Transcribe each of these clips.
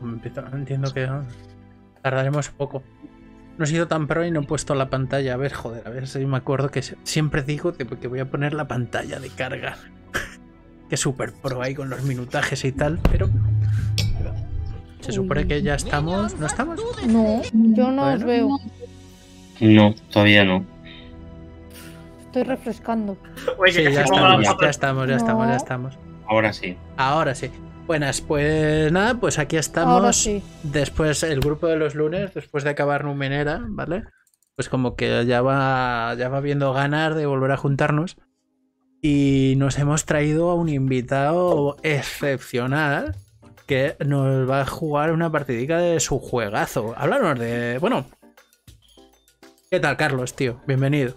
entiendo que tardaremos poco. No he sido tan pro y no he puesto la pantalla. A ver, joder, a ver si me acuerdo que siempre digo que voy a poner la pantalla de carga. Que súper pro ahí con los minutajes y tal, pero... Se supone que ya estamos... ¿No estamos? No, yo no os veo. No, todavía no. Estoy refrescando. Oye, Sí, ya estamos. Ahora sí. Ahora sí. Buenas, pues nada, pues aquí estamos. Ahora sí. Después el grupo de los lunes, después de acabar Numenera, ¿vale? Pues como que ya va viendo ganas de volver a juntarnos. Y nos hemos traído a un invitado excepcional que nos va a jugar una partidica de su juegazo. Háblanos de... Bueno, ¿qué tal, Carlos, tío? Bienvenido.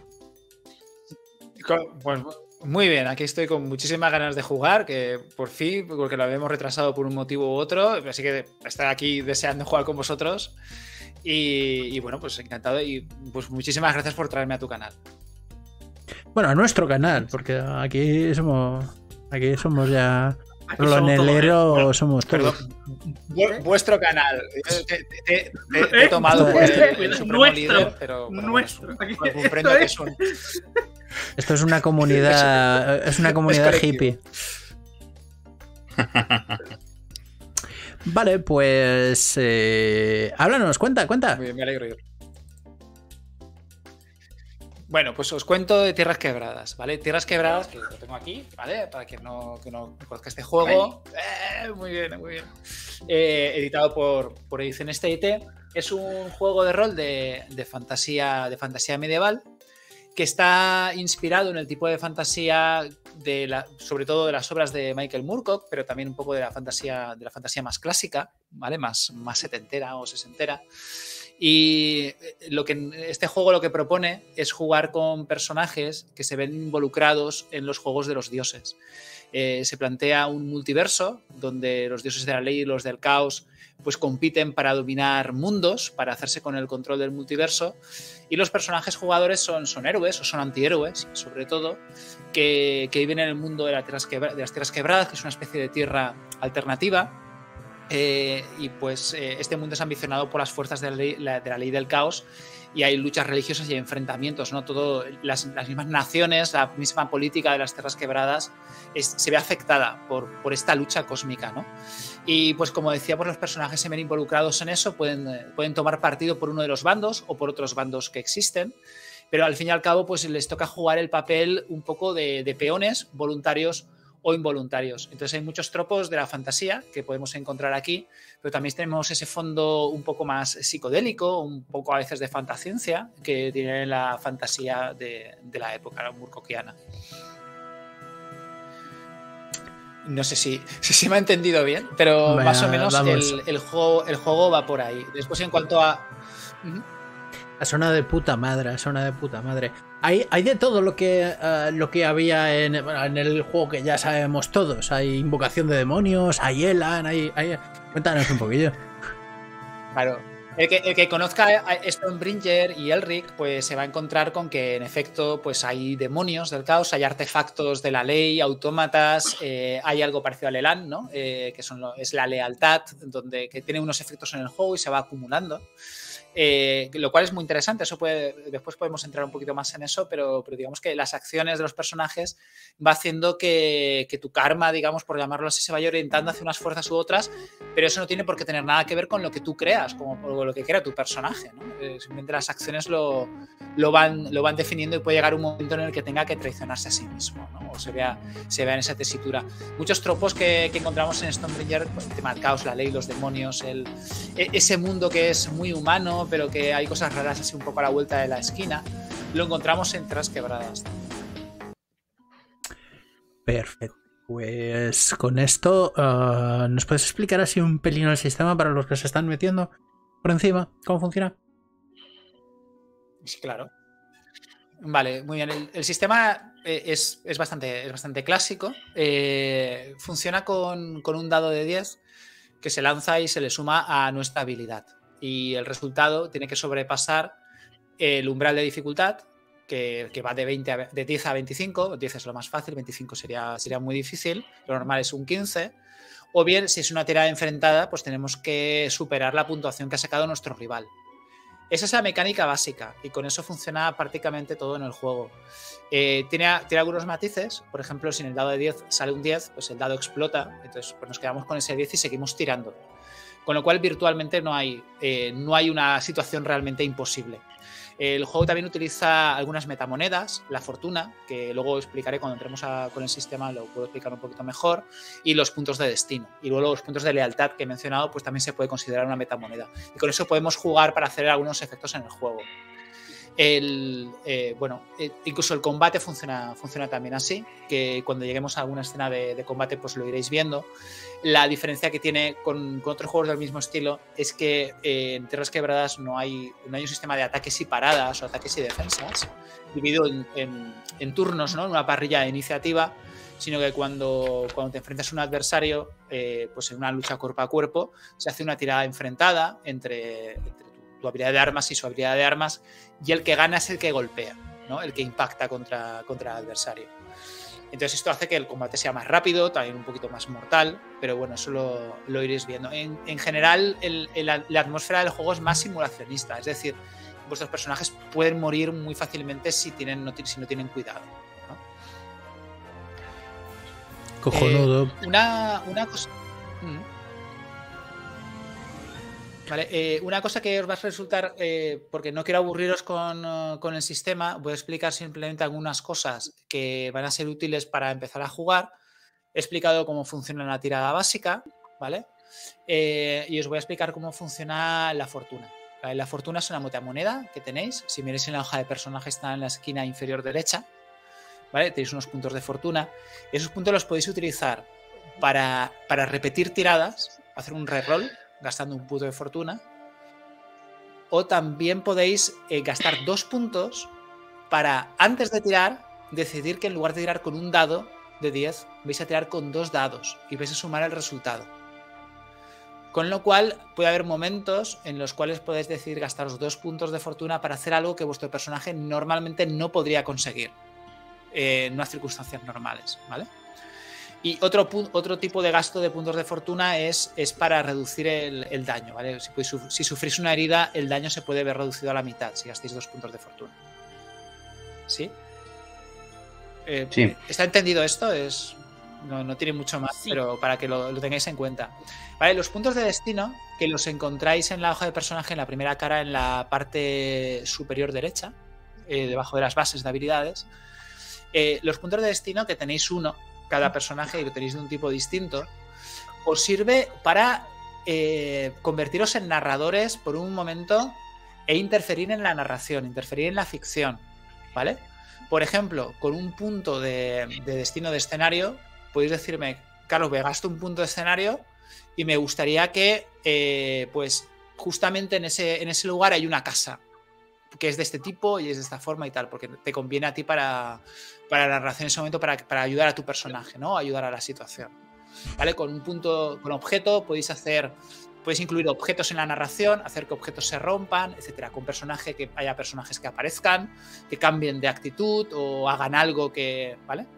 Pues muy bien, aquí estoy con muchísimas ganas de jugar, que por fin, porque lo habíamos retrasado por un motivo u otro, así que estar aquí deseando jugar con vosotros. Y bueno, pues encantado y pues muchísimas gracias por traerme a tu canal. Bueno, a nuestro canal, porque aquí somos ya... Lonelero somos todos. Vuestro canal. Te he tomado por el supremo líder, pero bueno, nuestro. Comprendo que es un... Esto es una comunidad, es una comunidad hippie. Vale, pues háblanos, cuenta. Muy bien, me alegro yo. Bueno, pues os cuento de Tierras Quebradas, ¿vale? Tierras Quebradas, que lo tengo aquí, ¿vale? Para quien no conozca este juego. Muy bien. Editado por Ediciones TIT. Es un juego de rol de fantasía medieval que está inspirado en el tipo de fantasía sobre todo de las obras de Michael Moorcock, pero también un poco de la fantasía más clásica, ¿vale? Más setentera o sesentera. Y este juego lo que propone es jugar con personajes que se ven involucrados en los juegos de los dioses. Se plantea un multiverso donde los dioses de la ley y los del caos pues compiten para dominar mundos, para hacerse con el control del multiverso, y los personajes jugadores son héroes o son antihéroes, sobre todo, que viven en el mundo de las Tierras Quebradas, que es una especie de tierra alternativa. Y pues este mundo es ambicionado por las fuerzas de la ley del caos, y hay luchas religiosas y enfrentamientos, ¿no? Las mismas naciones, la misma política de las Tierras Quebradas se ve afectada por esta lucha cósmica, ¿no? Y pues como decía, pues los personajes se ven involucrados en eso, pueden tomar partido por uno de los bandos o por otros bandos que existen, pero al fin y al cabo pues les toca jugar el papel un poco de peones voluntarios o involuntarios. Entonces hay muchos tropos de la fantasía que podemos encontrar aquí, pero también tenemos ese fondo un poco más psicodélico, un poco a veces de fantasciencia que tiene la fantasía de la época moorcockiana. No sé si me ha entendido bien, pero bueno, más o menos el juego va por ahí. Después en cuanto a... Suena de puta madre. Hay de todo lo que había en el juego que ya sabemos todos. Hay invocación de demonios, hay Elan, hay... Cuéntanos un poquillo. Claro. El que conozca a Stonebringer y Elric, pues se va a encontrar con que en efecto pues hay demonios del caos, hay artefactos de la ley, autómatas, hay algo parecido al Elan, ¿no? Que es la lealtad, que tiene unos efectos en el juego y se va acumulando. Lo cual es muy interesante. Después podemos entrar un poquito más en eso, pero digamos que las acciones de los personajes va haciendo que tu karma, digamos, por llamarlo así, se vaya orientando hacia unas fuerzas u otras, pero eso no tiene por qué tener nada que ver con lo que tú creas, como por lo que crea tu personaje, ¿no? Simplemente las acciones lo van definiendo, y puede llegar un momento en el que tenga que traicionarse a sí mismo, ¿no? O se vea en esa tesitura. Muchos tropos que encontramos en Stonebringer, pues, el tema del caos, la ley, los demonios, ese mundo que es muy humano, pero que hay cosas raras así un poco a la vuelta de la esquina, lo encontramos en Tierras Quebradas. Perfecto. Pues con esto, ¿nos puedes explicar así un pelín el sistema para los que se están metiendo por encima? ¿Cómo funciona? Sí, claro. Vale, muy bien. El sistema es bastante clásico. Funciona con un dado de 10 que se lanza y se le suma a nuestra habilidad. Y el resultado tiene que sobrepasar el umbral de dificultad, que va de 10 a 25. 10 es lo más fácil, 25 sería muy difícil, lo normal es un 15, O bien, si es una tirada enfrentada, pues tenemos que superar la puntuación que ha sacado nuestro rival. Esa es la mecánica básica y con eso funciona prácticamente todo en el juego. Tiene algunos matices, por ejemplo, si en el dado de 10 sale un 10, pues el dado explota, entonces pues nos quedamos con ese 10 y seguimos tirando. Con lo cual virtualmente no hay una situación realmente imposible. El juego también utiliza algunas metamonedas, la fortuna, que luego explicaré cuando entremos con el sistema, lo puedo explicar un poquito mejor, y los puntos de destino. Y luego los puntos de lealtad que he mencionado, pues también se puede considerar una metamoneda. Y con eso podemos jugar para hacer algunos efectos en el juego. Incluso el combate funciona también así, que cuando lleguemos a alguna escena de combate pues lo iréis viendo. La diferencia que tiene con otros juegos del mismo estilo es que en Tierras Quebradas no hay un sistema de ataques y paradas o ataques y defensas dividido en turnos, ¿no? En una parrilla de iniciativa, sino que cuando te enfrentas a un adversario, pues en una lucha cuerpo a cuerpo, se hace una tirada enfrentada entre tu habilidad de armas y su habilidad de armas, y el que gana es el que golpea, ¿no? El que impacta contra el adversario. Entonces esto hace que el combate sea más rápido, también un poquito más mortal, pero bueno, eso lo iréis viendo. En general, la atmósfera del juego es más simulacionista, es decir, vuestros personajes pueden morir muy fácilmente si no tienen cuidado, ¿no? Cojonudo. Una cosa... Vale, una cosa que os va a resultar, porque no quiero aburriros con el sistema, voy a explicar simplemente algunas cosas que van a ser útiles para empezar a jugar. He explicado cómo funciona la tirada básica, ¿vale? Y os voy a explicar cómo funciona la fortuna. ¿Vale? La fortuna es una metamoneda que tenéis. Si miráis en la hoja de personaje, está en la esquina inferior derecha, ¿vale? Tenéis unos puntos de fortuna. Esos puntos los podéis utilizar para repetir tiradas, hacer un reroll gastando un punto de fortuna, o también podéis gastar 2 puntos para, antes de tirar, decidir que en lugar de tirar con un dado de 10, vais a tirar con 2 dados y vais a sumar el resultado. Con lo cual puede haber momentos en los cuales podéis decidir gastaros 2 puntos de fortuna para hacer algo que vuestro personaje normalmente no podría conseguir en unas circunstancias normales, ¿vale? Y otro tipo de gasto de puntos de fortuna es para reducir el daño, ¿vale? Si sufrís una herida, el daño se puede ver reducido a la mitad si gastáis 2 puntos de fortuna. ¿Sí? Sí. ¿Está entendido esto? No tiene mucho más, sí, pero para que lo tengáis en cuenta. Vale, los puntos de destino, que los encontráis en la hoja de personaje, en la primera cara, en la parte superior derecha, debajo de las bases de habilidades. Los puntos de destino, que tenéis uno cada personaje y lo tenéis de un tipo distinto, os sirve para convertiros en narradores por un momento e interferir en la narración, interferir en la ficción, ¿vale? Por ejemplo, con un punto de destino de escenario, podéis decirme, Carlos, me gasto un punto de escenario y me gustaría que, pues, justamente en ese lugar hay una casa que es de este tipo y es de esta forma y tal, porque te conviene a ti para la narración en ese momento, para ayudar a tu personaje, ¿no? Ayudar a la situación, ¿vale? Con un punto, con objeto, podéis incluir objetos en la narración, hacer que objetos se rompan, etcétera. Con personaje, que haya personajes que aparezcan, que cambien de actitud o hagan algo que, ¿vale?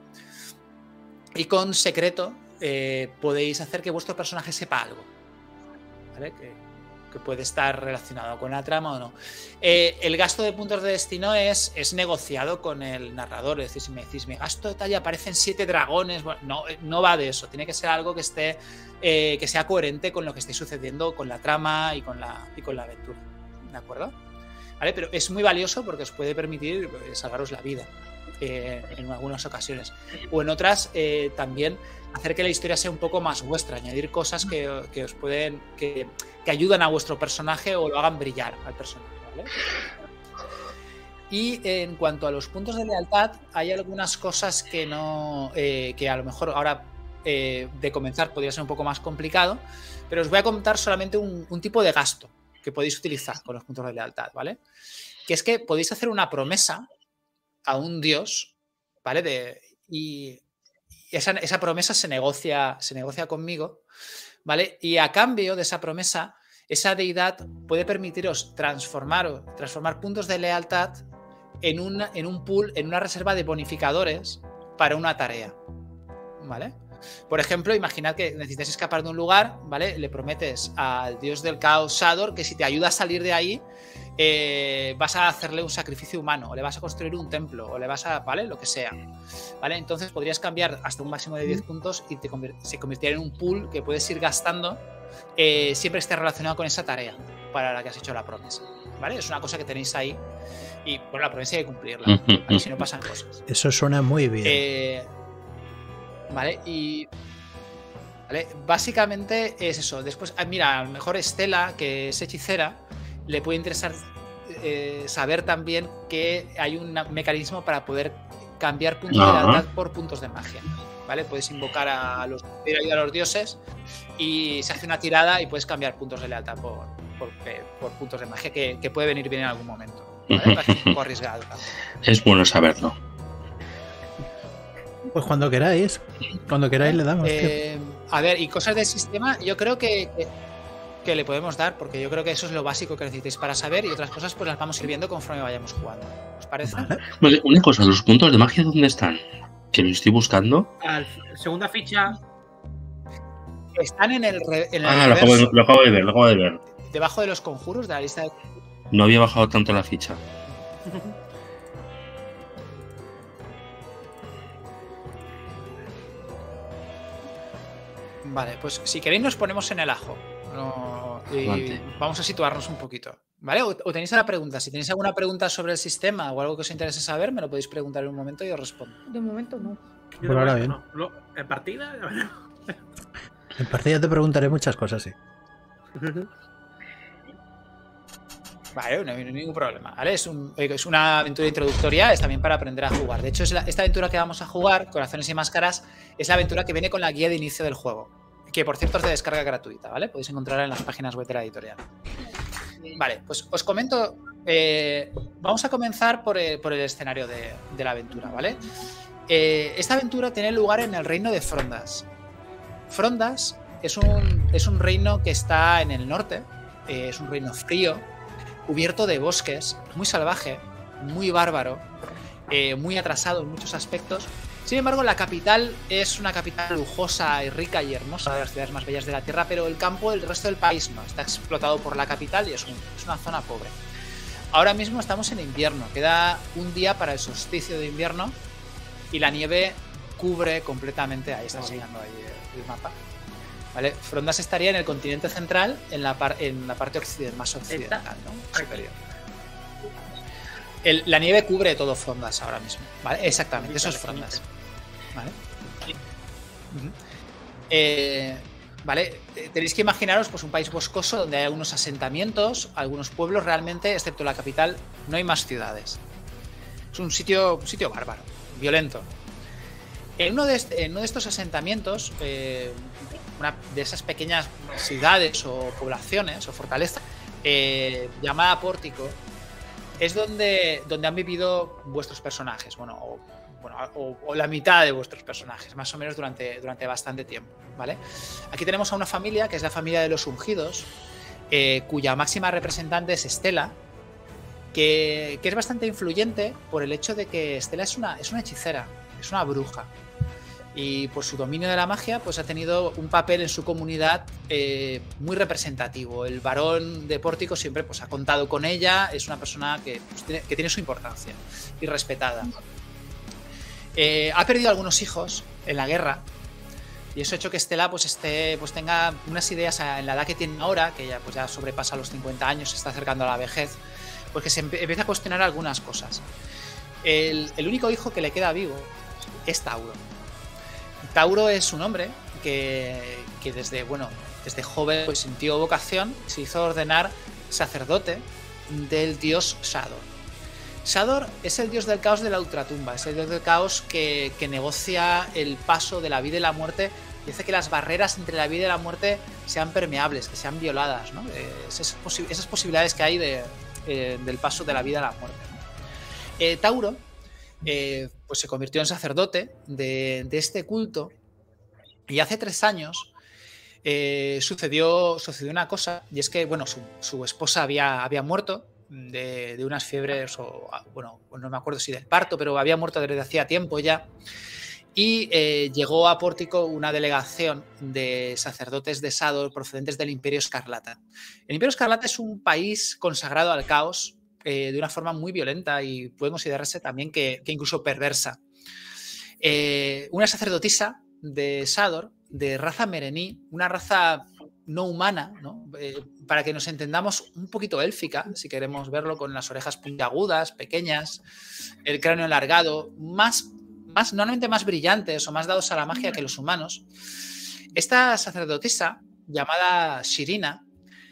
Y con secreto podéis hacer que vuestro personaje sepa algo, ¿vale? Que puede estar relacionado con la trama o no. El gasto de puntos de destino es negociado con el narrador. Es decir, si me decís, me gasto de tal y aparecen 7 dragones, bueno, no va de eso. Tiene que ser algo que sea coherente con lo que esté sucediendo con la trama y con la aventura. ¿De acuerdo? ¿Vale? Pero es muy valioso porque os puede permitir salvaros la vida en algunas ocasiones. O en otras también hacer que la historia sea un poco más vuestra, añadir cosas que os pueden... que ayudan a vuestro personaje o lo hagan brillar al personaje, ¿vale? Y en cuanto a los puntos de lealtad, hay algunas cosas que a lo mejor ahora de comenzar podría ser un poco más complicado, pero os voy a contar solamente un tipo de gasto que podéis utilizar con los puntos de lealtad, ¿vale? Que es que podéis hacer una promesa a un dios, ¿vale? Y esa promesa se negocia conmigo, ¿vale? Y a cambio de esa promesa, esa deidad puede permitiros transformar puntos de lealtad en un pool, en una reserva de bonificadores para una tarea, ¿vale? Por ejemplo, imaginad que necesitas escapar de un lugar, ¿vale? Le prometes al dios del caos Shador que si te ayuda a salir de ahí, vas a hacerle un sacrificio humano, o le vas a construir un templo, o le vas a, ¿vale? Lo que sea, ¿vale? Entonces podrías cambiar hasta un máximo de 10 puntos y se convertiría en un pool que puedes ir gastando siempre esté relacionado con esa tarea para la que has hecho la promesa, ¿vale? Es una cosa que tenéis ahí y, bueno, la promesa hay que cumplirla, ¿vale? Si no pasan cosas. Eso suena muy bien. Vale, y... ¿vale? Básicamente es eso. Después, mira, a lo mejor Estela, que es hechicera, le puede interesar saber también que hay un mecanismo para poder cambiar puntos de lealtad por puntos de magia, ¿vale? Puedes invocar a los dioses y se hace una tirada y puedes cambiar puntos de lealtad por puntos de magia que puede venir bien en algún momento, ¿vale? Parece un poco arriesgado también. Es bueno saberlo. Pues cuando queráis le damos. A ver, y cosas del sistema, yo creo que le podemos dar, porque yo creo que eso es lo básico que necesitéis para saber, y otras cosas pues las vamos a ir viendo conforme vayamos jugando. ¿Os parece? Vale, una cosa, ¿los puntos de magia dónde están? Que los estoy buscando. Segunda ficha. Están en el lo acabo de ver. Debajo de los conjuros de la lista de... No había bajado tanto la ficha. Vale, pues si queréis nos ponemos en el ajo. Y vamos a situarnos un poquito. ¿Vale? O tenéis alguna pregunta. Si tenéis alguna pregunta sobre el sistema o algo que os interese saber, me lo podéis preguntar en un momento y os respondo. De momento no. Por ahora bien. ¿En partida? En partida te preguntaré muchas cosas, sí. Vale, no hay ningún problema, ¿vale? Es una aventura introductoria, es también para aprender a jugar. De hecho, esta aventura que vamos a jugar, Corazones y Máscaras, es la aventura que viene con la guía de inicio del juego. Que, por cierto, es de descarga gratuita, ¿vale? Podéis encontrarla en las páginas web de la editorial. Vale, pues os comento... vamos a comenzar por el escenario de la aventura, ¿vale? Esta aventura tiene lugar en el reino de Frondas. Frondas es un reino que está en el norte, es un reino frío, cubierto de bosques, muy salvaje, muy bárbaro, muy atrasado en muchos aspectos. Sin embargo, la capital es una capital lujosa y rica y hermosa, de las ciudades más bellas de la Tierra, pero el campo, el resto del país no, está explotado por la capital y es una zona pobre. Ahora mismo estamos en invierno, queda un día para el solsticio de invierno y la nieve cubre completamente, ahí está enseñando ahí el mapa. ¿Vale? Frondas estaría en el continente central, en la parte más occidental, ¿no? Superior. La nieve cubre todo Frondas ahora mismo, ¿vale? Exactamente, eso es Frondas. ¿Vale? ¿Vale? Tenéis que imaginaros pues, un país boscoso donde hay algunos asentamientos, algunos pueblos realmente, excepto la capital, no hay más ciudades. Es un sitio bárbaro, violento. En uno de estos asentamientos, una de esas pequeñas ciudades o poblaciones o fortalezas, llamada Pórtico, es donde han vivido vuestros personajes, o la mitad de vuestros personajes, más o menos durante bastante tiempo, ¿vale? Aquí tenemos a una familia, que es la familia de los ungidos, cuya máxima representante es Estela, que es bastante influyente por el hecho de que Estela es una hechicera, es una bruja. Y por su dominio de la magia, pues ha tenido un papel en su comunidad muy representativo. El varón de Pórtico siempre pues, ha contado con ella, es una persona que tiene su importancia y respetada. Ha perdido algunos hijos en la guerra y eso ha hecho que Estela pues, tenga unas ideas en la edad que tiene ahora, que ya, pues, ya sobrepasa los 50 años, se está acercando a la vejez, pues que se empieza a cuestionar algunas cosas. El único hijo que le queda vivo es Tauro. Tauro es un hombre que desde joven pues, sintió vocación, se hizo ordenar sacerdote del dios Shador. Shador es el dios del caos de la ultratumba, es el dios del caos que negocia el paso de la vida y la muerte y hace que las barreras entre la vida y la muerte sean permeables, que sean violadas, ¿no? Esas posibilidades que hay del paso de la vida a la muerte, ¿no? Tauro pues se convirtió en sacerdote de este culto y hace 3 años sucedió una cosa, y es que bueno, su esposa había muerto de unas fiebres no me acuerdo si del parto, pero había muerto desde hacía tiempo ya y llegó a Pórtico una delegación de sacerdotes de Sador procedentes del Imperio Escarlata. El Imperio Escarlata es un país consagrado al caos de una forma muy violenta y puede considerarse también que incluso perversa. Una sacerdotisa de Sador, de raza merení, una raza no humana, ¿no? Para que nos entendamos, un poquito élfica, si queremos verlo, con las orejas puntiagudas, pequeñas, el cráneo alargado, normalmente más brillantes o más dados a la magia que los humanos. Esta sacerdotisa, llamada Shirina,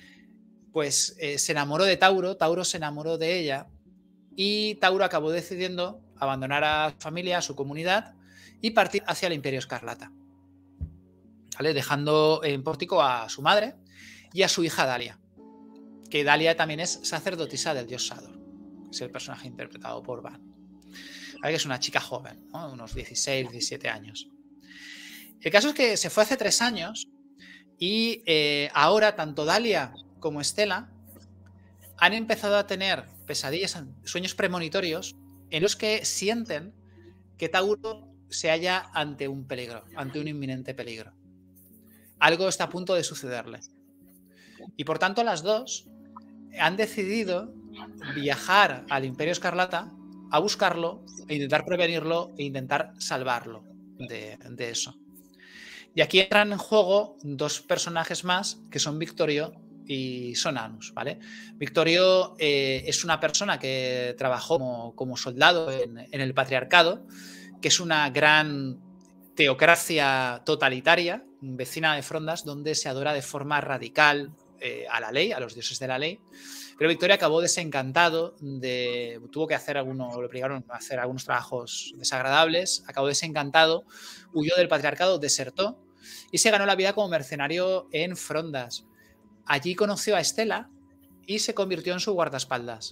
pues se enamoró de Tauro, Tauro se enamoró de ella y Tauro acabó decidiendo abandonar a su familia, a su comunidad y partir hacia el Imperio Escarlata, ¿vale? Dejando en Pórtico a su madre y a su hija Dalia, que Dalia también es sacerdotisa del dios Sador, que es el personaje interpretado por Van. ¿Vale? Que es una chica joven, ¿no? Unos 16, 17 años. El caso es que se fue hace 3 años y ahora tanto Dalia como Estela han empezado a tener pesadillas, sueños premonitorios en los que sienten que Tauro se halla ante un peligro, ante un inminente peligro. Algo está a punto de sucederle. Y por tanto las dos han decidido viajar al Imperio Escarlata a buscarlo, e intentar prevenirlo e intentar salvarlo de eso. Y aquí entran en juego 2 personajes más que son Victorio y son Anus, ¿vale? Victorio es una persona que trabajó como soldado en el Patriarcado, que es una gran teocracia totalitaria, vecina de Frondas, donde se adora de forma radical a la ley, a los dioses de la ley. Pero Victoria acabó desencantado, tuvo que hacer le obligaron a hacer algunos trabajos desagradables, acabó desencantado, huyó del Patriarcado, desertó y se ganó la vida como mercenario en Frondas. Allí conoció a Estela y se convirtió en su guardaespaldas.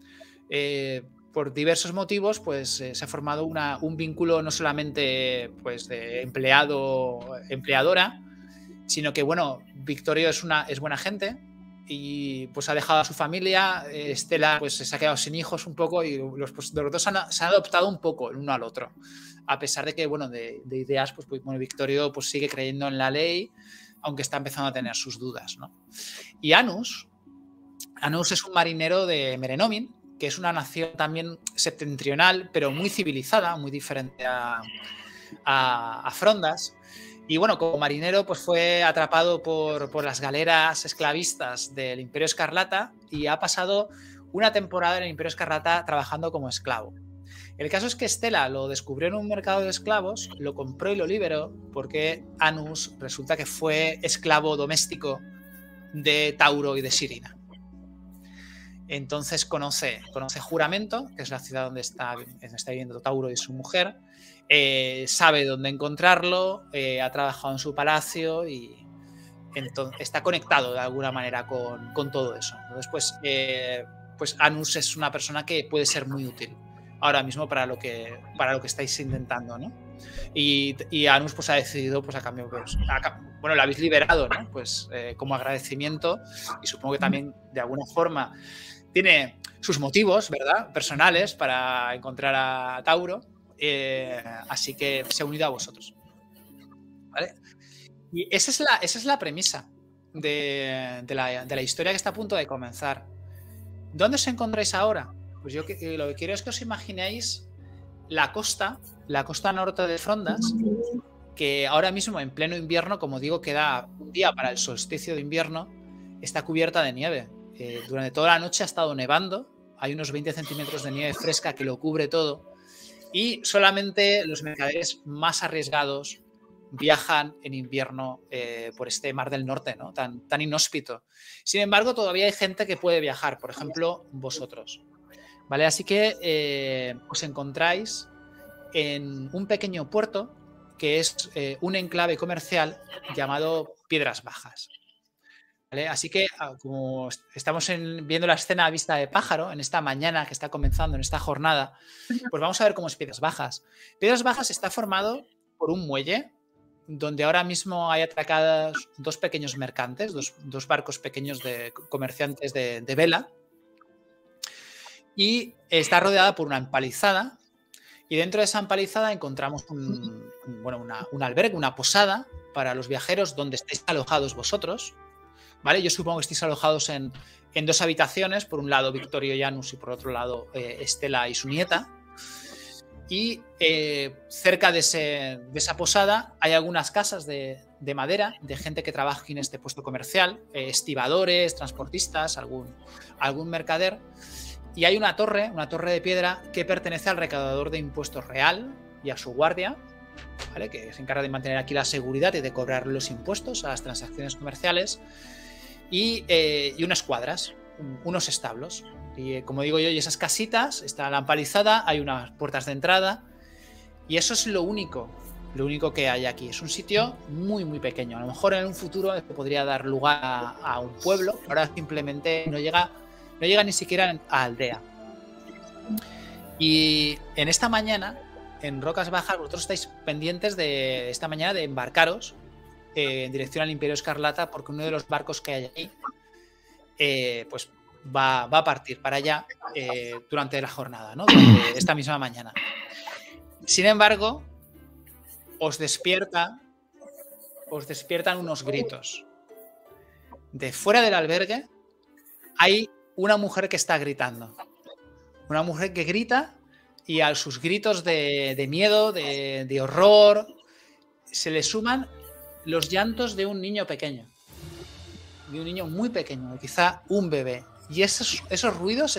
Por diversos motivos, pues se ha formado un vínculo no solamente pues, de empleadora, sino que, bueno, Victorio es buena gente y pues ha dejado a su familia. Estela pues se ha quedado sin hijos un poco y los dos se han adoptado un poco el uno al otro. A pesar de que, bueno, de ideas, pues bueno, Victorio pues sigue creyendo en la ley, aunque está empezando a tener sus dudas, ¿no? Y Anus es un marinero de Merenomin, que es una nación también septentrional, pero muy civilizada, muy diferente a Frondas. Y bueno, como marinero pues fue atrapado por las galeras esclavistas del Imperio Escarlata y ha pasado una temporada en el Imperio Escarlata trabajando como esclavo. El caso es que Estela lo descubrió en un mercado de esclavos, lo compró y lo liberó porque Anus resulta que fue esclavo doméstico de Tauro y de Shirina. Entonces conoce Juramento, que es la ciudad donde está viviendo Tauro y su mujer, sabe dónde encontrarlo, ha trabajado en su palacio y entonces está conectado de alguna manera con todo eso. Entonces, pues Anus es una persona que puede ser muy útil ahora mismo para lo que estáis intentando, ¿no? Y Anus pues ha decidido, pues a cambio, pues, bueno, lo habéis liberado, ¿no? Pues como agradecimiento, y supongo que también de alguna forma tiene sus motivos, ¿verdad? Personales para encontrar a Tauro, así que se ha unido a vosotros, ¿vale? Y esa es la premisa de la historia que está a punto de comenzar. ¿Dónde os encontráis ahora? Pues yo lo que quiero es que os imaginéis la costa norte de Frondas, que ahora mismo en pleno invierno, como digo, queda un día para el solsticio de invierno, está cubierta de nieve. Durante toda la noche ha estado nevando, hay unos 20 centímetros de nieve fresca que lo cubre todo y solamente los mercaderes más arriesgados viajan en invierno por este mar del norte, ¿no? tan inhóspito. Sin embargo, todavía hay gente que puede viajar, por ejemplo, vosotros. ¿Vale? Así que os encontráis en un pequeño puerto que es un enclave comercial llamado Piedras Bajas. ¿Vale? Así que como estamos viendo la escena a vista de pájaro en esta mañana que está comenzando, en esta jornada, pues vamos a ver cómo es Piedras Bajas. Piedras Bajas está formado por un muelle donde ahora mismo hay atracadas 2 pequeños mercantes, dos barcos pequeños de comerciantes de vela, y está rodeada por una empalizada, y dentro de esa empalizada encontramos un un albergue, una posada para los viajeros donde estéis alojados vosotros, ¿vale? Yo supongo que estéis alojados en 2 habitaciones, por un lado Victorio Janus y por otro lado Estela y su nieta. Y cerca de esa posada hay algunas casas de madera, de gente que trabaja en este puesto comercial, estibadores, transportistas, algún mercader. Y hay una torre de piedra que pertenece al recaudador de impuestos real y a su guardia, ¿vale? Que se encarga de mantener aquí la seguridad y de cobrar los impuestos a las transacciones comerciales. Y unas cuadras, unos establos. Y como digo yo, y esas casitas, está la empalizada, hay unas puertas de entrada. Y eso es lo único que hay aquí. Es un sitio muy, muy pequeño. A lo mejor en un futuro podría dar lugar a un pueblo. Ahora simplemente no llega ni siquiera a aldea. Y en esta mañana, en Rocas Bajas, vosotros estáis pendientes de esta mañana de embarcaros en dirección al Imperio Escarlata, porque uno de los barcos que hay ahí pues va a partir para allá durante la jornada, ¿no? Durante esta misma mañana. Sin embargo, os despiertan unos gritos. De fuera del albergue hay una mujer que está gritando. Una mujer que grita y a sus gritos de miedo, de horror, se le suman los llantos de un niño pequeño. De un niño muy pequeño, quizá un bebé. Y esos ruidos,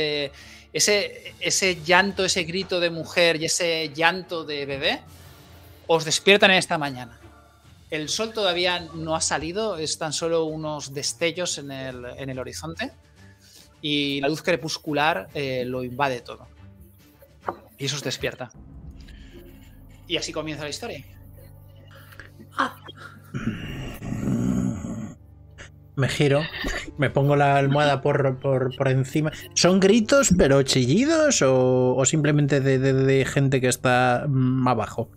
ese llanto, ese grito de mujer y ese llanto de bebé, os despiertan en esta mañana. El sol todavía no ha salido, es tan solo unos destellos en el horizonte y la luz crepuscular lo invade todo. Y eso os despierta. Y así comienza la historia. Me giro, me pongo la almohada por encima. ¿Son gritos, pero chillidos o simplemente de gente que está abajo?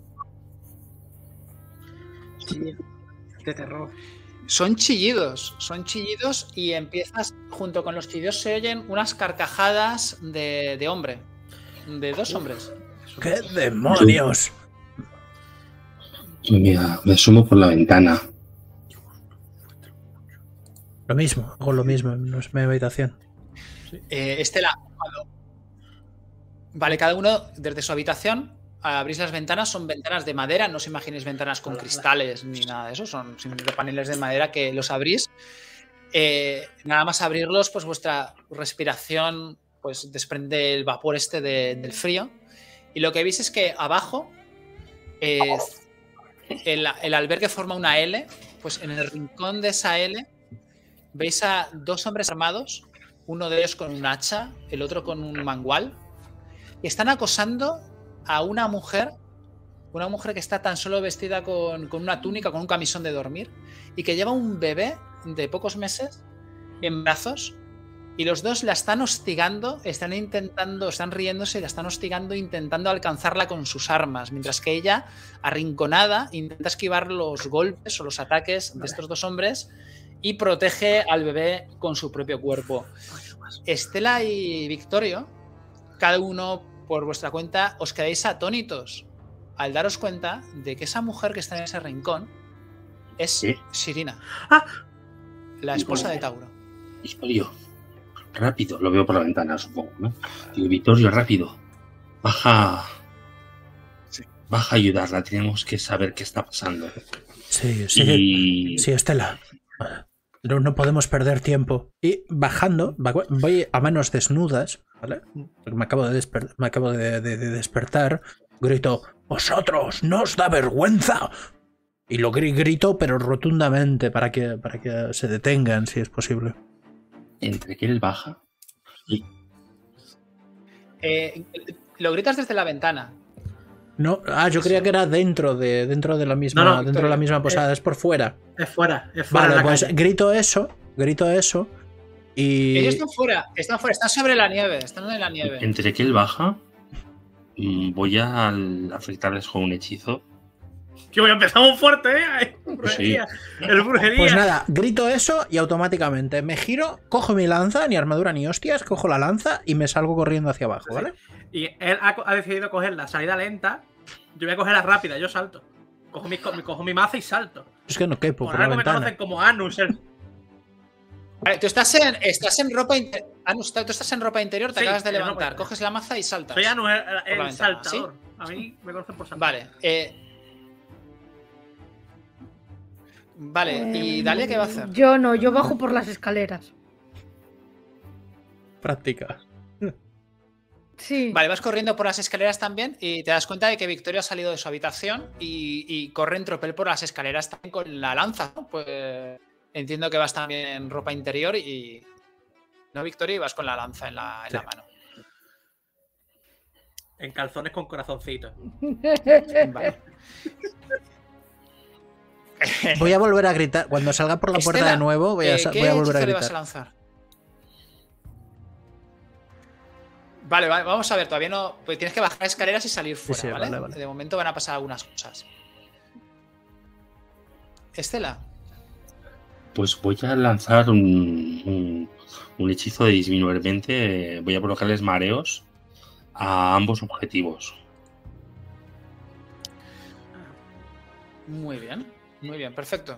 De terror. Son chillidos y empiezas, junto con los chillidos se oyen unas carcajadas de hombre, de 2 hombres. ¡Qué demonios! Mira, me asomo por la ventana. Lo mismo, hago lo mismo en mi habitación. Estela, vale, cada uno desde su habitación abrís las ventanas, son ventanas de madera, no os imaginéis ventanas con cristales ni nada de eso, son simplemente paneles de madera que los abrís. Nada más abrirlos, pues vuestra respiración pues desprende el vapor del frío. Y lo que veis es que abajo el albergue forma una L, pues en el rincón de esa L veis a 2 hombres armados, uno de ellos con un hacha, el otro con un mangual, y están acosando a una mujer que está tan solo vestida con una túnica, con un camisón de dormir, y que lleva un bebé de pocos meses en brazos, y los dos la están hostigando, están riéndose, la están hostigando, intentando alcanzarla con sus armas, mientras que ella, arrinconada, intenta esquivar los golpes o los ataques de estos 2 hombres y protege al bebé con su propio cuerpo. Estela y Victorio, cada uno por vuestra cuenta, os quedáis atónitos al daros cuenta de que esa mujer que está en ese rincón es Sirina, la esposa de Tauro. Victorio, rápido, lo veo por la ventana, supongo, ¿no? Digo, Victorio, rápido, baja a ayudarla, tenemos que saber qué está pasando. Sí, Estela. No podemos perder tiempo. Y bajando, voy a manos desnudas, ¿vale? Porque me acabo de despertar. Grito, ¡vosotros! ¡No os da vergüenza! Y lo grito, pero rotundamente, para que se detengan, si es posible. ¿Entre que él baja? Lo gritas desde la ventana. No, yo creía que era dentro de la misma, dentro de la misma posada, es por fuera. Es fuera. Vale, pues grito eso y... Ellos están fuera, están sobre la nieve, están en la nieve. Entre que él baja, voy a afectarles con un hechizo. Que voy a empezar muy fuerte, ¿eh? Sí. El brujería. Pues nada, grito eso y automáticamente me giro, cojo mi lanza, ni armadura ni hostias, cojo la lanza y me salgo corriendo hacia abajo, ¿vale? Y él ha decidido coger la salida lenta Yo voy a coger la rápida, yo salto. Cojo mi maza y salto. Es que no quepo Por por la algo me ventana. conocen como Anus. Vale, tú estás en ropa interior. Anus, tú estás en ropa interior, te Sí, acabas de en ropa levantar, interior. coges la maza y saltas. Soy Anus, la el ventana, saltador. A mí me conocen por saltar. Vale, vale, ¿y Dalia qué va a hacer? Yo no, yo bajo por las escaleras. Práctica. Sí. Vale, vas corriendo por las escaleras también y te das cuenta de que Victoria ha salido de su habitación y corre en tropel por las escaleras también con la lanza, ¿no? Pues entiendo que vas también en ropa interior y... ¿No, Victoria? Y vas con la lanza en la mano. En calzones con corazoncito. Vale. Voy a volver a gritar. Cuando salga por la puerta Estela, de nuevo, voy a ¿qué volver a hechizo le vas a gritar. lanzar? Vale, vamos a ver, todavía no... Pues tienes que bajar escaleras y salir fuera, Sí, ¿vale? vale. De momento van a pasar algunas cosas. Estela. Pues voy a lanzar un hechizo de disminuir 20. Voy a provocarles mareos a ambos objetivos. Muy bien, perfecto.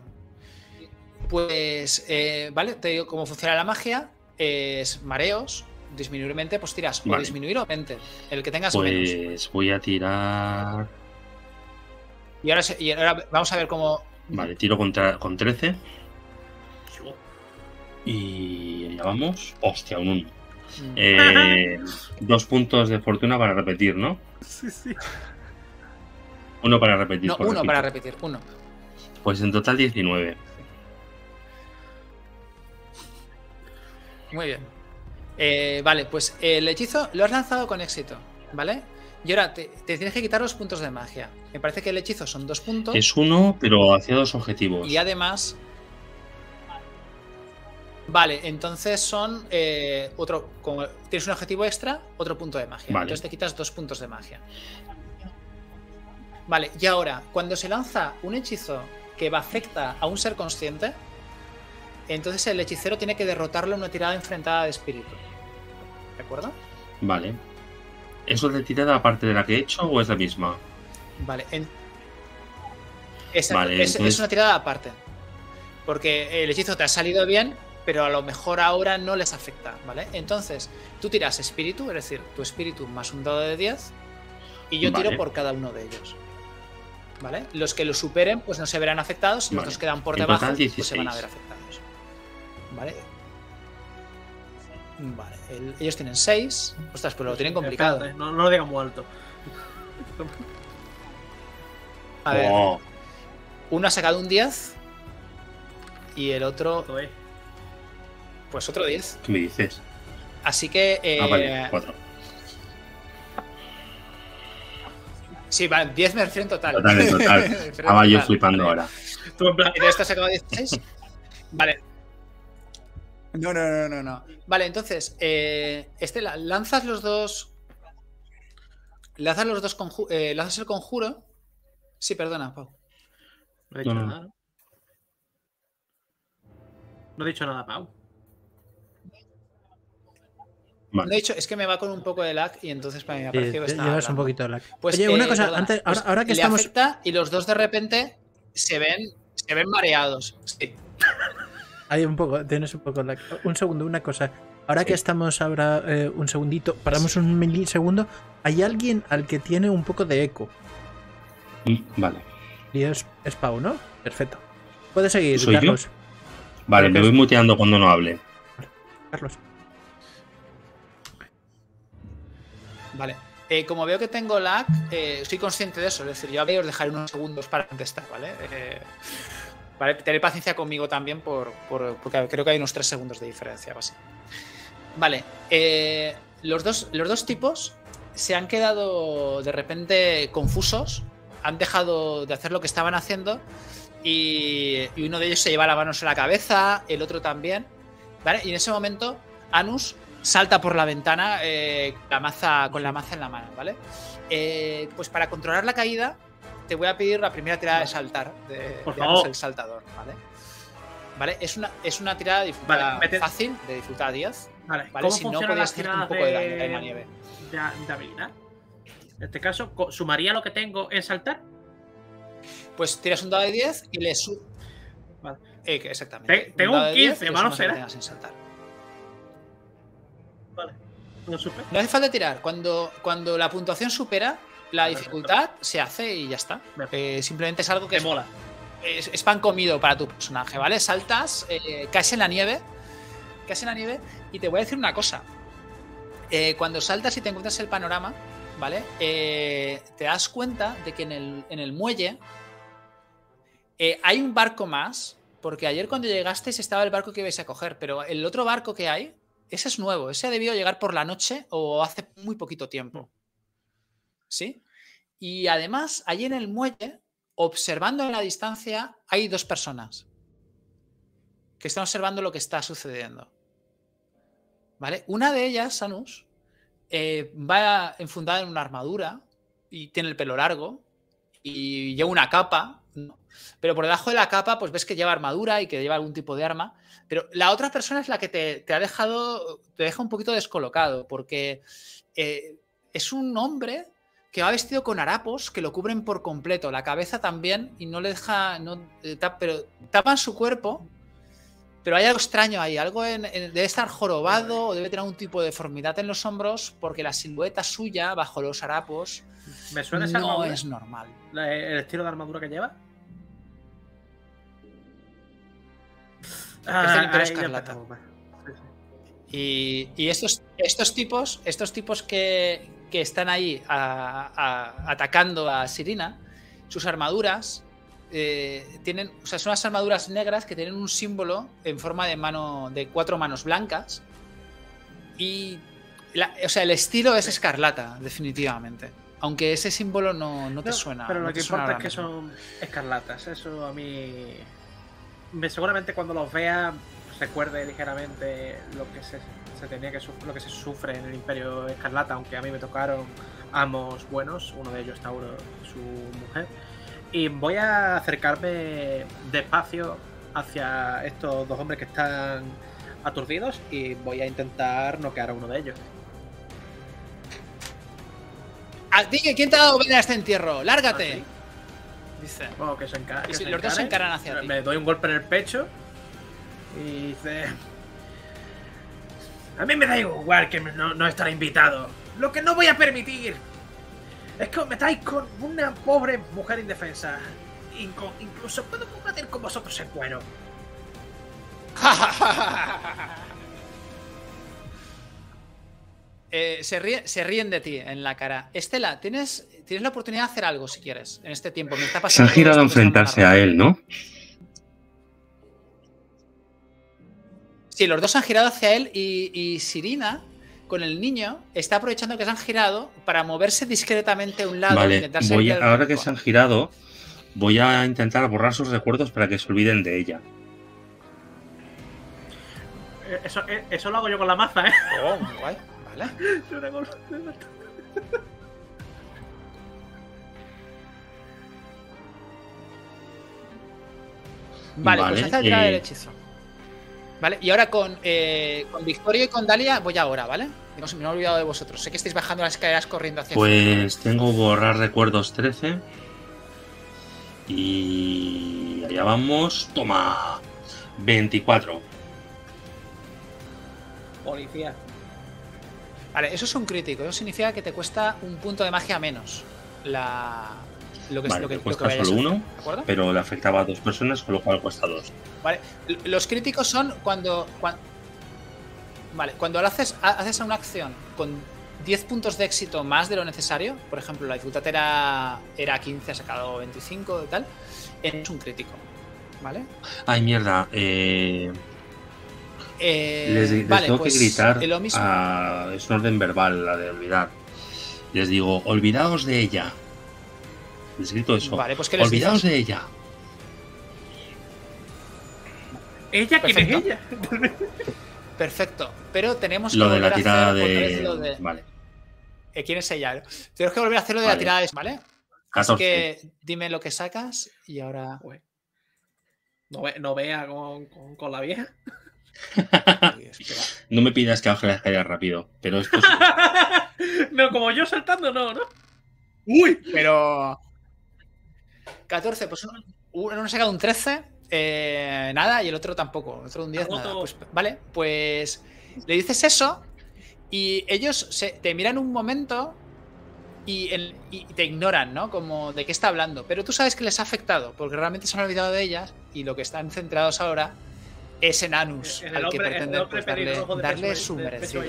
Pues, vale, te digo cómo funciona la magia. Es mareos, disminuir mente, pues tiras o Vale. disminuir o mente, el que tengas menos. Pues voy a tirar. Y ahora vamos a ver cómo... Vale, tiro con 13. Y ya vamos. Hostia, un 1. 2 puntos de fortuna para repetir, ¿no? Sí, sí. Uno para repetir. No, por uno repito. para repetir, uno. Pues en total 19. Muy bien. Vale, pues el hechizo lo has lanzado con éxito, ¿vale? Y ahora te tienes que quitar los puntos de magia. Me parece que el hechizo son 2 puntos. Es uno, pero hacia 2 objetivos. Y además... Vale, entonces son otro... Como tienes un objetivo extra, otro punto de magia. Vale. Entonces te quitas 2 puntos de magia. Vale, y ahora, cuando se lanza un hechizo que afecta a un ser consciente, entonces el hechicero tiene que derrotarlo en una tirada enfrentada de espíritu. ¿De acuerdo? Vale. ¿Eso de tirada aparte de la que he hecho o es la misma? Vale. Vale, es entonces- una tirada aparte. Porque el hechizo te ha salido bien, pero a lo mejor ahora no les afecta, ¿vale? Entonces, tú tiras espíritu, es decir, tu espíritu más un dado de 10, y yo tiro Vale. por cada uno de ellos. ¿Vale? Los que lo superen, pues no se verán afectados, y los Vale. que quedan por En debajo, total, pues se van a 16. ver afectados. ¿Vale? Vale, ellos tienen 6. Ostras, pues lo tienen complicado. Espérate, no lo digas muy alto. A ver, Oh, uno ha sacado un 10 y el otro, Esto es. pues otro 10. ¿qué me dices? Así que... Vale, 4. Sí, vale, 10 me refiero en total. Total, en total. Me refiero en Estaba yo total, flipando vale. ahora. Tú en plan. ¿Y de esto has sacado 16? Vale. No. Vale, entonces, lanzas los dos... Lanzas los dos lanzas el conjuro. Sí, perdona, Pau. No he dicho No. nada. No he dicho nada, Pau. No he dicho, es que me va con un poco de lag y entonces me ha Sí, parecido que estaba llevas un hablando. poquito de lag. Pues, Oye, una cosa, perdona, antes, pues ahora que le estamos. afecta y los dos de repente se ven mareados. Sí. Hay un poco, tienes un poco de lag. Un segundo, una cosa. Ahora Sí. que estamos ahora un segundito, paramos un milisegundo. Hay alguien al que tiene un poco de eco. Vale. Y es Pau, ¿no? Perfecto. Puedes seguir, ¿Soy yo? Carlos. Vale, me Creo que voy muteando cuando no hable. Carlos. Vale. Como veo que tengo lag, soy consciente de eso. Es decir, yo a os dejaré unos segundos para contestar, ¿vale? Vale, tener paciencia conmigo también porque creo que hay unos 3 segundos de diferencia. Así. Vale. Los dos tipos se han quedado de repente confusos. Han dejado de hacer lo que estaban haciendo. Y uno de ellos se lleva las manos en la cabeza, el otro también. ¿Vale? Y en ese momento, Anus salta por la ventana con la maza en la mano, ¿vale? Pues para controlar la caída, te voy a pedir la primera tirada de saltar Por de favor. Anus el saltador, ¿vale? ¿Vale? Es una tirada de dificultad Vale, mete- fácil, de dificultad 10. Vale, ¿Vale? ¿cómo Si no, funcionan podías las hacerte un tiradas poco de daño, nieve. de habilidad? En este caso, ¿sumaría lo que tengo en saltar? Pues tiras un dado de 10 y le Vale. Exactamente. Tengo dado un de 10 15, que malo sumas lo que será. tengas en saltar. Vale. ¿No supe? No hace falta tirar. Cuando la puntuación supera, la dificultad se hace y ya está. Simplemente es algo que Te mola. es pan comido para tu personaje, ¿vale? Saltas, caes en la nieve. Caes en la nieve y te voy a decir una cosa. Cuando saltas y te encuentras el panorama, ¿vale? Te das cuenta de que en el muelle hay un barco más, porque ayer cuando llegasteis estaba el barco que ibais a coger, pero el otro barco que hay, ese es nuevo, ese ha debido llegar por la noche o hace muy poquito tiempo. ¿Sí? Y además, allí en el muelle, observando en la distancia, hay 2 personas que están observando lo que está sucediendo. ¿Vale? Una de ellas, Sanus, va enfundada en una armadura y tiene el pelo largo y lleva una capa, ¿no? Pero por debajo de la capa pues ves que lleva armadura y que lleva algún tipo de arma, pero la otra persona es la que te deja un poquito descolocado, porque es un hombre que va vestido con harapos que lo cubren por completo, la cabeza también, y no le deja, pero tapan su cuerpo. Pero hay algo extraño ahí, algo debe estar jorobado o debe tener algún tipo de deformidad en los hombros, porque la silueta suya bajo los harapos ¿Me suena esa no armadura? es normal. ¿El estilo de armadura que lleva? Es del Imperio ahí ya Escarlata. empezamos mal. Y estos tipos que están ahí atacando a Sirina, sus armaduras tienen, o sea, son unas armaduras negras que tienen un símbolo en forma de mano, de 4 manos blancas, y o sea, el estilo es escarlata, definitivamente. Aunque ese símbolo no te suena. Pero no lo te que suena importa es que ahora mismo. son escarlatas. Eso a mí. Seguramente cuando los vea recuerde ligeramente lo que se tenía que lo que se sufre en el Imperio Escarlata, aunque a mí me tocaron amos buenos, uno de ellos Tauro, su mujer. Y voy a acercarme despacio hacia estos 2 hombres que están aturdidos y voy a intentar noquear a uno de ellos. ¿Quién te ha dado venir a este entierro? ¡Lárgate! ¿Ah, sí? Dice. Bueno, que se encara. Y si los dos se encaran hacia ti. Me doy un golpe en el pecho y dice: a mí me da igual que no estará invitado. Lo que no voy a permitir es que os metáis con una pobre mujer indefensa. Incluso puedo combatir con vosotros en cuero. Se ríen de ti en la cara. Estela, tienes la oportunidad de hacer algo si quieres en este tiempo. Me está pasando. Se han girado a enfrentarse a él, ¿no? Sí, los dos han girado hacia él y Sirina, con el niño, está aprovechando que se han girado para moverse discretamente a un lado. Vale, intentar salir del ahora que rincón. se han girado, voy a intentar borrar sus recuerdos para que se olviden de ella. Eso lo hago yo con la maza, ¿eh? Oh, muy guay. Vale. Vale, pues hace la tirada del hechizo. Vale, y ahora con Victoria y con Dalia voy ahora, ¿vale? No se me he olvidado de vosotros. Sé que estáis bajando las escaleras corriendo hacia Pues tengo borrar recuerdos 13. Y allá vamos. Toma. 24. Policía. Vale, eso es un crítico. Eso significa que te cuesta un punto de magia menos. Lo que Vale, lo que cuesta vayas solo a hacer, uno, ¿de acuerdo? pero le afectaba a 2 personas, con lo cual cuesta 2. Vale, los críticos son cuando haces una acción con 10 puntos de éxito más de lo necesario. Por ejemplo, la dificultad era 15, has sacado 25 y tal. Es un crítico, ¿vale? Ay, mierda. Les vale, tengo pues, que gritar. lo mismo. Es un orden verbal, la de olvidar. Les digo, olvidaos de ella. Les grito eso. Vale, pues ¿qué les olvidaos dices? de ella. ¿Ella? ¿Quién es ella? Perfecto, pero tenemos que Lo de la volver a tirada hacer otra vez lo de... Vale. ¿Quién es ella? Tenemos que volver a hacer lo de la Vale. tirada de... ¿Vale? 14. Así que dime lo que sacas y ahora... ¿No vea con la vieja? No me pidas que baje la escalera rápido, pero esto sí. No, como yo saltando, no. ¡Uy! Pero 14, pues uno ha sacado un 13, nada, y el otro tampoco, el otro un 10, nada. Pues, vale, pues le dices eso y ellos te miran un momento y te ignoran, ¿no? Como de qué está hablando. Pero tú sabes que les ha afectado, porque realmente se han olvidado de ellas y lo que están centrados ahora es en Anus, al que pretenden pues, darle su merecido.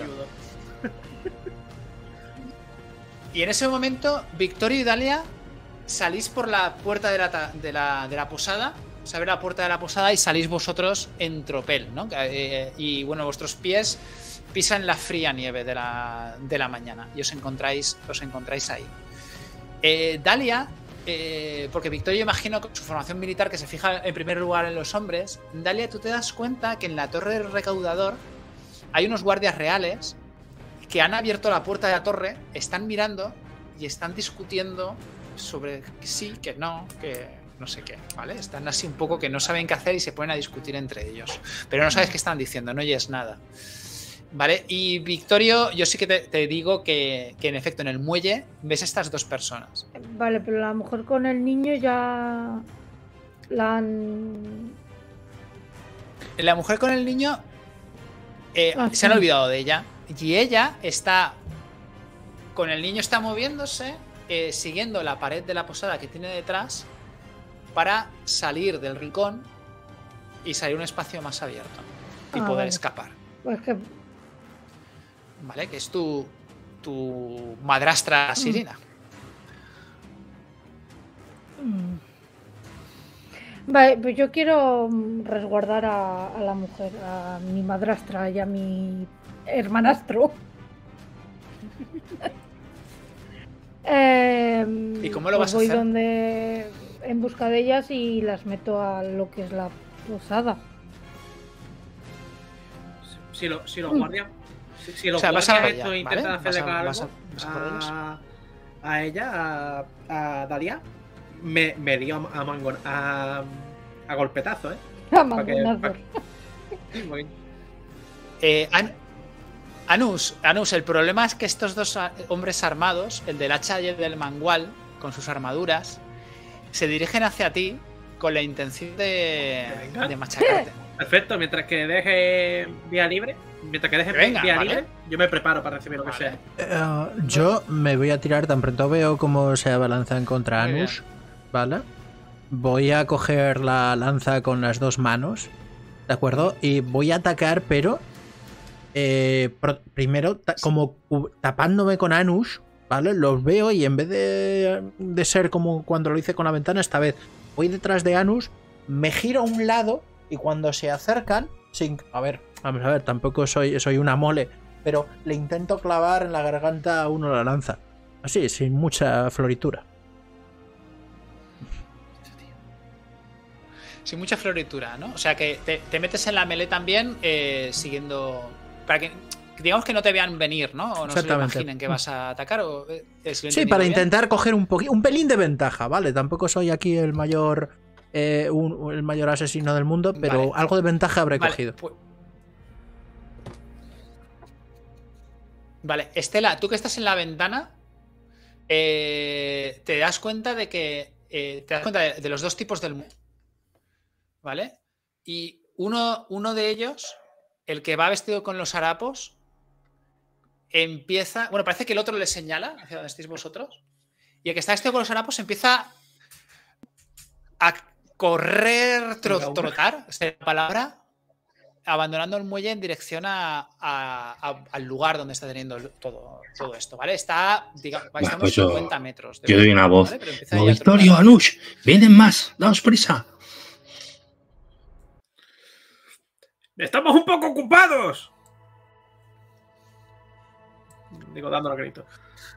Y en ese momento, Victorio y Dalia salís por la puerta de la posada. Se abre la puerta de la posada y salís vosotros en tropel, ¿no? Y bueno, vuestros pies pisan la fría nieve de la mañana y os encontráis ahí. Dalia, porque Victorio imagino con su formación militar que se fija en primer lugar en los hombres, Dalia, tú te das cuenta que en la torre del recaudador hay unos guardias reales que han abierto la puerta de la torre, están mirando y están discutiendo sobre que sí, que no sé qué, ¿vale? Están así un poco que no saben qué hacer y se ponen a discutir entre ellos. Pero no sabes qué están diciendo, no oyes nada. ¿Vale? Y Victorio, yo sí que te digo que en efecto en el muelle ves a estas dos personas. Vale, pero a lo mejor con el niño ya la han... La mujer con el niño se han olvidado de ella. Y ella está... Con el niño está moviéndose, siguiendo la pared de la posada que tiene detrás para salir del rincón y salir a un espacio más abierto y poder escapar. Pues que... ¿Vale? Que es tu madrastra Sirina. Vale, pues yo quiero resguardar a la mujer, a mi madrastra y a mi hermanastro. ¿Y cómo lo vas a voy hacer? En busca de ellas y las meto a lo que es la posada. Si los guardias... Si los vas guardias a esto ella, intentan ¿vale? hacerle algo a ella, a Dalia, me dio a golpetazo, ¿eh? A mangonazo. Anus, el problema es que estos dos hombres armados, el del hacha y el del mangual, con sus armaduras, se dirigen hacia ti con la intención de machacarte. Perfecto, mientras que deje vía libre, libre, yo me preparo para recibir lo que sea. Yo me voy a tirar tan pronto veo cómo se abalanzan contra Anus, ¿vale? Voy a coger la lanza con las dos manos, ¿de acuerdo? Y voy a atacar, pero primero como tapándome con Anus, ¿vale? Los veo y en vez de ser como cuando lo hice con la ventana, esta vez voy detrás de Anus, me giro a un lado y cuando se acercan, vamos a ver, tampoco soy una mole, pero le intento clavar en la garganta a uno la lanza. Así, sin mucha floritura. Sin mucha floritura, ¿no? O sea que te metes en la melee también siguiendo... Para que digamos que no te vean venir, ¿no? O no se imaginen que vas a atacar. Sí, para intentar coger un pelín de ventaja, ¿vale? Tampoco soy aquí el mayor asesino del mundo, pero vale, algo de ventaja habré cogido. Vale, Estela, tú que estás en la ventana, te das cuenta de que de los dos tipos del mundo, ¿vale? Y uno de ellos, el que va vestido con los harapos, empieza... Bueno, parece que el otro le señala hacia donde estáis vosotros. Y el que está vestido con los harapos empieza a correr, trotar, esta palabra, abandonando el muelle en dirección al lugar donde está teniendo todo esto, ¿vale? Está, digamos, estamos pues 50 metros. Yo doy una voz. ¿Vale? No, Victorio, Anush, vienen más, daos prisa. ¡Estamos un poco ocupados! Digo, dándole grito.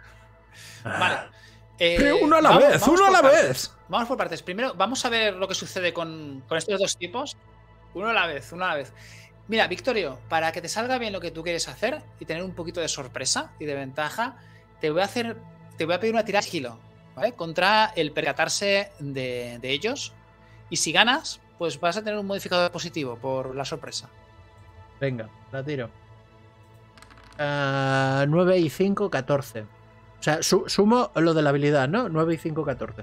Vale. Uno a la vez. Vamos por partes. Primero, vamos a ver lo que sucede con estos dos tipos. Uno a la vez. Mira, Victorio, para que te salga bien lo que tú quieres hacer y tener un poquito de sorpresa y de ventaja, te voy a pedir una tirada de sigilo, ¿vale? Contra el percatarse de ellos. Y si ganas, pues vas a tener un modificador positivo por la sorpresa. Venga, la tiro. 9 y 5, 14. O sea, sumo lo de la habilidad, ¿no? 9 y 5, 14.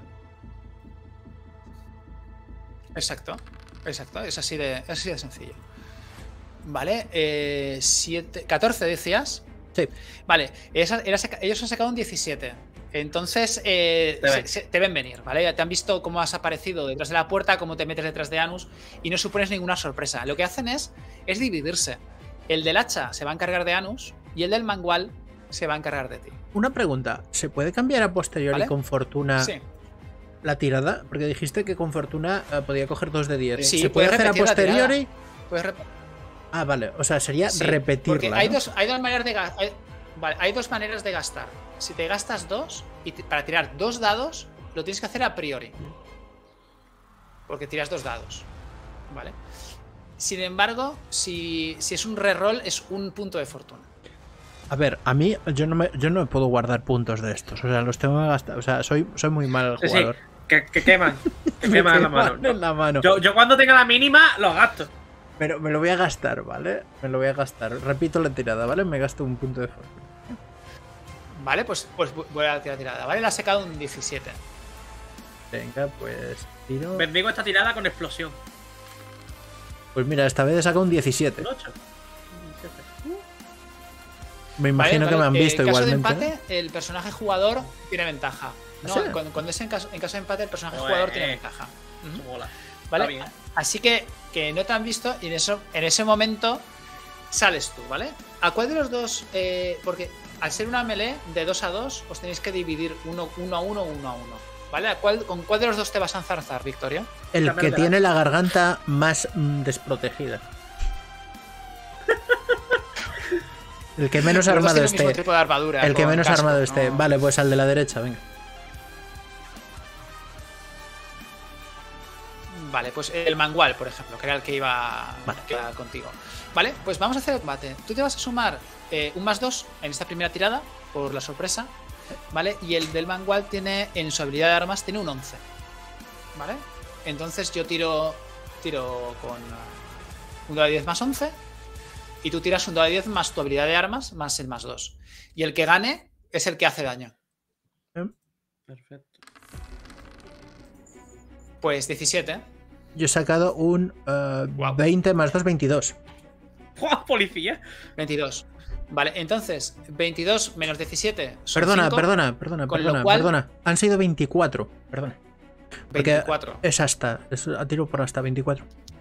Exacto. Exacto. Es así de sencillo. Vale. 14 decías. Sí. Vale. Ellos han sacado un 17. Entonces te ven venir, ¿vale? Ya te han visto cómo has aparecido detrás de la puerta, cómo te metes detrás de Anus y no supones ninguna sorpresa. Lo que hacen es dividirse. El del hacha se va a encargar de Anus y el del mangual se va a encargar de ti. Una pregunta, ¿se puede cambiar a posteriori ¿Vale? con fortuna Sí. la tirada? Porque dijiste que con fortuna podía coger 2 de 10. Sí, ¿Se puede hacer a repetir la posteriori? Puedes Ah, vale, o sea, sería Sí, repetirla. porque ¿no? hay dos maneras de gastar. Hay dos maneras de gastar. Si te gastas 2 y para tirar 2 dados, lo tienes que hacer a priori. Porque tiras 2 dados. ¿Vale? Sin embargo, si es un reroll, es un punto de fortuna. A ver, a mí yo no me puedo guardar puntos de estos. O sea, los tengo que gastar. O sea, soy muy mal Sí, jugador. que queman. Que queman en la mano. En la mano. Yo cuando tenga la mínima, los gasto. Pero me lo voy a gastar, ¿vale? Me lo voy a gastar. Repito la tirada, ¿vale? Me gasto un punto de fortuna. Vale, pues voy a tirar tirada. Vale, la has sacado un 17. Venga, pues tiro. Bendigo esta tirada con explosión. Pues mira, esta vez he sacado un 17. Un 8. Me imagino que me han visto en caso igualmente. de empate, el personaje jugador tiene ventaja. No, ¿Sí? cuando es en caso de empate, el personaje Joder. jugador tiene ventaja. Ujú. Mola. ¿Vale? Está bien. Así que no te han visto y en ese momento sales tú, ¿vale? ¿A cuál de los dos? Porque al ser una melee de 2 a 2, os tenéis que dividir 1 a 1, 1 a 1. ¿Vale? ¿Con cuál de los dos te vas a enzarzar, Victoria? El Dame que el de tiene la garganta más desprotegida. El que menos Los dos armado tienen el mismo esté. tipo de armadura. El que con menos casco, armado ¿no? esté. Vale, pues al de la derecha, venga. Vale, pues el mangual, por ejemplo, que era el que iba Vale. contigo. Vale, pues vamos a hacer el combate. Tú te vas a sumar un +2 en esta primera tirada, por la sorpresa. ¿Vale? Y el del mangual tiene, en su habilidad de armas, tiene un 11. ¿Vale? Entonces yo tiro con un dado de 10 más 11. Y tú tiras un dado de 10 más tu habilidad de armas más el +2. Y el que gane es el que hace daño. Perfecto. Pues 17. Yo he sacado un 20 más 2, 22. ¡Buah, policía! 22. Vale, entonces 22 menos 17 son 5, Perdona. lo cual- Han sido 24. Perdona. Porque 24. es hasta. Es a tiro por hasta 24.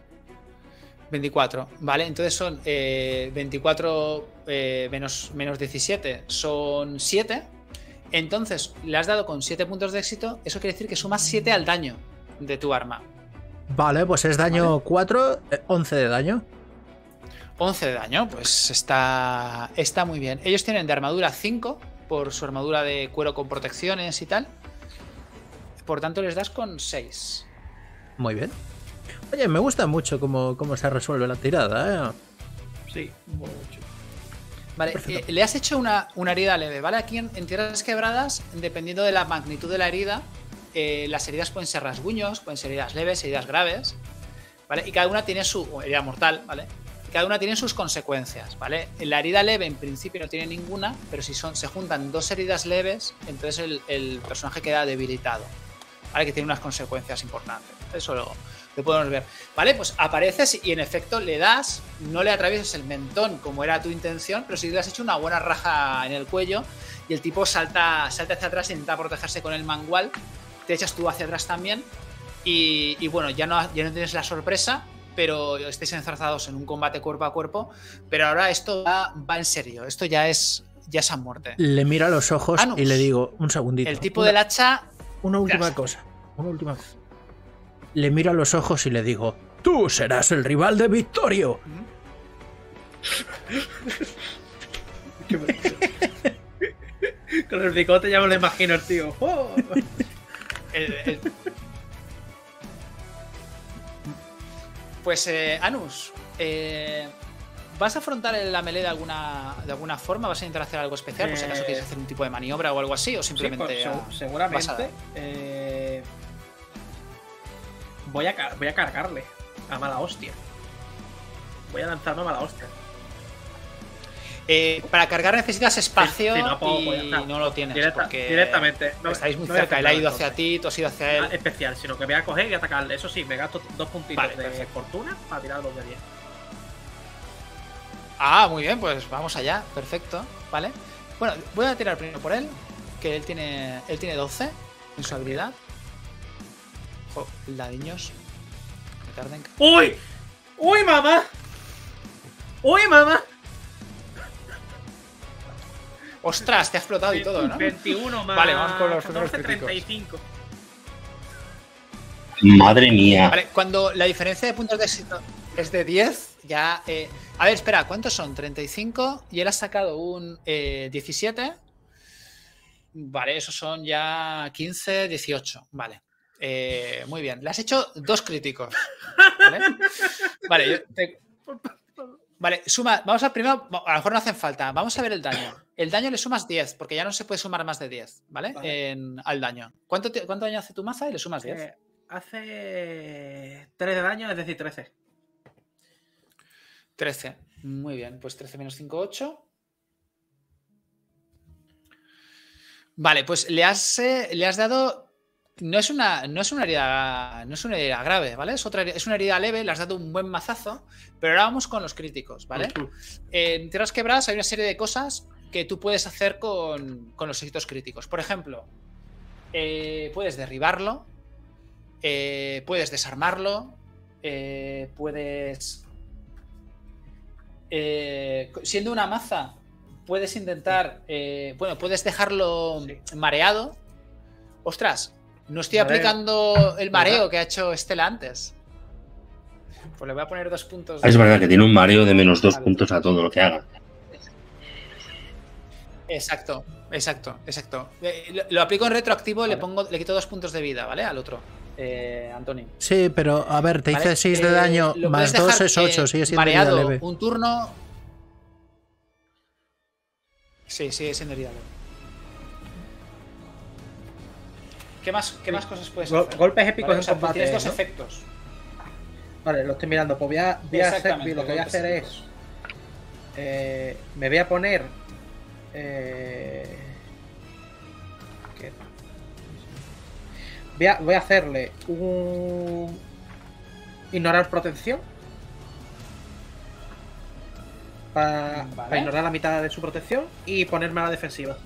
24, ¿vale? Entonces son 24 menos 17 son 7. Entonces le has dado con 7 puntos de éxito. Eso quiere decir que sumas 7 al daño de tu arma. Vale, pues es daño 4, 11 de daño. 11 de daño, pues está muy bien. Ellos tienen de armadura 5 por su armadura de cuero con protecciones y tal. Por tanto les das con 6. Muy bien. Oye, me gusta mucho cómo se resuelve la tirada, ¿eh? Sí, mucho. Vale, le has hecho una herida leve, ¿vale? Aquí en Tierras Quebradas, dependiendo de la magnitud de la herida, las heridas pueden ser rasguños, pueden ser heridas leves, heridas graves, ¿vale? Y cada una tiene su herida mortal, ¿vale? Cada una tiene sus consecuencias, ¿vale? La herida leve en principio no tiene ninguna, pero si se juntan 2 heridas leves, entonces el personaje queda debilitado, ¿vale? Que tiene unas consecuencias importantes. Eso lo podemos ver. Vale, pues apareces y en efecto le das, no le atraviesas el mentón como era tu intención, pero sí le has hecho una buena raja en el cuello y el tipo salta hacia atrás e intenta protegerse con el mangual. Te echas tú hacia atrás también y bueno, ya no tienes la sorpresa, pero estáis enzarzados en un combate cuerpo a cuerpo, pero ahora esto va en serio, esto ya es a muerte. Le miro a los ojos Anus. y le digo, un segundito. El tipo del hacha... Una última cosa. Le miro a los ojos y le digo, tú serás el rival de Victorio. Con el bigote ya me lo imagino el tío. ¡Oh! Pues, Anus, ¿vas a afrontar la melee de alguna forma? ¿Vas a intentar hacer algo especial? Por si acaso quieres hacer un tipo de maniobra o algo así, o simplemente... Sí, pues, vas a seguramente. dar? Voy a cargarle a mala hostia. Voy a lanzarme a mala hostia. Para cargar necesitas espacio Sí, no, pues ya y está. no lo tienes. porque Directamente. No, estáis muy no voy a cerca. Él hacer ha ido nada, hacia ti, tú has ido hacia él. especial, sino que voy a coger y atacarle. Eso sí, me gasto 2 puntitos Vale, de perfecto. fortuna para tirar 2 de 10. Ah, muy bien, pues vamos allá. Perfecto. Vale. Bueno, voy a tirar primero por él. Que él tiene 12 en su habilidad. Ojo, ladiños. Me tarden. ¡Uy! ¡Uy, mamá! ¡Uy, mamá! Ostras, te ha explotado y todo, ¿no? 21 más. Vale, vamos con los primeros 14, críticos. 35. Madre mía. Vale, cuando la diferencia de puntos de éxito es de 10, ya. A ver, espera, ¿cuántos son? 35 y él ha sacado un 17. Vale, esos son ya 15, 18. Vale. Muy bien. Le has hecho 2 críticos. Vale. Vale, vale, suma. Vamos a primero. A lo mejor no hacen falta. Vamos a ver el daño. El daño le sumas 10, porque ya no se puede sumar más de 10, ¿vale? Vale. Al daño. ¿Cuánto daño hace tu maza y le sumas 10? Hace 3 de daño, es decir, 13. 13. Muy bien, pues 13 menos 5, 8. Vale, pues le has dado. No es una herida grave, ¿vale? Es una herida leve, le has dado un buen mazazo, pero ahora vamos con los críticos, ¿vale? En Tierras Quebradas hay una serie de cosas que tú puedes hacer con los éxitos críticos. Por ejemplo, puedes derribarlo, puedes desarmarlo, puedes... siendo una maza, puedes intentar... puedes dejarlo mareado. Ostras, no estoy aplicando el mareo que ha hecho Estela antes. Pues le voy a poner 2 puntos. Es verdad que tiene un mareo de menos 2 puntos a todo lo que haga. Exacto. Lo aplico en retroactivo, Vale. le quito 2 puntos de vida, ¿vale? Al otro. Antonio. Sí, pero a ver, te ¿Vale? hice 6 de daño, Lo más puedes 2 dejar, es 8, sigue siendo herida mareado leve. un turno. Sí, sigue siendo herida leve. ¿Qué más cosas puedes hacer? Golpes épicos Vale, en o sea, combate, tienes 2 ¿no? efectos. Vale, lo estoy mirando. Pues voy a hacer, Exactamente, lo que voy a golpes hacer épicos. es... me voy a poner... ¿qué? Voy a hacerle un... ignorar protección. Para ignorar la mitad de su protección y ponerme a la defensiva.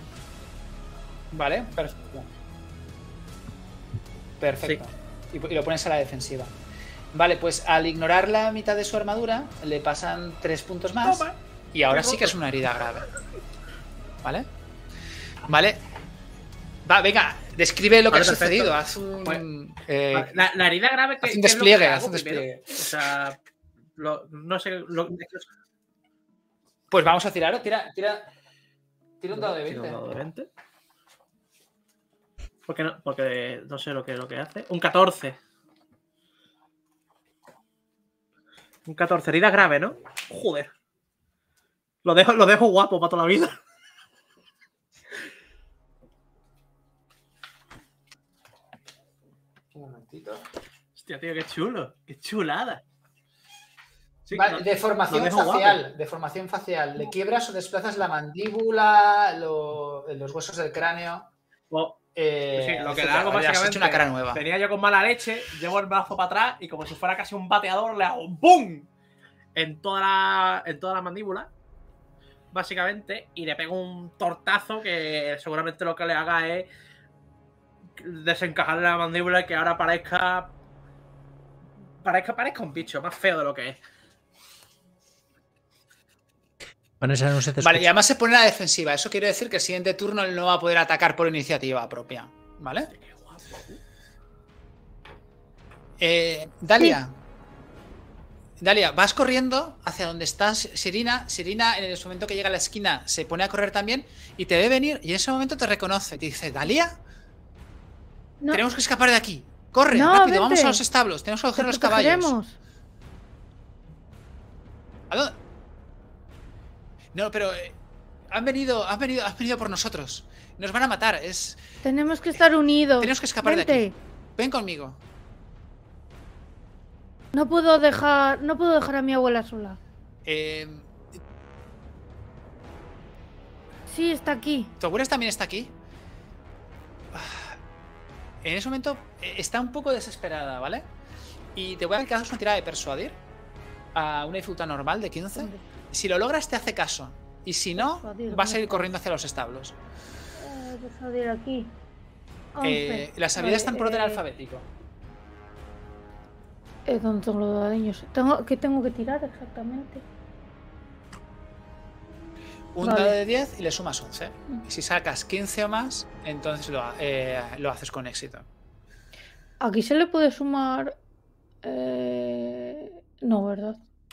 Vale, perfecto. Perfecto. Y lo pones a la defensiva. Vale, pues al ignorar la mitad de su armadura, le pasan 3 puntos más. Toma. Y ahora sí que es una herida grave. ¿Vale? Vale. Va, venga, describe lo que Vale, ha sucedido. perfecto. Haz un. Vale, la herida grave que haz un ¿qué es lo que despliegue, hago haz un primero? despliegue. O sea, no sé. Pues vamos a tirar. Tira un dado de Tiro 20. un dado de 20. Porque no sé lo que hace. Un 14. Un 14. Herida grave, ¿no? Joder. Lo dejo guapo para toda la vida. Un momentito. Hostia, tío, qué chulo. Qué chulada. Sí, Vale, deformación lo dejo facial. guapo. Deformación facial. Le quiebras o desplazas la mandíbula, los huesos del cráneo. Pues, sí, lo que le etcétera, hago ¿vale? Has básicamente. hecho una cara nueva. Venía yo con mala leche, llevo el brazo para atrás y como si fuera casi un bateador, le hago ¡BUM! En toda la mandíbula. Básicamente. Y le pego un tortazo que seguramente lo que le haga es desencajarle la mandíbula y que ahora parezca un bicho, más feo de lo que es. Vanessa, no se te Vale, y escucha. además se pone a la defensiva. Eso quiere decir que el siguiente turno él no va a poder atacar por iniciativa propia. ¿Vale? Dalia. Dalia, vas corriendo hacia donde estás Sirina. Sirina, en el momento que llega a la esquina, se pone a correr también y te ve venir y en ese momento te reconoce. Te dice, Dalia, No, tenemos que escapar de aquí. Corre, No, rápido, vente. vamos a los establos. Tenemos que te coger los caballos. protegeremos. ¿A dónde? No, pero han venido por nosotros. Nos van a matar. Tenemos que estar unidos. Tenemos que escapar de Vente. aquí. Ven conmigo. No puedo dejar a mi abuela sola. Sí, está aquí. ¿Tu abuela también está aquí? En ese momento está un poco desesperada, ¿vale? Y te voy a pedir que hagas una tirada de persuadir a una dificultad normal de 15. ¿Dónde? Si lo logras, te hace caso. Y si no, Persuadir, vas a ¿dónde ir está? corriendo hacia los establos. Persuadir aquí. 11. Las habilidades están por orden Vale, alfabético. ¿Dónde tengo los daños? ¿Qué tengo que tirar exactamente? Un Vale. dado de 10 y le sumas 11. Y si sacas 15 o más, entonces lo haces con éxito. Aquí se le puede sumar. No, ¿verdad?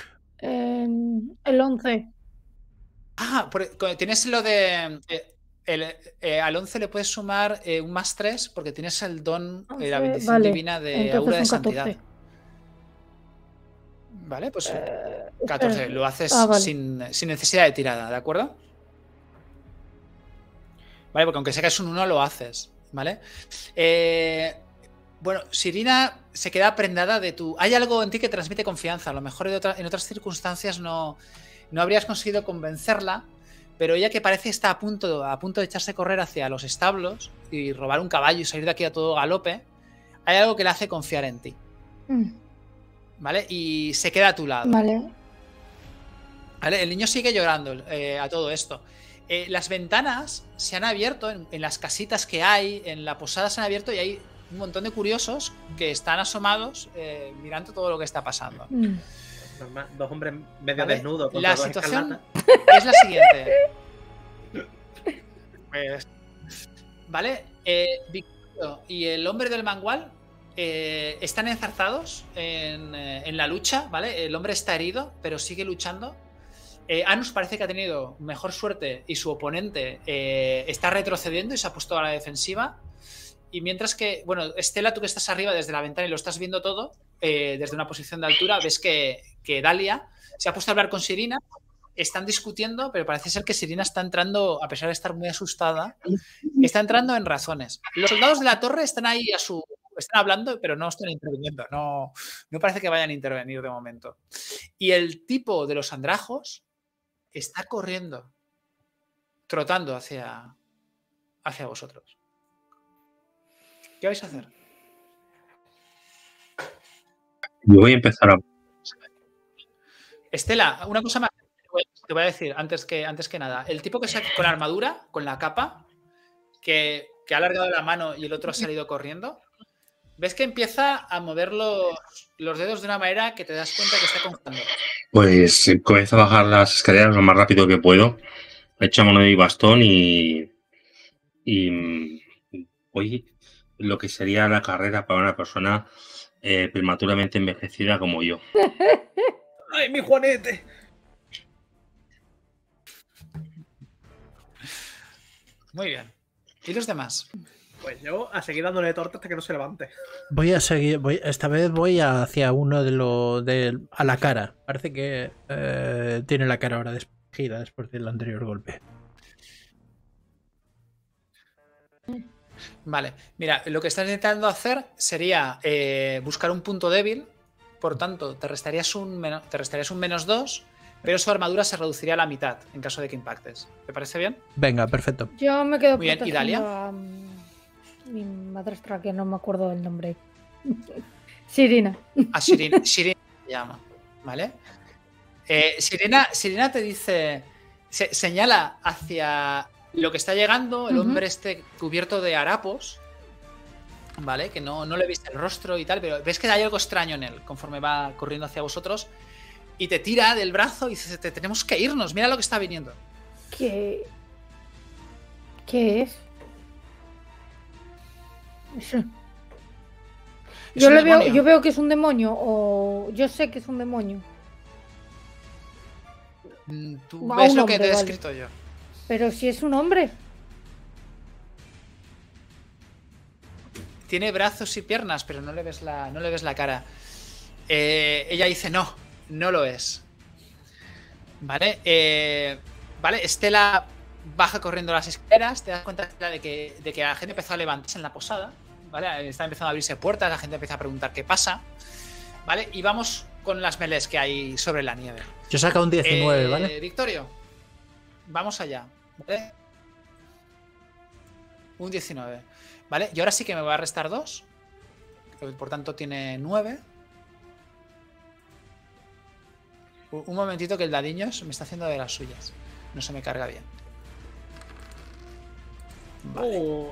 El 11. Ah, tienes lo de... al 11 le puedes sumar un más 3 porque tienes el don, la 11, bendición vale. divina de Entonces aura de son 14. santidad. Vale, pues Espera. 14. Lo haces Vale. sin necesidad de tirada, ¿de acuerdo? Vale, porque aunque sacas un 1 lo haces, ¿vale? Bueno, Sirina se queda prendada de tu... Hay algo en ti que transmite confianza. A lo mejor en otras circunstancias no habrías conseguido convencerla, pero ella que parece está a punto de echarse a correr hacia los establos y robar un caballo y salir de aquí a todo galope, hay algo que le hace confiar en ti, ¿vale? Y se queda a tu lado. Vale. ¿Vale? El niño sigue llorando a todo esto. Las ventanas se han abierto en las casitas que hay, en la posada se han abierto y hay un montón de curiosos que están asomados mirando todo lo que está pasando. Normal, dos hombres medio ¿Vale? desnudos. contra La dos situación escarlatas. es la siguiente. Pues, ¿vale? Victorio y el hombre del mangual están enzarzados en la lucha, ¿vale? El hombre está herido, pero sigue luchando. Anus parece que ha tenido mejor suerte y su oponente está retrocediendo y se ha puesto a la defensiva. Y mientras que, bueno, Estela, tú que estás arriba desde la ventana y lo estás viendo todo, desde una posición de altura, ves que Dalia se ha puesto a hablar con Sirina. Están discutiendo, pero parece ser que Sirina está entrando, a pesar de estar muy asustada, está entrando en razones. Los soldados de la torre están ahí están hablando, pero no están interviniendo. No parece que vayan a intervenir de momento. Y el tipo de los andrajos está corriendo, trotando hacia vosotros. ¿Qué vais a hacer? Yo voy a empezar a... Estela, una cosa más te voy a decir antes que nada. El tipo que sale con la armadura, con la capa, que ha alargado la mano y el otro ha salido corriendo, ves que empieza a mover los dedos de una manera que te das cuenta que está confiando. Pues comienzo a bajar las escaleras lo más rápido que puedo. Echo mano de mi bastón y voy lo que sería la carrera para una persona prematuramente envejecida como yo. ¡Ay, mi Juanete! Muy bien. ¿Y los demás? Pues yo a seguir dándole torta hasta que no se levante. Voy a seguir, esta vez voy hacia uno a la cara. Parece que tiene la cara ahora despejida después del anterior golpe. Vale, mira, lo que estás intentando hacer sería buscar un punto débil, por tanto, te restarías un -2, pero su armadura se reduciría a la mitad en caso de que impactes. ¿Te parece bien? Venga, perfecto. Yo me quedo Muy bien, ¿y Dalia? protegiendo a mi madrastra, que no me acuerdo del nombre. Sirina. A Sirina se llama, ¿vale? Sirina te dice, señala hacia lo que está llegando, el hombre este cubierto de harapos, ¿vale? Que no le viste el rostro y tal, pero ves que hay algo extraño en él conforme va corriendo hacia vosotros y te tira del brazo y dice, tenemos que irnos, mira lo que está viniendo. ¿Qué es? Eso. Es Yo un le veo, demonio. yo veo que es un demonio, o yo sé que es un demonio, Tú Va, ves un lo que hombre, te he vale. descrito yo. pero si es un hombre. Tiene brazos y piernas, pero no le ves la cara. Ella dice, no lo es. ¿Vale? Vale, Estela baja corriendo las escaleras, te das cuenta de que la gente empezó a levantarse en la posada, ¿vale? Está empezando a abrirse puertas, la gente empieza a preguntar qué pasa, ¿vale? Y vamos con las melés que hay sobre la nieve. Yo saco un 19, ¿vale? Victorio, vamos allá, ¿vale? Un 19. Vale, y ahora sí que me va a restar 2. Por tanto tiene 9. Un momentito que el dadiños me está haciendo de las suyas. No se me carga bien. Vale.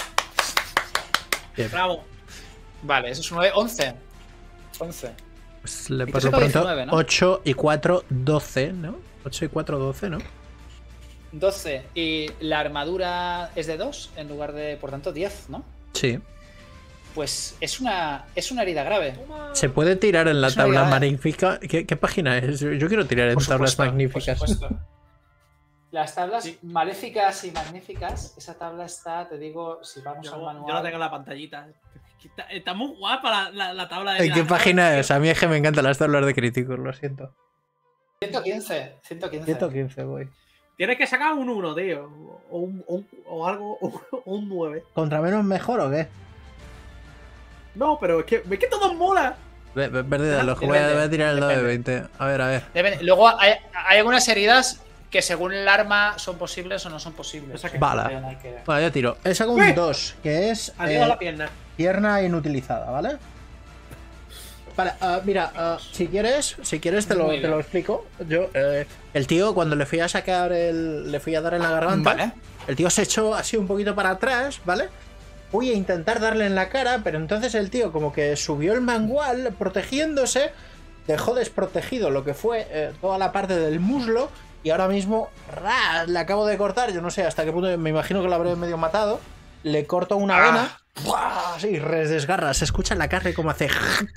Bien. Bravo. Vale, eso es 9. 11. 11. Pues le Y tú paso sacas pronto 19, ¿no? 8 y 4, 12, ¿no? 8 y 4, 12, ¿no? 12. Y la armadura es de 2 en lugar de, por tanto, 10, ¿no? Sí. Pues es una herida grave. Toma. ¿Se puede tirar en la Es una tabla idea, magnífica? ¿Qué página es? Yo quiero tirar en Por tablas supuesto, magníficas. por supuesto. Las tablas Sí. maléficas y magníficas, esa tabla está, te digo, si vamos al Yo manual. no tengo la pantallita. Está muy guapa la tabla de ¿En qué las página naves, es? A mí es que me encantan las tablas de críticos, lo siento. 115. 115. 115 voy. Tienes que sacar un 1, tío. O algo, o un 9. ¿Contra menos mejor o qué? No, pero es que todo mola. Pérdida del ojo. Voy a tirar el dado de 20. A ver. Depende. Luego hay algunas heridas que según el arma son posibles o no son posibles. O sea que- Vale. También hay que- Bueno, yo tiro. He sacado un 2, que es Adiós a la pierna. pierna inutilizada, ¿vale? Vale, mira, si quieres te Muy lo bien. explico. Yo, el tío, cuando le fui a sacar le fui a dar en la garganta, Vale. el tío se echó así un poquito para atrás, ¿vale? Voy a intentar darle en la cara, pero entonces el tío como que subió el mangual protegiéndose, dejó desprotegido lo que fue toda la parte del muslo y ahora mismo ¡ras! Le acabo de cortar, yo no sé hasta qué punto, me imagino que lo habré medio matado, le corto una vena, ¡buah! Sí, desgarra, se escucha en la carne como hace...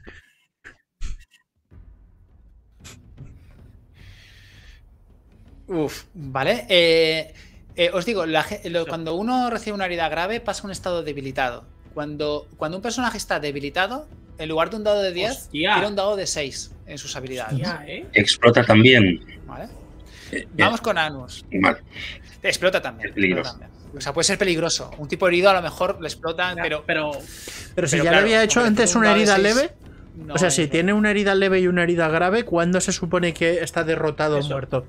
Uf, vale. Os digo, cuando uno recibe una herida grave pasa a un estado debilitado. Cuando un personaje está debilitado, en lugar de un dado de 10, Hostia. tira un dado de 6 en sus habilidades. Ya, ¿eh? Explota también. ¿Vale? Vamos con Anus. Vale. Explota también. Es peligroso. explota también. O sea, puede ser peligroso. Un tipo herido a lo mejor le explota, pero Pero si Pero ya claro, le había hecho hombre, antes un una dado de herida 6 leve, no o sea, es- si tiene una herida leve y una herida grave, ¿cuándo se supone que está derrotado o Eso. muerto?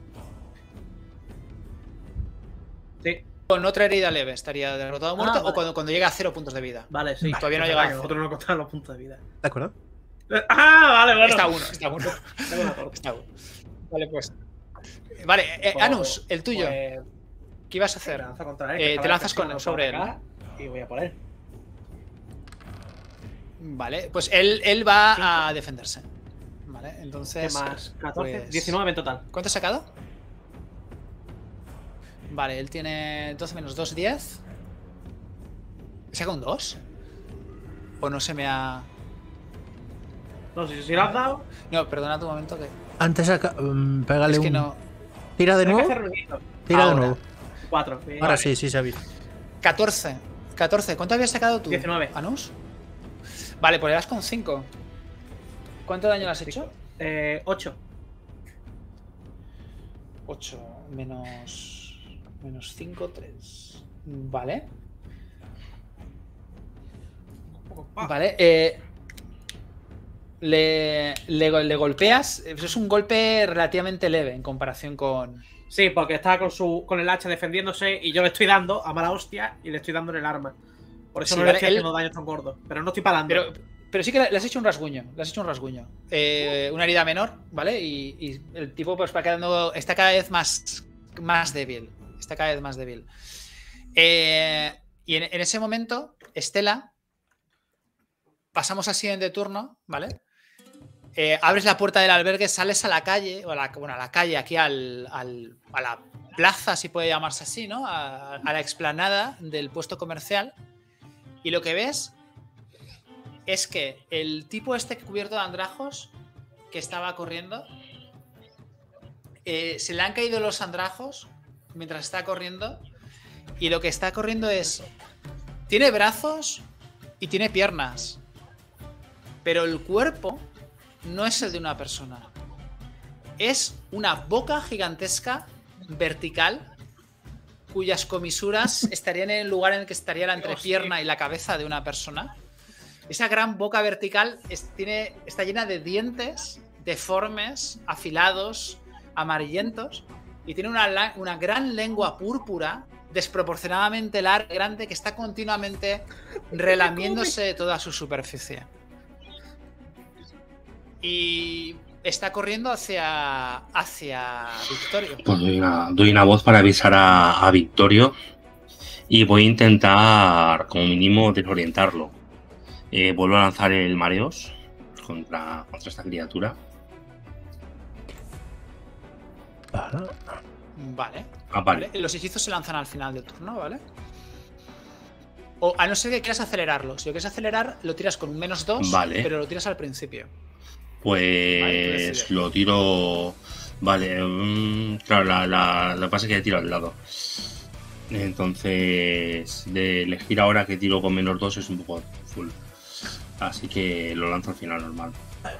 Sí. Con otra herida leve estaría derrotado o muerto vale. o cuando llega a 0 puntos de vida. Vale, sí. Todavía no ha llegado. Nosotros no contamos los puntos de vida. ¿De acuerdo? Vale, bueno. Está uno. Tengo una torta. Está uno. Vale, pues. Vale, Anus, el tuyo. Pues, ¿Qué ibas a hacer? me lanzo contra él, Eh, que te estaba lanzas defensivo sobre él. para acá Y voy a por él. Vale, pues él va a defenderse. Vale, ¿Qué entonces. más? 14, pues, 19 en total. ¿Cuánto has sacado? Vale, él tiene 12 menos 2, 10. ¿Saca un 2? ¿O no se me ha.? No sé si lo has dado. No, perdona tu momento que. Antes pégale Es que un... no. Tira de Tienes que nuevo. hacer ruidito. Tira de Ahora. nuevo. 4. Ahora sí sabía. 14. 14. ¿Cuánto habías sacado tú? 19. Anus. Vale, pues le das con 5. ¿Cuánto daño le has hecho? 8. 8 menos 5, 3. Vale. Vale. Le golpeas. Eso es un golpe relativamente leve en comparación con. Sí, porque estaba con el hacha defendiéndose y yo le estoy dando a mala hostia y le estoy dando en el arma. Por eso Sí, no vale, le estoy él- haciendo daño tan gordo. Pero no estoy parando. Pero sí que le has hecho un rasguño. Le has hecho un rasguño. Una herida menor, ¿vale? Y el tipo pues va quedando. Está cada vez más débil. Está cada vez más débil. Y en ese momento, Estela. Pasamos al siguiente turno, ¿vale? Abres la puerta del albergue, sales a la calle, o a la calle, aquí a la plaza, si puede llamarse así, ¿no? A la explanada del puesto comercial. Y lo que ves es que el tipo este cubierto de andrajos que estaba corriendo, se le han caído los andrajos mientras está corriendo. Y lo que está corriendo es... Tiene brazos y tiene piernas. Pero el cuerpo no es el de una persona. Es una boca gigantesca, vertical, cuyas comisuras estarían en el lugar en el que estaría la entrepierna y la cabeza de una persona. Esa gran boca vertical está llena de dientes deformes, afilados, amarillentos, y tiene una gran lengua púrpura desproporcionadamente larga, grande, que está continuamente relamiéndose toda su superficie. Y está corriendo hacia Victorio. Pues doy una voz para avisar a Victorio y voy a intentar, como mínimo, desorientarlo. Vuelvo a lanzar el mareos contra esta criatura. Vale. Vale. Los hechizos se lanzan al final del turno, ¿vale? O a no ser que quieras acelerarlo. Si lo quieres acelerar, lo tiras con un -2, Vale. pero lo tiras al principio. Pues lo tiro. Vale, claro, la pasa es que le tiro al lado. Entonces, de elegir ahora que tiro con -2 es un poco full. Así que lo lanzo al final normal.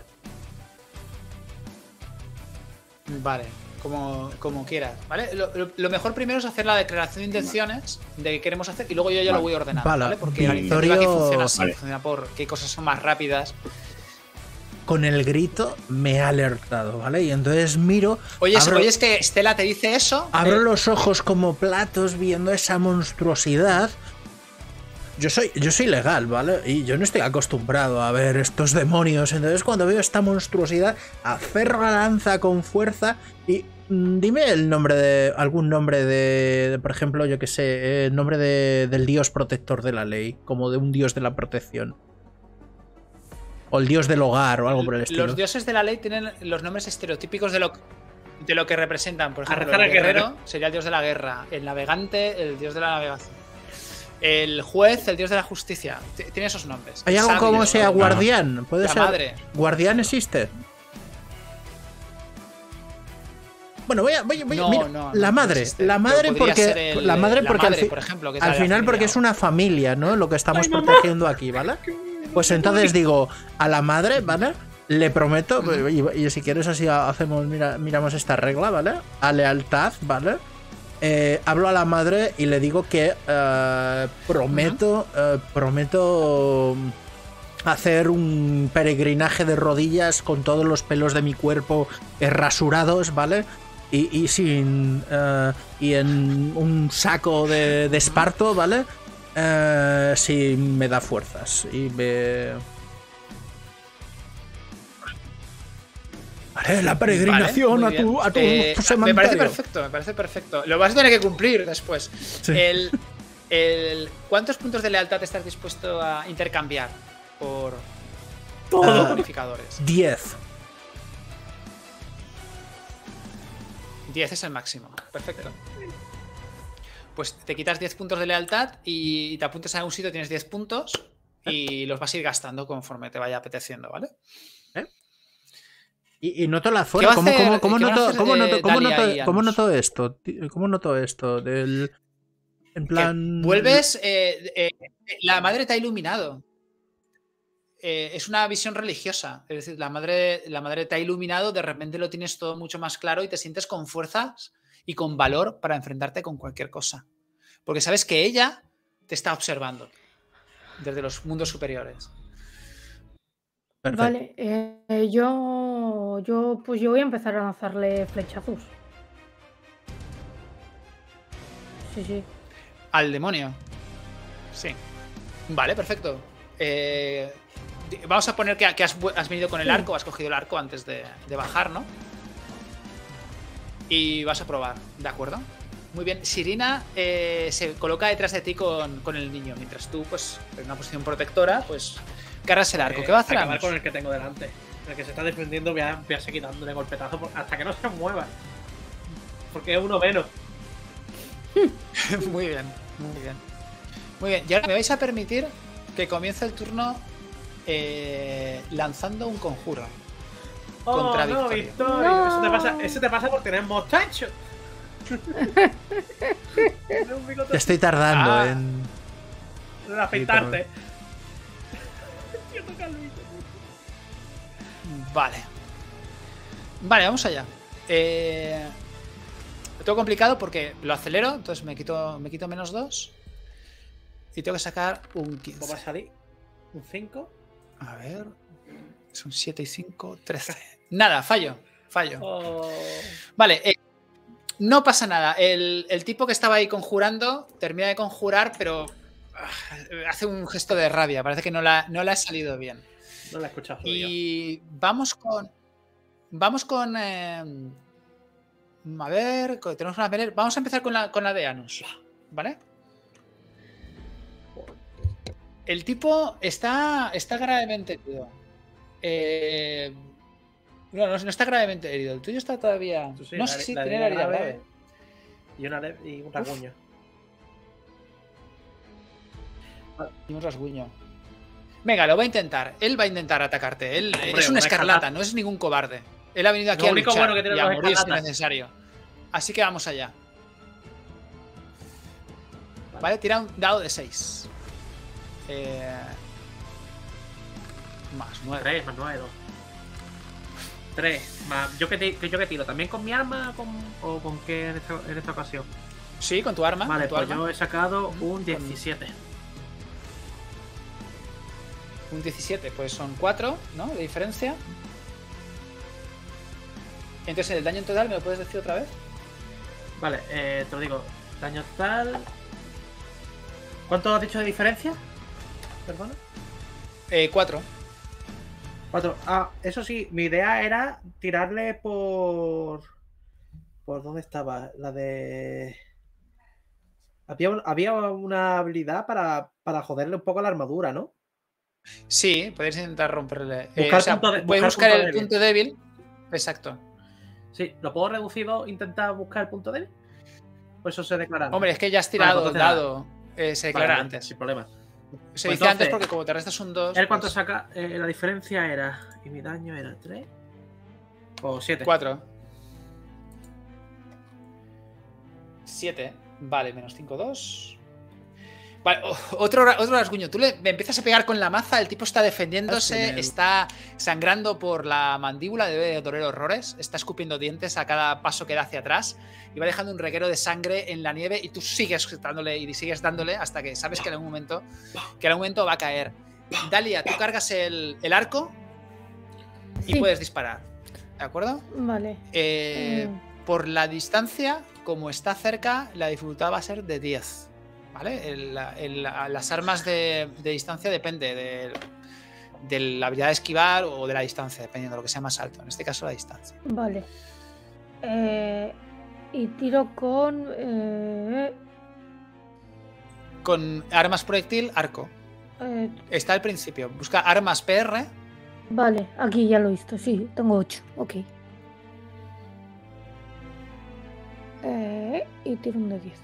Vale, como quieras, ¿vale? Lo mejor primero es hacer la declaración de intenciones de que queremos hacer y luego yo ya lo voy ordenando, ¿vale? Porque la iniciativa aquí funciona así, funciona por qué cosas son más rápidas. Con el grito me ha alertado, ¿vale? Y entonces miro... Oye, es que Estela te dice eso. Abro los ojos como platos viendo esa monstruosidad. Yo soy legal, ¿vale? Y yo no estoy acostumbrado a ver estos demonios. Entonces cuando veo esta monstruosidad, aferro la lanza con fuerza y... Dime el nombre de... algún nombre de por ejemplo, yo que sé, el nombre del dios protector de la ley, como de un dios de la protección. O el dios del hogar o algo por el estilo. Los dioses de la ley tienen los nombres estereotípicos de lo que representan. Por ejemplo, Arrezar el el guerrero sería el dios de la guerra. El navegante, el dios de la navegación. El juez, el dios de la justicia. Tiene esos nombres. ¿Hay algo como sea guardián? ¿Puede la ser? Madre. ¿Guardián existe? Bueno, voy No, la madre, existe. la madre porque La madre, por ejemplo, que es al la de la final porque familia. es una familia, ¿no? Lo que estamos protegiendo aquí, ¿vale? Pues entonces digo, a la madre, ¿vale? Le prometo, y si quieres así hacemos, miramos esta regla, ¿vale? A lealtad, ¿vale? Hablo a la madre y le digo que prometo hacer un peregrinaje de rodillas con todos los pelos de mi cuerpo rasurados, ¿vale? Y sin y en un saco de esparto, ¿vale? Si me da fuerzas y me haré la peregrinación vale, a tu cementerio. Me parece perfecto. Lo vas a tener que cumplir después. Sí. ¿Cuántos puntos de lealtad estás dispuesto a intercambiar por bonificadores? 10. 10 es el máximo. Perfecto. Pues te quitas 10 puntos de lealtad y te apuntas a un sitio, tienes 10 puntos y los vas a ir gastando conforme te vaya apeteciendo, ¿vale? Y noto la fuerza. ¿Cómo noto esto? ¿Cómo noto esto? En plan. Que vuelves. La madre te ha iluminado. Es una visión religiosa. Es decir, la madre te ha iluminado, de repente lo tienes todo mucho más claro y te sientes con fuerzas y con valor para enfrentarte con cualquier cosa. Porque sabes que ella te está observando desde los mundos superiores. Perfecto. Vale, yo voy a empezar a lanzarle flechazos. Sí. Al demonio. Sí. Vale, perfecto. Vamos a poner que has venido con el arco, has cogido el arco antes de bajar, ¿no? Y vas a probar, ¿de acuerdo? Muy bien. Sirina se coloca detrás de ti con el niño, mientras tú, pues, en una posición protectora, pues, cargas el arco. ¿Qué va a hacer? Acabar con el que tengo delante. El que se está defendiendo voy a seguir dándole golpetazo hasta que no se mueva. Porque es uno menos. Muy bien, muy bien. Muy bien, y ahora me vais a permitir que comience el turno lanzando un conjuro contra no, Victorio. Victorio. No. Eso te pasa por tener mostacho. Te estoy tardando en. afeitarte. Vale, vamos allá. Lo tengo complicado porque lo acelero, entonces me quito -2 y tengo que sacar un 15. ¿Cómo va a salir? ¿Un 5? A ver, son 7 y 5, 13. Nada, fallo. Oh. Vale, No pasa nada. El tipo que estaba ahí conjurando termina de conjurar, pero hace un gesto de rabia. Parece que no le ha salido bien. No la he escuchado. Y vamos con. A ver, tenemos una veneno. Vamos a empezar con la de Anus. ¿Vale? El tipo está gravemente herido. No está gravemente herido. El tuyo está todavía. Sí, no sé si tiene la herida grave. Y un rasguño. Y un rasguño. Venga, lo va a intentar. Él va a intentar atacarte. Él Hombre, es un escarlata, no es ningún cobarde. Él ha venido aquí a luchar bueno que tiene y a los morir si escarlatas. necesario. Así que vamos allá. Vale, tira un dado de 6. Más 9. 3 más 9, 2. 3 más. ¿Yo qué tiro? ¿También con mi arma o con qué en esta ocasión? Sí, con tu arma. Vale, con tu pues arma. yo he sacado un 17. Un 17, pues son 4, ¿no? De diferencia. Entonces, el daño en total, ¿me lo puedes decir otra vez? Vale, te lo digo. Daño total. ¿Cuánto has dicho de diferencia? Perdona. 4. 4. Ah, eso sí, mi idea era tirarle por. ¿Por dónde estaba? La de. Había una habilidad para joderle un poco la armadura, ¿no? Sí, podéis intentar romperle. Puedes buscar el punto débil. Exacto. Sí, ¿lo puedo reducido intentar buscar el punto débil? Pues eso se declara antes. Hombre, es que ya has tirado Vale, el dado. Se declara Vale, antes. Sin problema. Se Pues dice antes entonces, porque como te restas un 2. ¿Él cuánto saca? La diferencia era. Y mi daño era 3. O 7. 4. 7. Vale, menos 5, 2. Vale, otro rasguño. Tú le empiezas a pegar con la maza, el tipo está defendiéndose, está sangrando por la mandíbula, debe doler horrores, está escupiendo dientes a cada paso que da hacia atrás y va dejando un reguero de sangre en la nieve y tú sigues dándole y sigues dándole hasta que sabes que en algún momento va a caer. Dalia, tú cargas el arco y Sí. puedes disparar, ¿de acuerdo? Vale. Por la distancia, como está cerca, la dificultad va a ser de 10. ¿Vale? Las armas de distancia depende de la habilidad de esquivar o de la distancia, dependiendo de lo que sea más alto. En este caso, la distancia. Vale. Y tiro con. Con armas proyectil, arco. Está al principio. Busca armas PR. Vale, aquí ya lo he visto. Sí, tengo 8. Ok. Y tiro un de 10.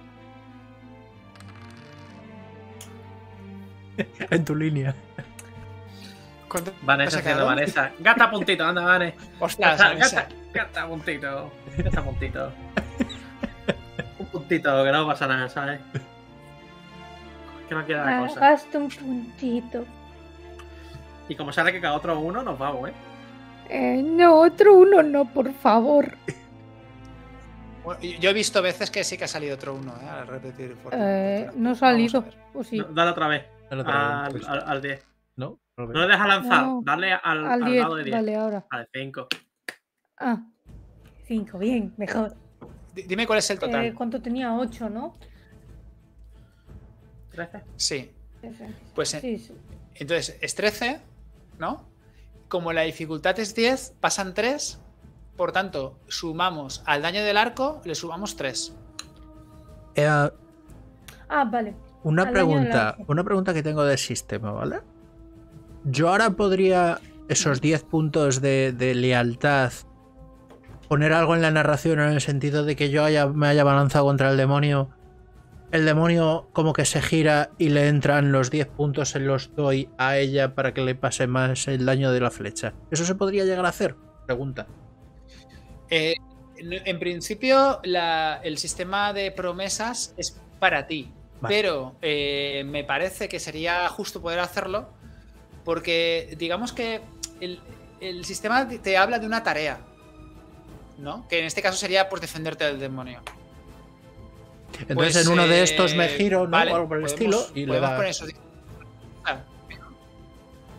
En tu línea. Vanessa haciendo Vanessa. Gasta puntito, anda, Vane. Ostras, Gasta puntito. Gasta puntito. Un puntito, que no pasa nada, ¿sabes? Que no queda la cosa. Gasto un puntito. Y como sale que cada otro uno, nos vamos, No, otro uno no, por favor. Bueno, yo he visto veces que sí que ha salido otro uno, al repetir. No ha salido. ¿O sí? No, dale otra vez. Pues, Al 10. No, No le dejas lanzar. No. Dale al 10. lado de 10. Vale, ahora. Al 5. 5, bien, mejor. Dime cuál es el total. ¿Cuánto tenía? 8, ¿no? 13. Sí. 13. Pues Sí. entonces es 13, ¿no? Como la dificultad es 10, pasan 3. Por tanto, sumamos al daño del arco, le sumamos 3. Vale. Una Al daño del arco. pregunta que tengo del sistema, ¿vale? Yo ahora podría esos 10 puntos de lealtad poner algo en la narración en el sentido de que yo me haya balanzado contra el demonio como que se gira y le entran los 10 puntos, se los doy a ella para que le pase más el daño de la flecha. ¿Eso se podría llegar a hacer? Pregunta. En principio, el sistema de promesas es para ti. Vale. Pero me parece que sería justo poder hacerlo porque digamos que el sistema te habla de una tarea, ¿no? Que en este caso sería pues defenderte del demonio. Entonces pues, en uno de estos me giro, ¿no? Vale, o algo por el estilo y le da...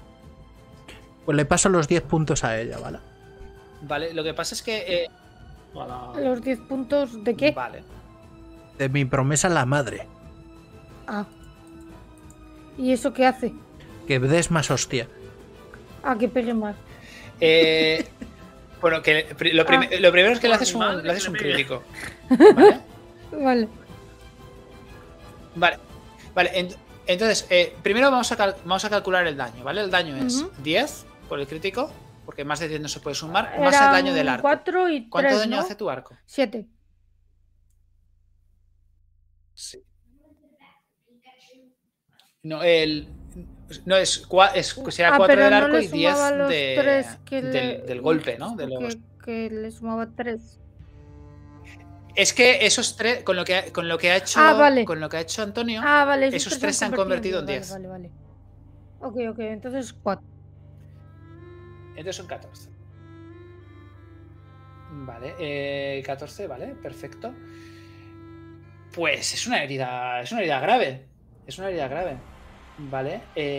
Pues le paso los 10 puntos a ella, ¿vale? Vale, lo que pasa es que Hola. ¿Los 10 puntos de qué? Vale. De mi promesa a la madre. Ah. ¿Y eso qué hace? Que des más hostia. Ah, que pegue más. Bueno, que lo primero es que le Por haces mi madre le haces que un me pegue. crítico. ¿Vale? Vale. Vale. Vale, entonces, primero vamos a calcular el daño, ¿vale? El daño es Ujú. 10 por el crítico, porque más de 10 no se puede sumar, más el daño del arco. 4 y 3, ¿Cuánto daño ¿no? hace tu arco? 7. Sí. No, no será 4 del arco y 10 del golpe, ¿no? Que le sumaba 3. Es que esos 3, con lo que ha hecho, vale. con lo que ha hecho Antonio, Ah, vale. esos 3 se han convertido en 10. Vale. Ok, entonces 4. Entonces son 14. Vale, 14, vale, perfecto. Pues es una herida grave. Es una herida grave. Vale.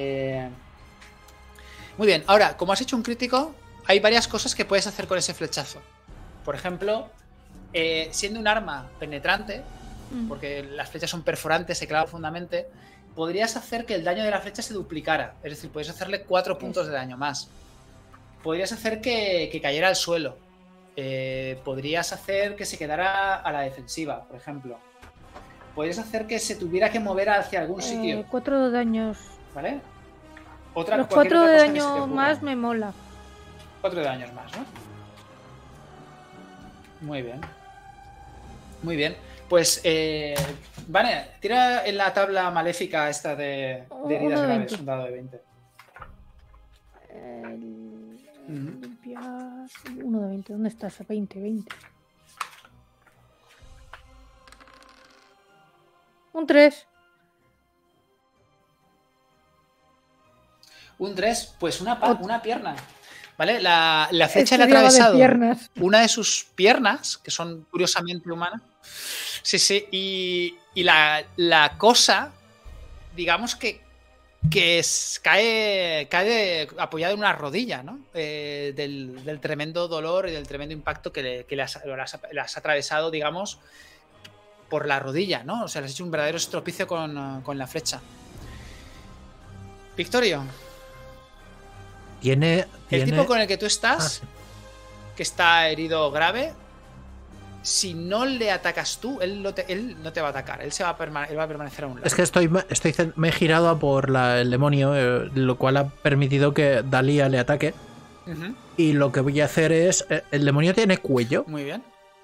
Muy bien, ahora, como has hecho un crítico, hay varias cosas que puedes hacer con ese flechazo. Por ejemplo, siendo un arma penetrante, porque las flechas son perforantes, se clavan profundamente, podrías hacer que el daño de la flecha se duplicara. Es decir, podrías hacerle 4 puntos de daño más. Podrías hacer que cayera al suelo. Podrías hacer que se quedara a la defensiva, por ejemplo. Podrías hacer que se tuviera que mover hacia algún sitio. 4 daños. ¿Vale? Los cualquier 4 otra de cosa que se te daño ocurra. más me mola. 4 de daños más, ¿no? Muy bien. Muy bien. Pues, vale, tira en la tabla maléfica esta de heridas Uno de graves, 20. un dado de 20. Limpiar. 1 de 20. ¿Dónde estás? 20. Un 3. Un 3, pues una pierna. ¿Vale? La flecha le ha Estudiaba de atravesado piernas. una de sus piernas, que son curiosamente humanas. Sí. Y la cosa, digamos que cae apoyada en una rodilla, ¿no? Del tremendo dolor y del tremendo impacto que le has atravesado, digamos, por la rodilla, ¿no? O sea, le has hecho un verdadero estropicio con la flecha. Victorio, Tiene. el tipo con el que tú Ah, estás, sí. que está herido grave, si no le atacas tú, él no te va a atacar. Él va a permanecer a un lado. Es que me he girado a por el demonio, lo cual ha permitido que Dalia le ataque. Ujú, Y lo que voy a hacer es. ¿El demonio tiene cuello? muy bien.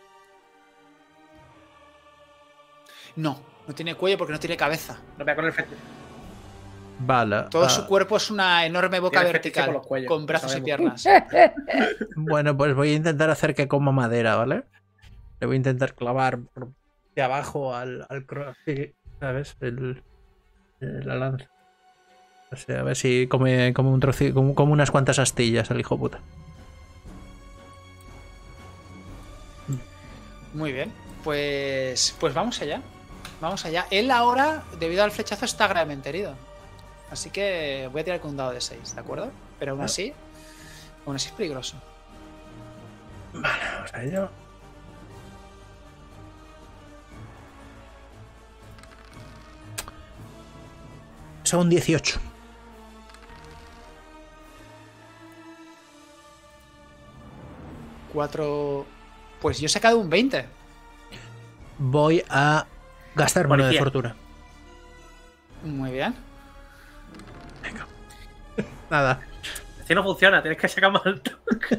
No tiene cuello porque no tiene cabeza. Lo vea con el fetiche. Vale. Todo su cuerpo es una enorme boca Tiene fetiche vertical con los cuellos, con lo brazos y sabemos. piernas. Bueno, pues voy a intentar hacer que coma madera, ¿vale? Le voy a intentar clavar de abajo al sí, ¿sabes? La lanza. O sea, a ver si come un trocito, come unas cuantas astillas el hijo puta. Muy bien. Pues vamos allá. Vamos allá. Él ahora, debido al flechazo, está gravemente herido. Así que voy a tirar con un dado de 6, ¿de acuerdo? Pero aún así es peligroso. Vale, vamos a ello. Son 18. Cuatro. Pues yo he sacado un 20. Voy a gastar uno de Policía. fortuna. Muy bien. Nada. Así no funciona, tienes que sacar más alto.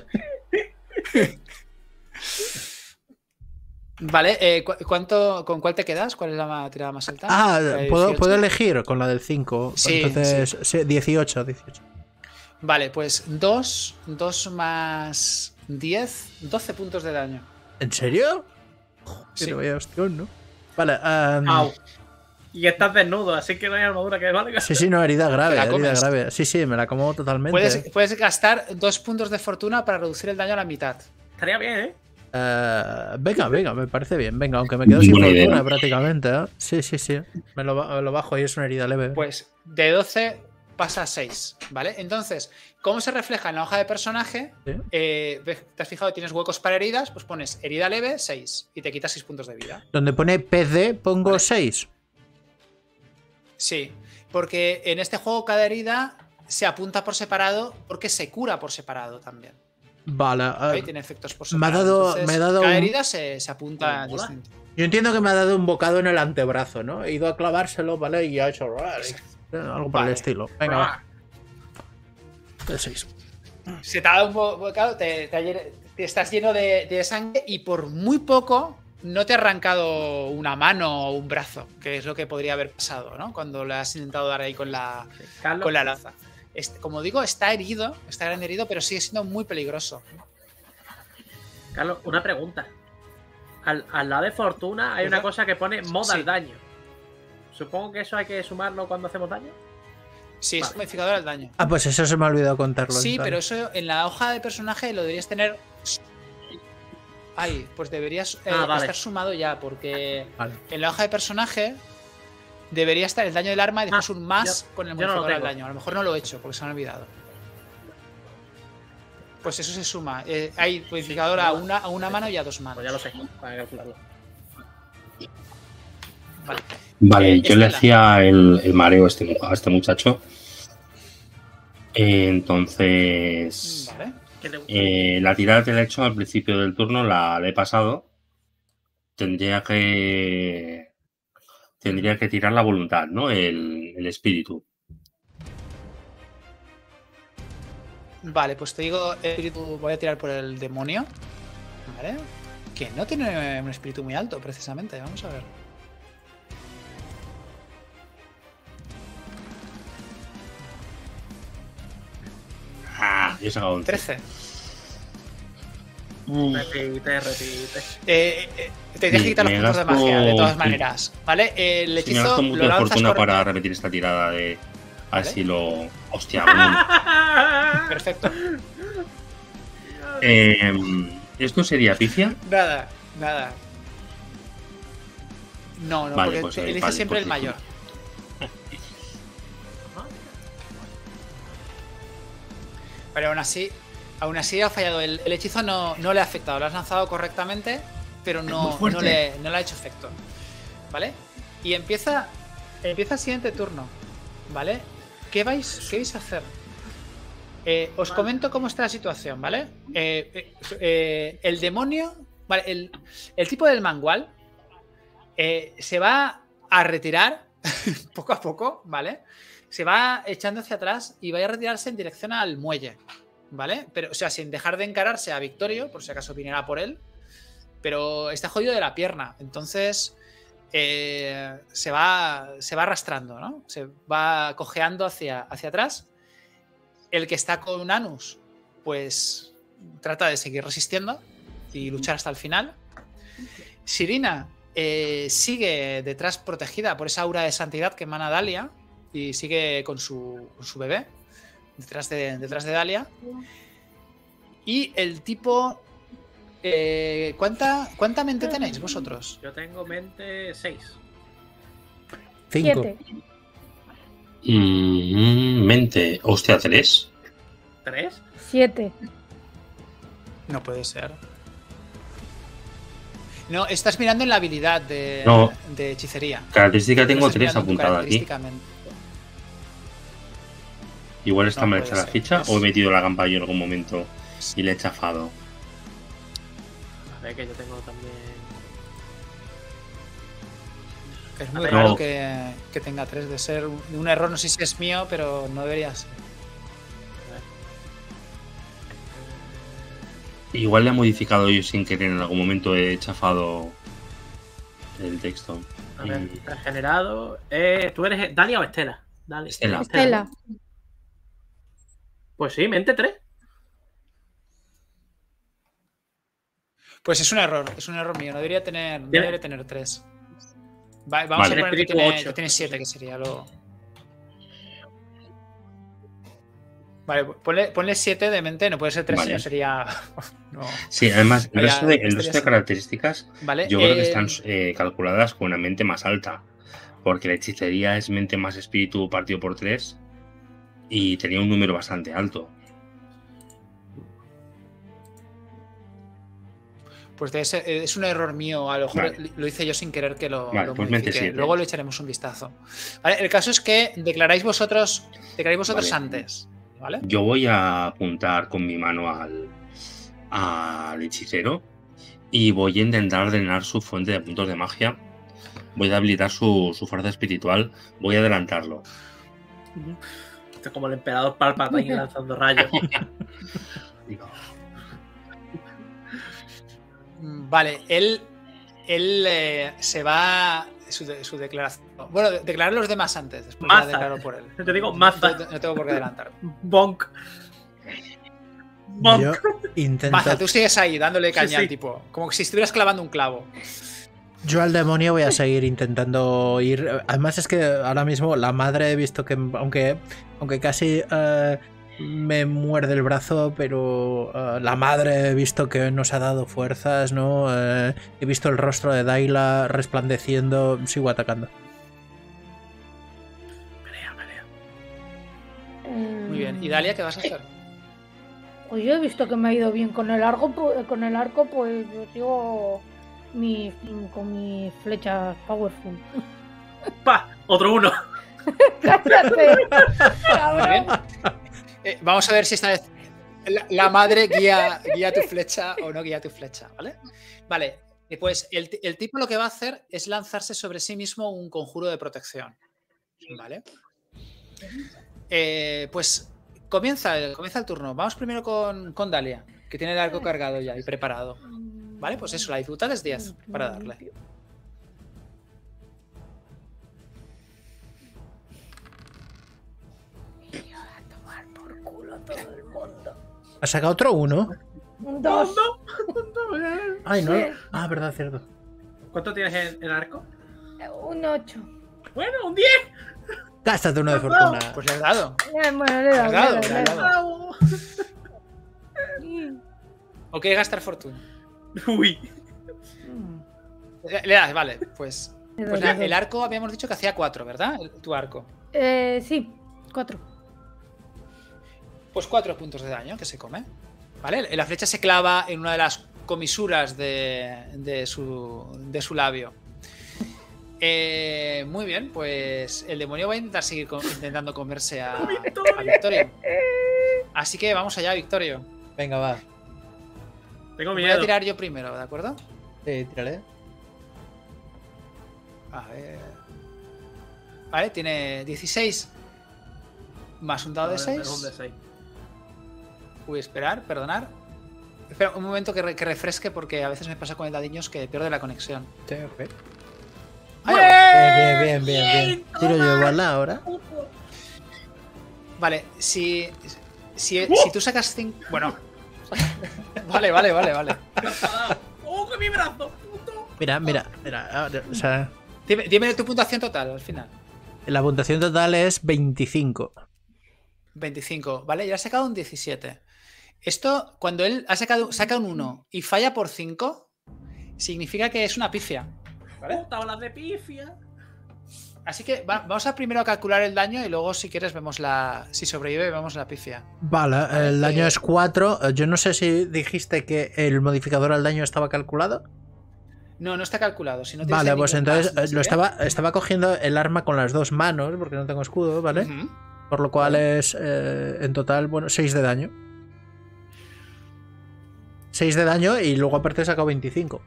Vale, ¿con cuál te quedas? ¿Cuál es la tirada más alta? Ah, La de puedo 18. elegir con la del 5. Sí, Entonces, sí, 18. Vale, pues 2 más 10, 12 puntos de daño. ¿En serio? Sí. Pero vaya hostión, ¿no? Vale. Au. Y estás desnudo, así que no hay armadura que valga. Sí, no, herida grave, ¿Te la herida comes? grave. Sí, me la como totalmente. Puedes gastar 2 puntos de fortuna para reducir el daño a la mitad. Estaría bien, ¿eh? Venga, me parece bien. Venga, aunque me quedo sin Buena idea. fortuna prácticamente. ¿eh? Sí. Me lo bajo y es una herida leve. Pues de 12 pasa a 6, ¿vale? Entonces, ¿cómo se refleja en la hoja de personaje? Sí. ¿Te has fijado? Tienes huecos para heridas, pues pones herida leve 6 y te quitas 6 puntos de vida. Donde pone PD pongo Vale. 6. Sí, porque en este juego cada herida se apunta por separado porque se cura por separado también. Vale. ¿Vale? Tiene efectos por me ha separado. dado- me ha dado cada un- herida se apunta Mola. distinto. Yo entiendo que me ha dado un bocado en el antebrazo, ¿no? He ido a clavárselo, ¿vale? Y ha hecho algo por el Vale. estilo. Venga, va. El 6. Se te ha dado un bocado, te estás lleno de sangre y por muy poco no te ha arrancado una mano o un brazo, que es lo que podría haber pasado, ¿no? Cuando le has intentado dar ahí con la Carlos, lanza. Como digo, está herido, está grande herido, pero sigue siendo muy peligroso. Carlos, una pregunta. Al lado de fortuna hay una ¿Verdad? cosa que pone moda Sí. al daño. Supongo que eso hay que sumarlo cuando hacemos daño. Sí, es Vale. un modificador al daño. Ah, pues eso se me ha olvidado contarlo. Sí, entonces. pero eso en la hoja de personaje lo deberías tener. Ay, pues deberías Vale. estar sumado ya, porque Vale. en la hoja de personaje debería estar el daño del arma y después un más yo- con el yo no lo modificador al tengo. daño. A lo mejor no lo he hecho porque se me ha olvidado. Pues eso se suma. Hay modificador a una mano y a 2 manos. Pues ya lo sé, para calcularlo. Vale. Vale, yo le Estela. hacía el mareo a este muchacho. Entonces, Vale. ¿Qué te gusta? la tirada que le he hecho al principio del turno la he pasado. Tendría que tirar la voluntad, ¿no? El espíritu. Vale, pues te digo, espíritu, voy a tirar por el demonio. Vale. Que no tiene un espíritu muy alto, precisamente. Vamos a ver. Ah, yo he sacado un 13. Repite. Te tienes que quitar los Me puntos de gasto- magia, de todas maneras. ¿Vale? El Sí, me hechizo gasto un lo punto de lanzas fortuna por... para repetir esta tirada de. A ver Vale. si lo. Hostia, bueno. Perfecto. ¿Esto sería pifia? Nada, nada. No, Vale, porque pues, eliges vale, siempre pues el mayor. Pero aún así ha fallado. El hechizo no le ha afectado. Lo has lanzado correctamente, pero muy no fuerte. le ha hecho efecto. ¿Vale? Y empieza el siguiente turno. ¿Vale? ¿Qué vais a hacer? Os comento cómo está la situación, ¿vale? El demonio. Vale, el tipo del mangual se va a retirar poco a poco, ¿vale? Se va echando hacia atrás y va a retirarse en dirección al muelle, ¿vale? Pero, o sea, sin dejar de encararse a Victorio, por si acaso viniera por él. Pero está jodido de la pierna. Entonces se va arrastrando, ¿no? Se va cojeando hacia atrás. El que está con Anus, pues trata de seguir resistiendo y luchar hasta el final. Sirina sigue detrás protegida por esa aura de santidad que emana Dalia y sigue con su bebé detrás de Dalia. Y el tipo... ¿cuánta mente tenéis vosotros? Yo tengo mente 6. 5. 7. Mente. Hostia, 3. ¿3? 7. No puede ser. No, estás mirando en la habilidad de hechicería. Característica tengo Estás 3 mirando tú apuntada aquí. característicamente. Igual está No mal puede hecha la ser. ficha Es- o he metido la gamba yo en algún momento y le he chafado. A ver, que yo tengo también. Es muy No. raro que tenga 3 de ser un error, no sé si es mío, pero no debería ser. Igual le he modificado yo sin querer en algún momento, he chafado el texto. A ver, Y- está generado. ¿Tú eres Dalia o Estela? Dalia. Estela. Estela. Pues sí, mente 3. Pues es un error mío, no debería tener 3. Vamos Vale. a poner que Espíritu tiene, 8. que tiene 7, que sería lo... Vale, ponle 7 de mente, no puede ser 3, Vale. sino sería... No. Sí, además, el Vaya, resto de estaría características Vale, yo creo que están calculadas con una mente más alta. Porque la hechicería es mente más espíritu partido por 3. y tenía un número bastante alto. Pues es un error mío, a lo mejor Vale. lo hice yo sin querer que lo Vale, pues modifique. 27. Luego le echaremos un vistazo. Vale, el caso es que declaráis vosotros Vale. antes, ¿vale? Yo voy a apuntar con mi mano al hechicero y voy a intentar drenar su fuente de puntos de magia. Voy a habilitar su fuerza espiritual. Voy a adelantarlo. Esto es como el emperador Palpatine lanzando rayos. Digo, Vale, él se va su declaración. Bueno, declarar los demás antes, después ya Maza. declaro por él. Te digo, maza. No tengo por qué adelantarme. Bonk. Bonk. Yo intento. Maza, tú sigues ahí dándole caña Sí. al tipo, como si estuvieras clavando un clavo. Yo al demonio voy a seguir intentando ir. Además es que ahora mismo la madre he visto que, aunque casi me muerde el brazo, pero la madre he visto que nos ha dado fuerzas, ¿no? He visto el rostro de Dayla resplandeciendo, sigo atacando. Pelea, pelea. Muy bien. ¿Y Dalia qué vas a hacer? Pues yo he visto que me ha ido bien con el arco, pues yo sigo con mis flechas powerful. ¡Pa! Otro uno. ¡Cállate! Muy bien. ¡Cabrón! Vamos a ver si esta vez la madre guía tu flecha o no guía tu flecha, ¿vale? Vale, pues el tipo lo que va a hacer es lanzarse sobre sí mismo un conjuro de protección, ¿vale? Pues comienza el turno. Vamos primero con Dalia, que tiene el arco cargado ya y preparado. Vale, pues eso, la dificultad es 10 para darle. ¿Has sacado otro uno? Un 2. Ay, no. Sí. Ah, verdad, cierto. ¿Cuánto tienes en arco? Un 8. Bueno, un 10. Gástate uno de fortuna. Pues le has dado. Bueno, le he dado, Dado, le he dado. Bravo. ¿O quieres gastar fortuna? Uy. Le das, vale, pues. Le doy, Pues le nada, doy. el arco habíamos dicho que hacía 4, ¿verdad? Tu arco. Sí, 4. Pues 4 puntos de daño que se come. ¿Vale? La flecha se clava en una de las comisuras de su labio. Muy bien, pues el demonio va a intentar seguir intentando comerse a Victorio. Así que vamos allá, Victorio. Venga, va. Tengo Voy a miedo. tirar yo primero, ¿de acuerdo? Sí, tírale. A ver. Vale, tiene 16 más un dado de 6. Un de 6. Uy, esperar, perdonar. Espera un momento que refresque porque a veces me pasa con el dadiños que pierde la conexión. Sí, ok. Ahí va. Bien. Tiro yo bala ahora. Vale, si tú sacas 5... Bueno. Vale. ¡Oh, que mi brazo! Puto. Mira. Ahora, o sea, Dime tu puntuación total al final. la puntuación total es 25. 25, ¿vale? Y ha sacado un 17. Esto, cuando él saca un 1 y falla por 5, significa que es una pifia. ¿Vale? Puta ola de pifia. Así que vamos a primero calcular el daño y luego, si quieres, vemos si sobrevive, vemos la pifia. Vale, el daño es 4. Yo no sé si dijiste que el modificador al daño estaba calculado. No está calculado. Si no tienes Vale, pues ningún entonces más, ¿sí? lo estaba cogiendo el arma con las dos manos, porque no tengo escudo, ¿vale? Ujú. Por lo cual es en total, 6 de daño. 6 de daño y luego aparte he sacado 25.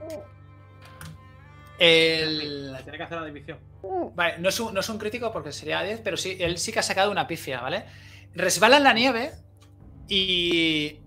El... Tiene que hacer la división. Vale, no es un crítico porque sería 10, pero sí, él sí que ha sacado una pifia, ¿vale? Resbala en la nieve y...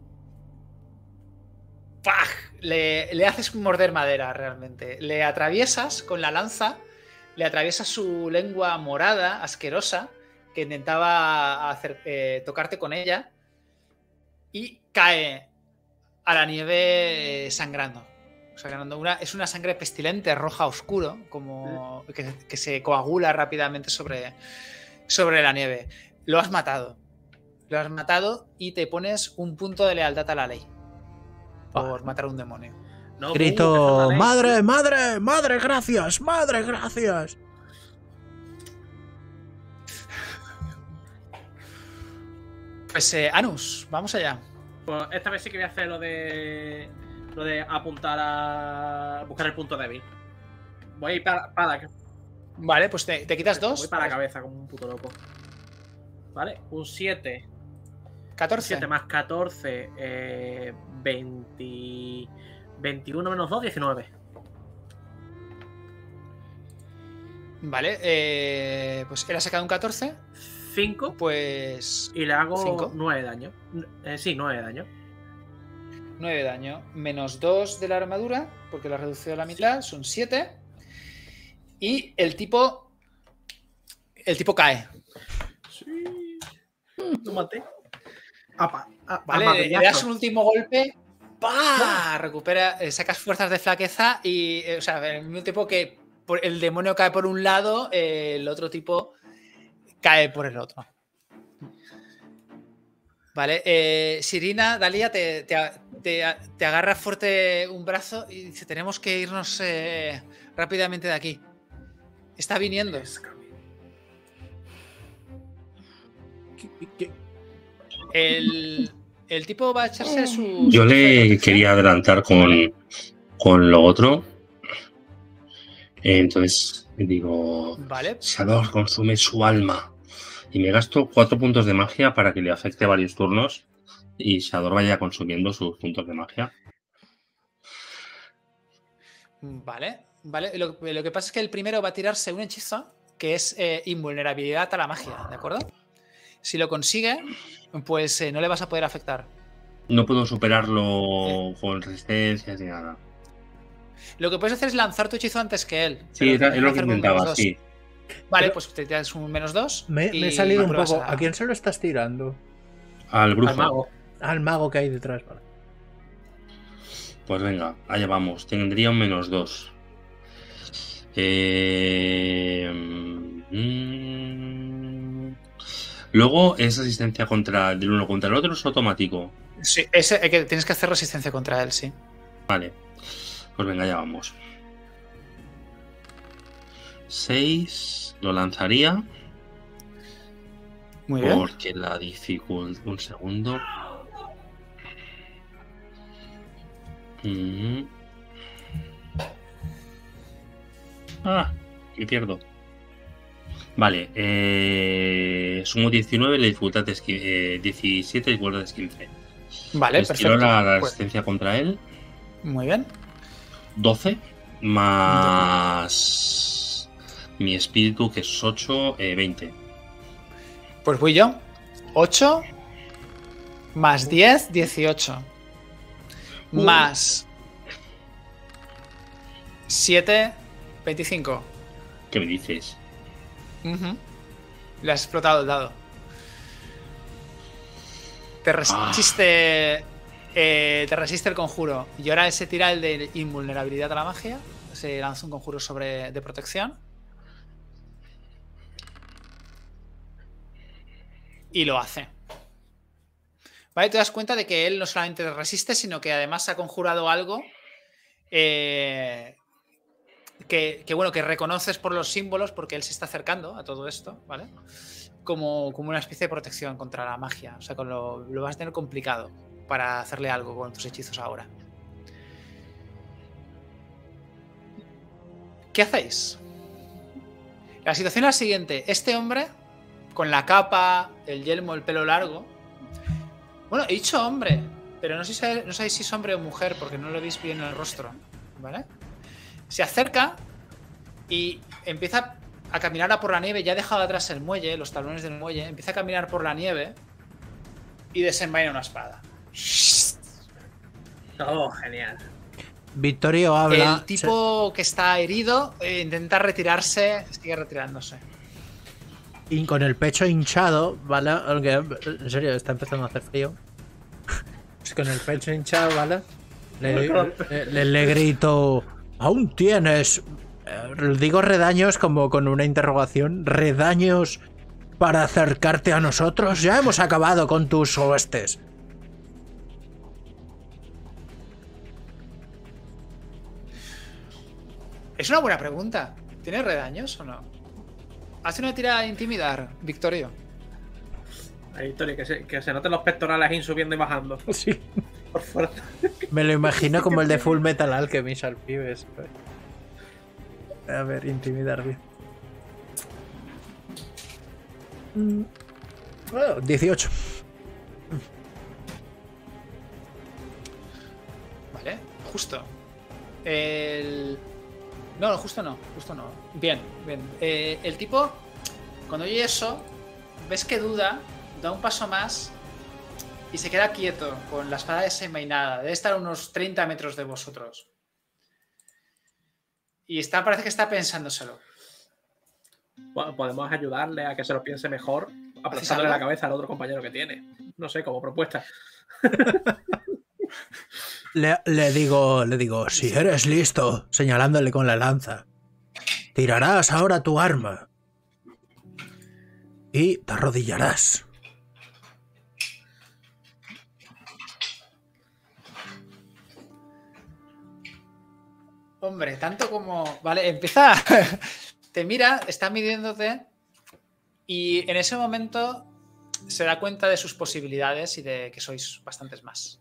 ¡Pah! Le haces morder madera realmente. Le atraviesas con la lanza, le atraviesas su lengua morada, asquerosa, que intentaba tocarte con ella, y cae a la nieve sangrando. Es una sangre pestilente, roja, oscuro, como que se coagula rápidamente sobre la nieve. Lo has matado. Lo has matado y te pones un punto de lealtad a la ley por matar a un demonio. No, Grito, que es madre, gracias, madre, gracias. Pues Anus, vamos allá. Pues esta vez sí que voy a hacer lo de apuntar a buscar el punto débil. Voy a ir para Vale, pues te quitas 2. voy para la cabeza como un puto loco. Vale, un 7. 14. 7 más 14, 21 menos 2, 19. Vale, pues él ha sacado un 14. 5 Pues y le hago Cinco. 9 de daño. Sí, 9 de daño. 9 de daño. Menos 2 de la armadura, porque lo ha reducido a la mitad, son 7. Y el tipo cae. Sí. Lo maté. Vale, le das un último golpe. ¡Pah! Recupera, sacas fuerzas de flaqueza y, o sea, el mismo tiempo que el demonio cae por un lado, el otro tipo cae por el otro. Vale, Sirina, Dalia, te agarra fuerte un brazo y dice: tenemos que irnos rápidamente de aquí. Está viniendo. El tipo va a echarse su... Yo le quería adelantar con lo otro. Entonces digo, Vale. Shador consume su alma. Y me gasto 4 puntos de magia para que le afecte varios turnos. Y Shador vaya consumiendo sus puntos de magia. Vale. Lo que pasa es que el primero va a tirarse un hechizo que es invulnerabilidad a la magia, ¿de acuerdo? Si lo consigue, pues no le vas a poder afectar. No puedo superarlo con resistencias ni nada. Lo que puedes hacer es lanzar tu hechizo antes que él. Sí, pero es lo que hacer con intentaba, -2. sí. Vale, Pero- pues te tiras un -2. Me he salido un poco. ¿A quién se lo estás tirando? Al brujo. Al mago. Al mago que hay detrás, vale. Pues venga, allá vamos. Tendría un -2. Luego es asistencia del uno contra el otro, es automático. Sí, que tienes que hacer resistencia contra él, sí. Vale. Pues venga, ya vamos. 6 lo lanzaría. Muy bien. Porque la dificultad... Un segundo. Y pierdo. Vale. Sumo 19, la dificultad es 17, dificultad es 15. Vale, Les tiro perfecto. la Pues, resistencia contra él. muy bien. 12 más mi espíritu, que es 8, 20. Pues voy yo. 8 más 10, 18. Más 7, 25. ¿Qué me dices? Ujú. Le has explotado el dado. Te resiste el conjuro. Y ahora se tira el de invulnerabilidad a la magia. Se lanza un conjuro de protección. Y lo hace. Vale, te das cuenta de que él no solamente resiste, sino que además ha conjurado algo que reconoces por los símbolos, porque él se está acercando a todo esto, ¿vale? Como una especie de protección contra la magia. O sea, que lo vas a tener complicado para hacerle algo con tus hechizos ahora. ¿Qué hacéis? La situación es la siguiente. Este hombre, con la capa, el yelmo, el pelo largo... Bueno, he dicho hombre, pero no sabéis si es hombre o mujer, porque no lo veis bien en el rostro, ¿vale? Se acerca y empieza a caminar por la nieve. Ya ha dejado atrás el muelle, los tablones del muelle. Empieza a caminar por la nieve y desenvaina una espada. Oh, genial. Victorio habla. El tipo que está herido intenta retirarse, sigue retirándose. Y con el pecho hinchado, ¿vale? Aunque, en serio, está empezando a hacer frío. Pues con el pecho hinchado, ¿vale? Le grito: ¿aún tienes? Digo redaños como con una interrogación. ¿Redaños para acercarte a nosotros? Ya hemos acabado con tus huestes. Es una buena pregunta. ¿Tienes redaños o no? Haz una tirada de intimidar, Victorio. Ahí, Tori, que se noten los pectorales ahí subiendo y bajando. Sí. Por fuerza. Me lo imagino como el de Full Metal Alchemist al pibes. A ver, intimidar bien. 18. Vale, justo. No, justo no. Bien. El tipo, cuando oye eso, ves que duda, da un paso más y se queda quieto, con la espada desenvainada. Debe estar a unos 30 metros de vosotros. Y parece que está pensándoselo. Bueno, podemos ayudarle a que se lo piense mejor, aplastándole la cabeza al otro compañero que tiene. No sé, como propuesta. Le digo, si eres listo, señalándole con la lanza, tirarás ahora tu arma y te arrodillarás. Hombre, tanto como... Vale, empieza... Te mira, está midiéndote y en ese momento se da cuenta de sus posibilidades y de que sois bastantes más.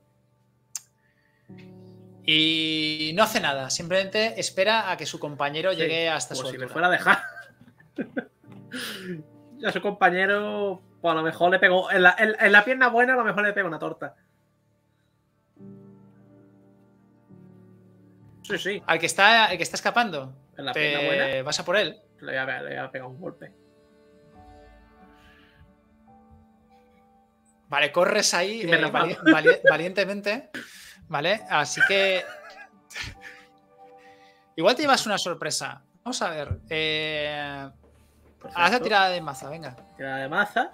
Y no hace nada, simplemente espera a que su compañero llegue hasta su altura. Si le altura. fuera a dejar. A su compañero, pues a lo mejor le pegó... En la pierna buena a lo mejor le pega una torta. Sí. Al que está escapando. En la pierna buena. ¿Vas a por él? Le voy a pegar un golpe. Vale, corres ahí valientemente. Vale, así que... Igual te llevas una sorpresa. Vamos a ver. Haz la tirada de maza, venga. Tirada de maza.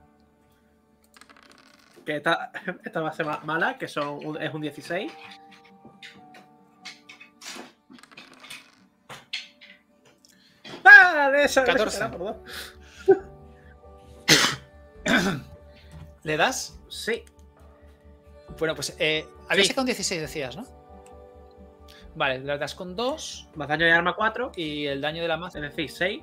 Que esta va a ser mala, que es un 16. De eso, 14. ¿Le das? Sí. Bueno, pues habías sacado un 16, decías, ¿no? Vale, le das con 2. Más daño de arma 4. Y el daño de la maza. Es decir, 6.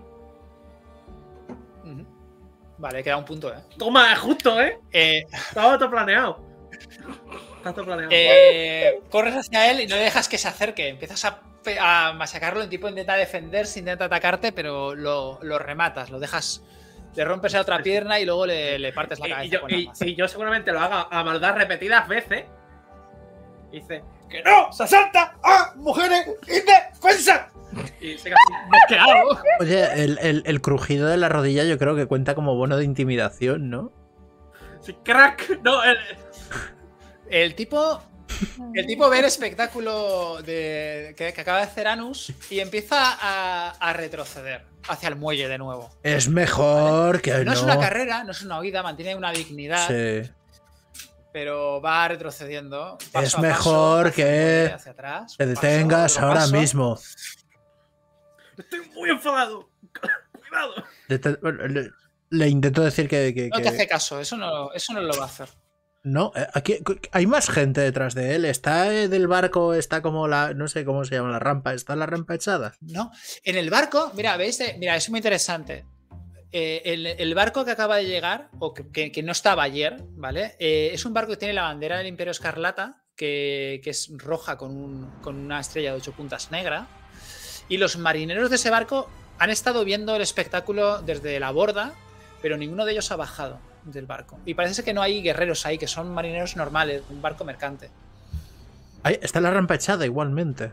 Vale, queda un punto, ¿eh? Toma, justo, ¿eh? Estaba todo planeado. Está todo planeado. Corres hacia él y no le dejas que se acerque. Empiezas a machacarlo. El tipo intenta defenderse, intenta atacarte, pero lo rematas, lo dejas. Le rompes la otra pierna y luego le partes la cabeza. Y yo seguramente lo haga a maldad repetidas veces. Y dice: ¡que no! ¡Se asalta a mujeres indefensas! Y se queda mosqueado. Oye, el crujido de la rodilla yo creo que cuenta como bono de intimidación, ¿no? Sí, crack. No, el tipo ve el espectáculo que acaba de hacer Anus y empieza a retroceder hacia el muelle de nuevo. Es mejor, ¿vale? Que no. No es una carrera, no es una huida, mantiene una dignidad. Sí. Pero va retrocediendo. Es mejor que hacia atrás, te detengas ahora mismo. Estoy muy enfadado. Cuidado. Le intento decir que... No te hace caso, eso no lo va a hacer. No, aquí hay más gente detrás de él. Está del barco, está como la... No sé cómo se llama la rampa. ¿Está la rampa echada? No, en el barco, mira, ¿veis? Mira, es muy interesante. El barco que acaba de llegar, o que no estaba ayer, ¿vale? Es un barco que tiene la bandera del Imperio Escarlata, que es roja con una estrella de 8 puntas negra. Y los marineros de ese barco han estado viendo el espectáculo desde la borda, pero ninguno de ellos ha bajado del barco. Y parece que no hay guerreros ahí, que son marineros normales, un barco mercante. Ahí está la rampa echada igualmente.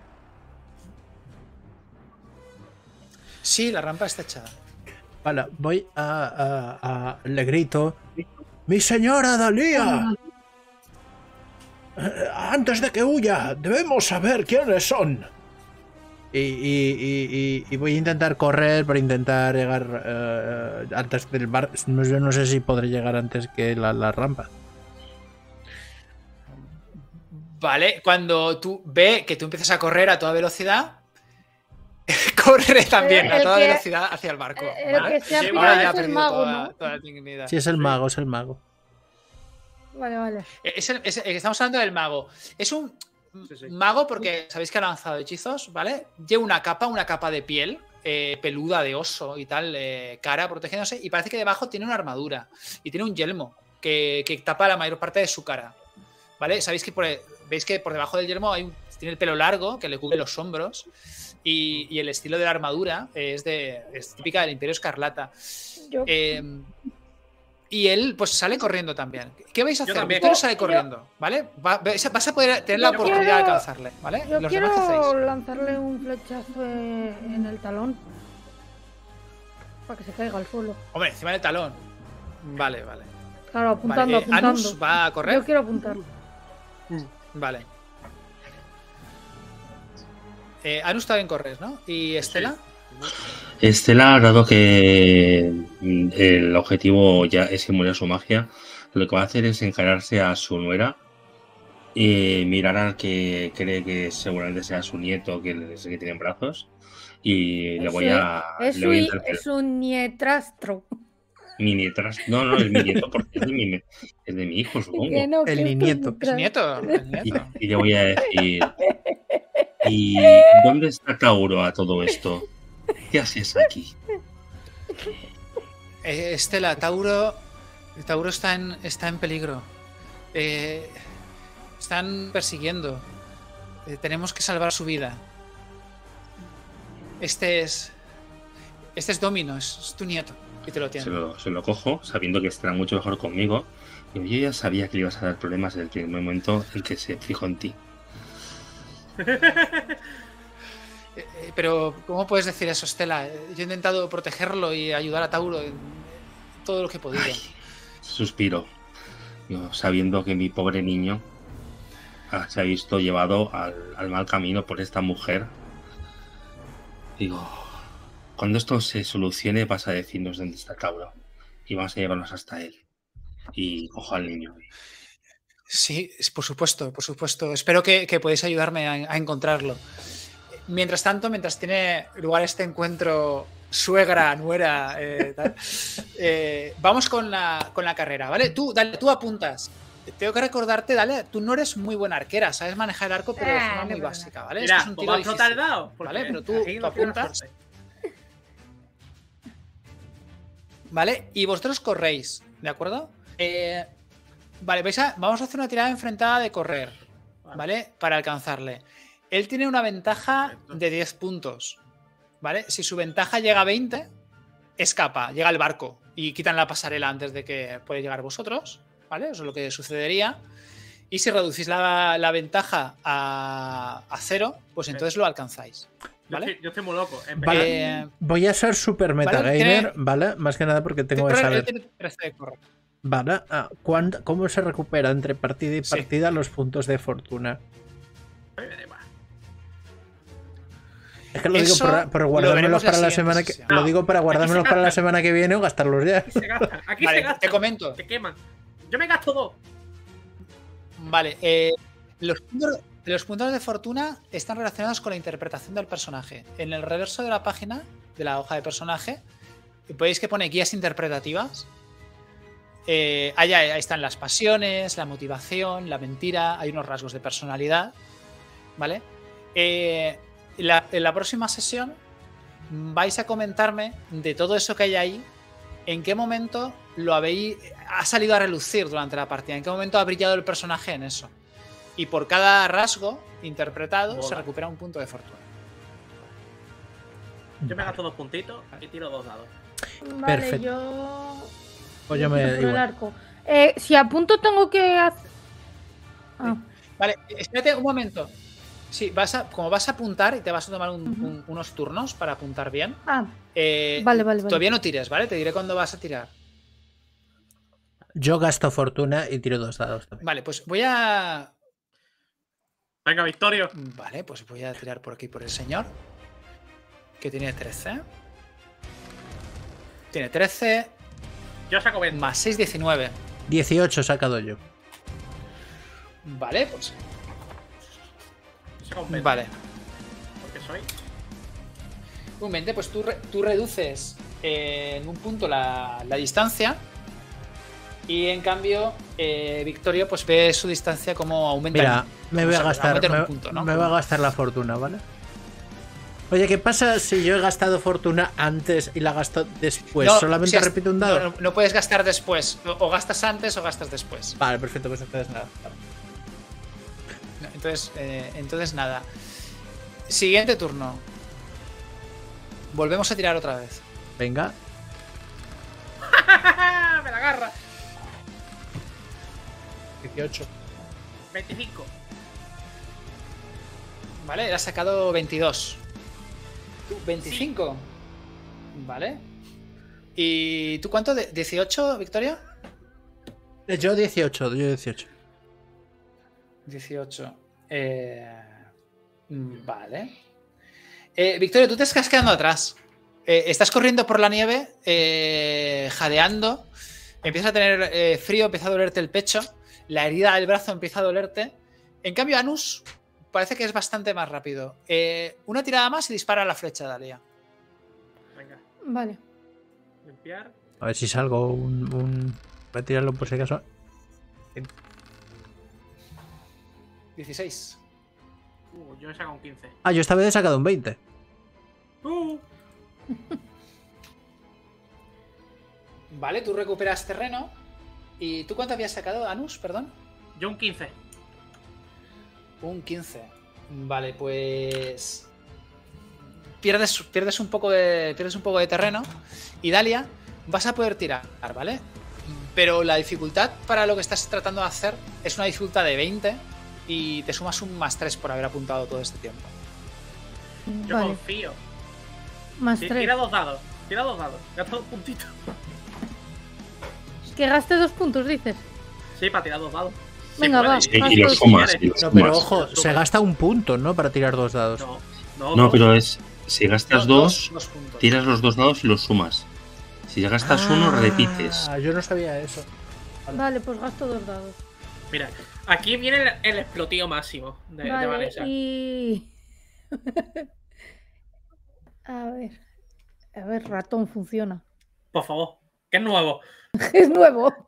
Sí, la rampa está echada. Vale, voy le grito: ¡Mi señora Dalía! Antes de que huya, debemos saber quiénes son. Y voy a intentar correr para intentar llegar antes del bar. Yo no sé si podré llegar antes que la rampa. Vale, cuando tú ves que tú empiezas a correr a toda velocidad, corre también a toda velocidad hacia el barco. ¿Vale? El que se ha Sí, pirado ya es el mago, ¿no? toda la dignidad. Sí, es el mago, es el mago. Vale. Estamos hablando del mago. Es un mago porque sabéis que ha lanzado hechizos, ¿vale? Lleva una capa de piel peluda de oso y tal, cara protegiéndose, y parece que debajo tiene una armadura y tiene un yelmo que tapa la mayor parte de su cara, ¿vale? Sabéis que veis que por debajo del yelmo tiene el pelo largo que le cubre los hombros y el estilo de la armadura es típica del Imperio Escarlata. Y él pues sale corriendo también. ¿Qué vais a hacer? Victorio sale corriendo, ¿vale? Vas a poder tener la oportunidad de alcanzarle, ¿vale? Yo Los demás, ¿qué hacéis? quiero lanzarle un flechazo en el talón. Para que se caiga al suelo. Hombre, encima del talón. Vale. Claro, apuntando, Vale, apuntando. ¿Anus va a correr? Yo quiero apuntar. Vale. Anus también corres, ¿no? ¿Y Estela? Estela, dado que el objetivo ya es simular su magia, lo que va a hacer es encararse a su nuera y mirar al que cree que seguramente sea su nieto, que tiene en brazos, y le voy a interpelar. Es un nietrastro. Mi nietas. No, es mi nieto, porque es de mi hijo, supongo. El nieto. ¿Es nieto? Y le voy a decir: ¿y dónde está Tauro a todo esto? ¿Qué haces aquí? Estela, Tauro está en peligro. Están persiguiendo. Tenemos que salvar su vida. Este es Domino, es tu nieto. Y te lo tiene. Se lo cojo, sabiendo que estará mucho mejor conmigo. Yo ya sabía que le ibas a dar problemas desde el primer momento en que se fijó en ti. Pero, ¿cómo puedes decir eso, Estela? Yo he intentado protegerlo y ayudar a Tauro en todo lo que he podido. Ay, suspiro. Yo, sabiendo que mi pobre niño se ha visto llevado al mal camino por esta mujer. Digo, cuando esto se solucione vas a decirnos dónde está Tauro. Y vamos a llevarnos hasta él. Y cojo al niño. Sí, por supuesto. Espero que podáis ayudarme a encontrarlo. Mientras tanto, mientras tiene lugar este encuentro suegra, nuera, tal, vamos con la carrera, ¿vale? Tú apuntas. Tengo que recordarte, dale, tú no eres muy buena arquera, sabes manejar el arco, pero de forma muy básica, ¿vale? Mira, Esto es un tiro difícil, el dado, ¿vale? Pero tú apuntas, ¿vale? Y vosotros corréis, ¿de acuerdo? Vale, vamos a hacer una tirada enfrentada de correr, ¿vale? Para alcanzarle. Él tiene una ventaja de 10 puntos, ¿vale? Si su ventaja llega a 20, escapa, llega al barco y quitan la pasarela antes de que podáis llegar vosotros, ¿vale? Eso es lo que sucedería. Y si reducís la ventaja a 0, pues entonces lo alcanzáis, ¿vale? Yo estoy muy loco. Vale. Voy a ser super metagamer, ¿vale? Más que nada porque tengo que saber. Tiene 13 de correr. Vale. ¿Cómo se recupera entre partida y partida los puntos de fortuna? Es que lo digo por guardármelos para la semana que lo digo para guardármelos para la semana que viene o gastarlos ya. Aquí vale, se gasta. te comento. Te queman. Yo me gasto 2. Vale, los puntos de fortuna están relacionados con la interpretación del personaje. En el reverso de la página, de la hoja de personaje, podéis que pone guías interpretativas. Ahí están las pasiones, la motivación, la mentira, hay unos rasgos de personalidad, ¿vale? En la próxima sesión vais a comentarme de todo eso que hay ahí, en qué momento ha salido a relucir durante la partida, en qué momento ha brillado el personaje en eso. Y por cada rasgo interpretado se recupera un punto de fortuna. Yo me gasto 2 puntitos y tiro 2 dados. Vale, Perfecto. yo... Pues yo me el arco. Si apunto tengo que hacer... Vale, espérate un momento. Sí, como vas a apuntar y te vas a tomar unos turnos para apuntar bien. Vale. Todavía no tires, ¿vale? Te diré cuándo vas a tirar. Yo gasto fortuna y tiro 2 dados también. Vale, pues voy a... Venga, Victorio. Vale, pues voy a tirar por aquí por el señor. Que tiene 13. Tiene 13. Yo saco 20. Más 6, 19. 18 he sacado yo. Vale, pues... Yo saco 20. Vale. Porque soy... Un 20, pues tú reduces en un punto la distancia. Y en cambio, Victorio pues ve su distancia como aumenta. Mira, me voy a gastar un punto, ¿no? me voy a gastar la fortuna, ¿vale? Oye, ¿qué pasa si yo he gastado fortuna antes y la gasto después? No, ¿Solamente si repito un dado? no puedes gastar después. O gastas antes o gastas después. Vale, perfecto, pues entonces nada. No, entonces nada. Siguiente turno. Volvemos a tirar otra vez. Venga. ¡Me la agarra! 18. 25. Vale, le has sacado 22. ¿Tú 25? Vale. ¿Y tú cuánto? ¿18, Victoria? Yo 18, yo 18. 18. Vale. Victoria, tú te estás quedando atrás. Estás corriendo por la nieve, jadeando. Empiezas a tener frío, empieza a dolerte el pecho. La herida del brazo empieza a dolerte. En cambio, Anus parece que es bastante más rápido. Una tirada más y dispara la flecha, Dalia. Venga, Vale. limpiar. A ver si salgo un... Voy a tirarlo por si acaso. 16. Yo he sacado un 15. Ah, yo esta vez he sacado un 20. Vale, tú recuperas terreno. ¿Y tú cuánto habías sacado, Anus? Perdón. Yo un 15. Un 15. Vale, pues. Pierdes un poco de terreno. Y Dalia, vas a poder tirar, ¿vale? Pero la dificultad para lo que estás tratando de hacer es una dificultad de 20. Y te sumas un +3 por haber apuntado todo este tiempo. Yo Vale. confío. Más 3. Tira 2 dados. Tira 2 dados. Gasta 2 puntitos. Que gaste 2 puntos, dices. Sí, para tirar 2 dados. Venga, puede. va. Sí, y Haz los dos. sumas. Y los No, pero sumas. ojo, se gasta un punto, ¿no? Para tirar 2 dados. No, pero es. Si gastas dos, Dos puntos. tiras los 2 dados y los sumas. Si ya gastas uno, repites. Yo no sabía eso. Vale, pues gasto 2 dados. Mira, aquí viene el explotío máximo de Vale, Vanessa. y... A ver, ratón funciona. Por favor, que es nuevo. Es nuevo.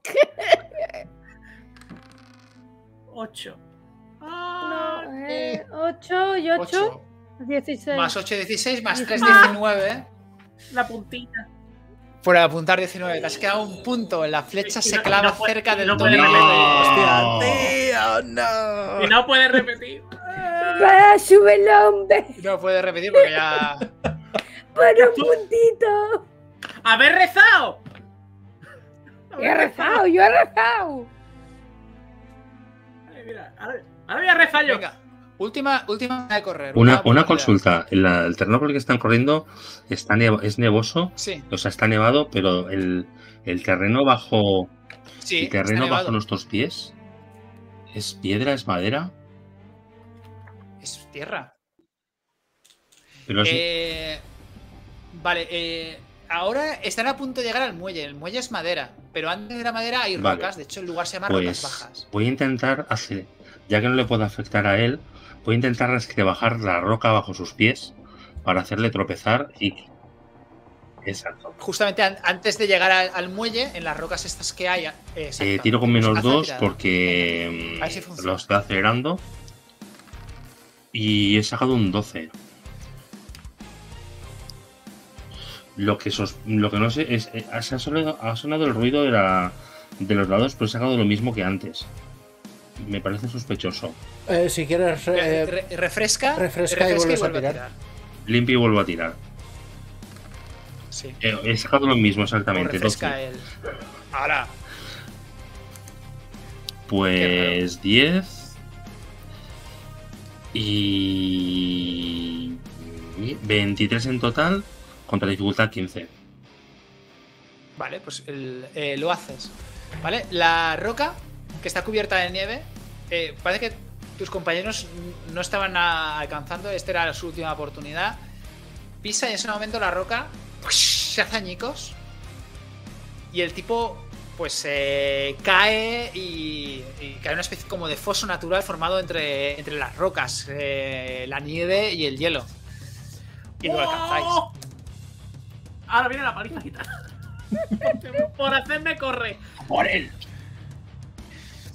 8. No, 8 y 8. 8. 16. Más 8, 16, más 3, 19. 19. La puntita. Por apuntar 19. Te has quedado un punto. La flecha Y se no- clava y no puede- cerca y del no puede tobillo. repetir. ¡Hostia, tío! ¡No! Y no puedes repetir. ¡Va, sube el hombre! No puede repetir porque ya. ¡Bueno, puntito! ¡Haber rezado! ¡Yo he rezado! ¡Yo he rezado! Ay, mira, ahora voy a rezar yo. Venga. Última de correr. Una oportunidad. consulta. El terreno por el que están corriendo es nevoso. Sí, O sea, está nevado, pero el terreno bajo. sí. El está terreno nevado. bajo nuestros pies. ¿Es piedra? ¿Es madera? Es tierra. Pero es- Vale, ahora están a punto de llegar al muelle. El muelle es madera, pero antes de la madera hay Vale. rocas. De hecho, el lugar se llama Rocas Pues Bajas. voy a intentar hacer. Ya que no le puedo afectar a él, voy a intentar resquebajar la roca bajo sus pies para hacerle tropezar y. Exacto. Justamente antes de llegar al muelle, en las rocas estas que hay. exactamente. Tiro con Pues menos haz la 2 tirada. porque A ver si funciona. lo estoy acelerando. Y he sacado un 12. Lo que no sé es. Ha sonado el ruido de los dados, pero he sacado lo mismo que antes. Me parece sospechoso. Si quieres... Refresca y vuelves a tirar. Limpio y vuelvo a tirar. Sí. He sacado lo mismo O exactamente. refresca 12. el. Ahora. Pues 10. Y. 23 en total. Contra dificultad 15. Vale, pues lo haces. ¿Vale? La roca, que está cubierta de nieve, parece que tus compañeros no estaban alcanzando. Esta era su última oportunidad. Pisa y en ese momento la roca se hace añicos. Y el tipo, pues, cae y cae una especie como de foso natural formado entre las rocas, la nieve y el hielo. Y lo alcanzáis. ¡Oh! Ahora viene la paliza gitana. Por hacerme correr. ¡Por él!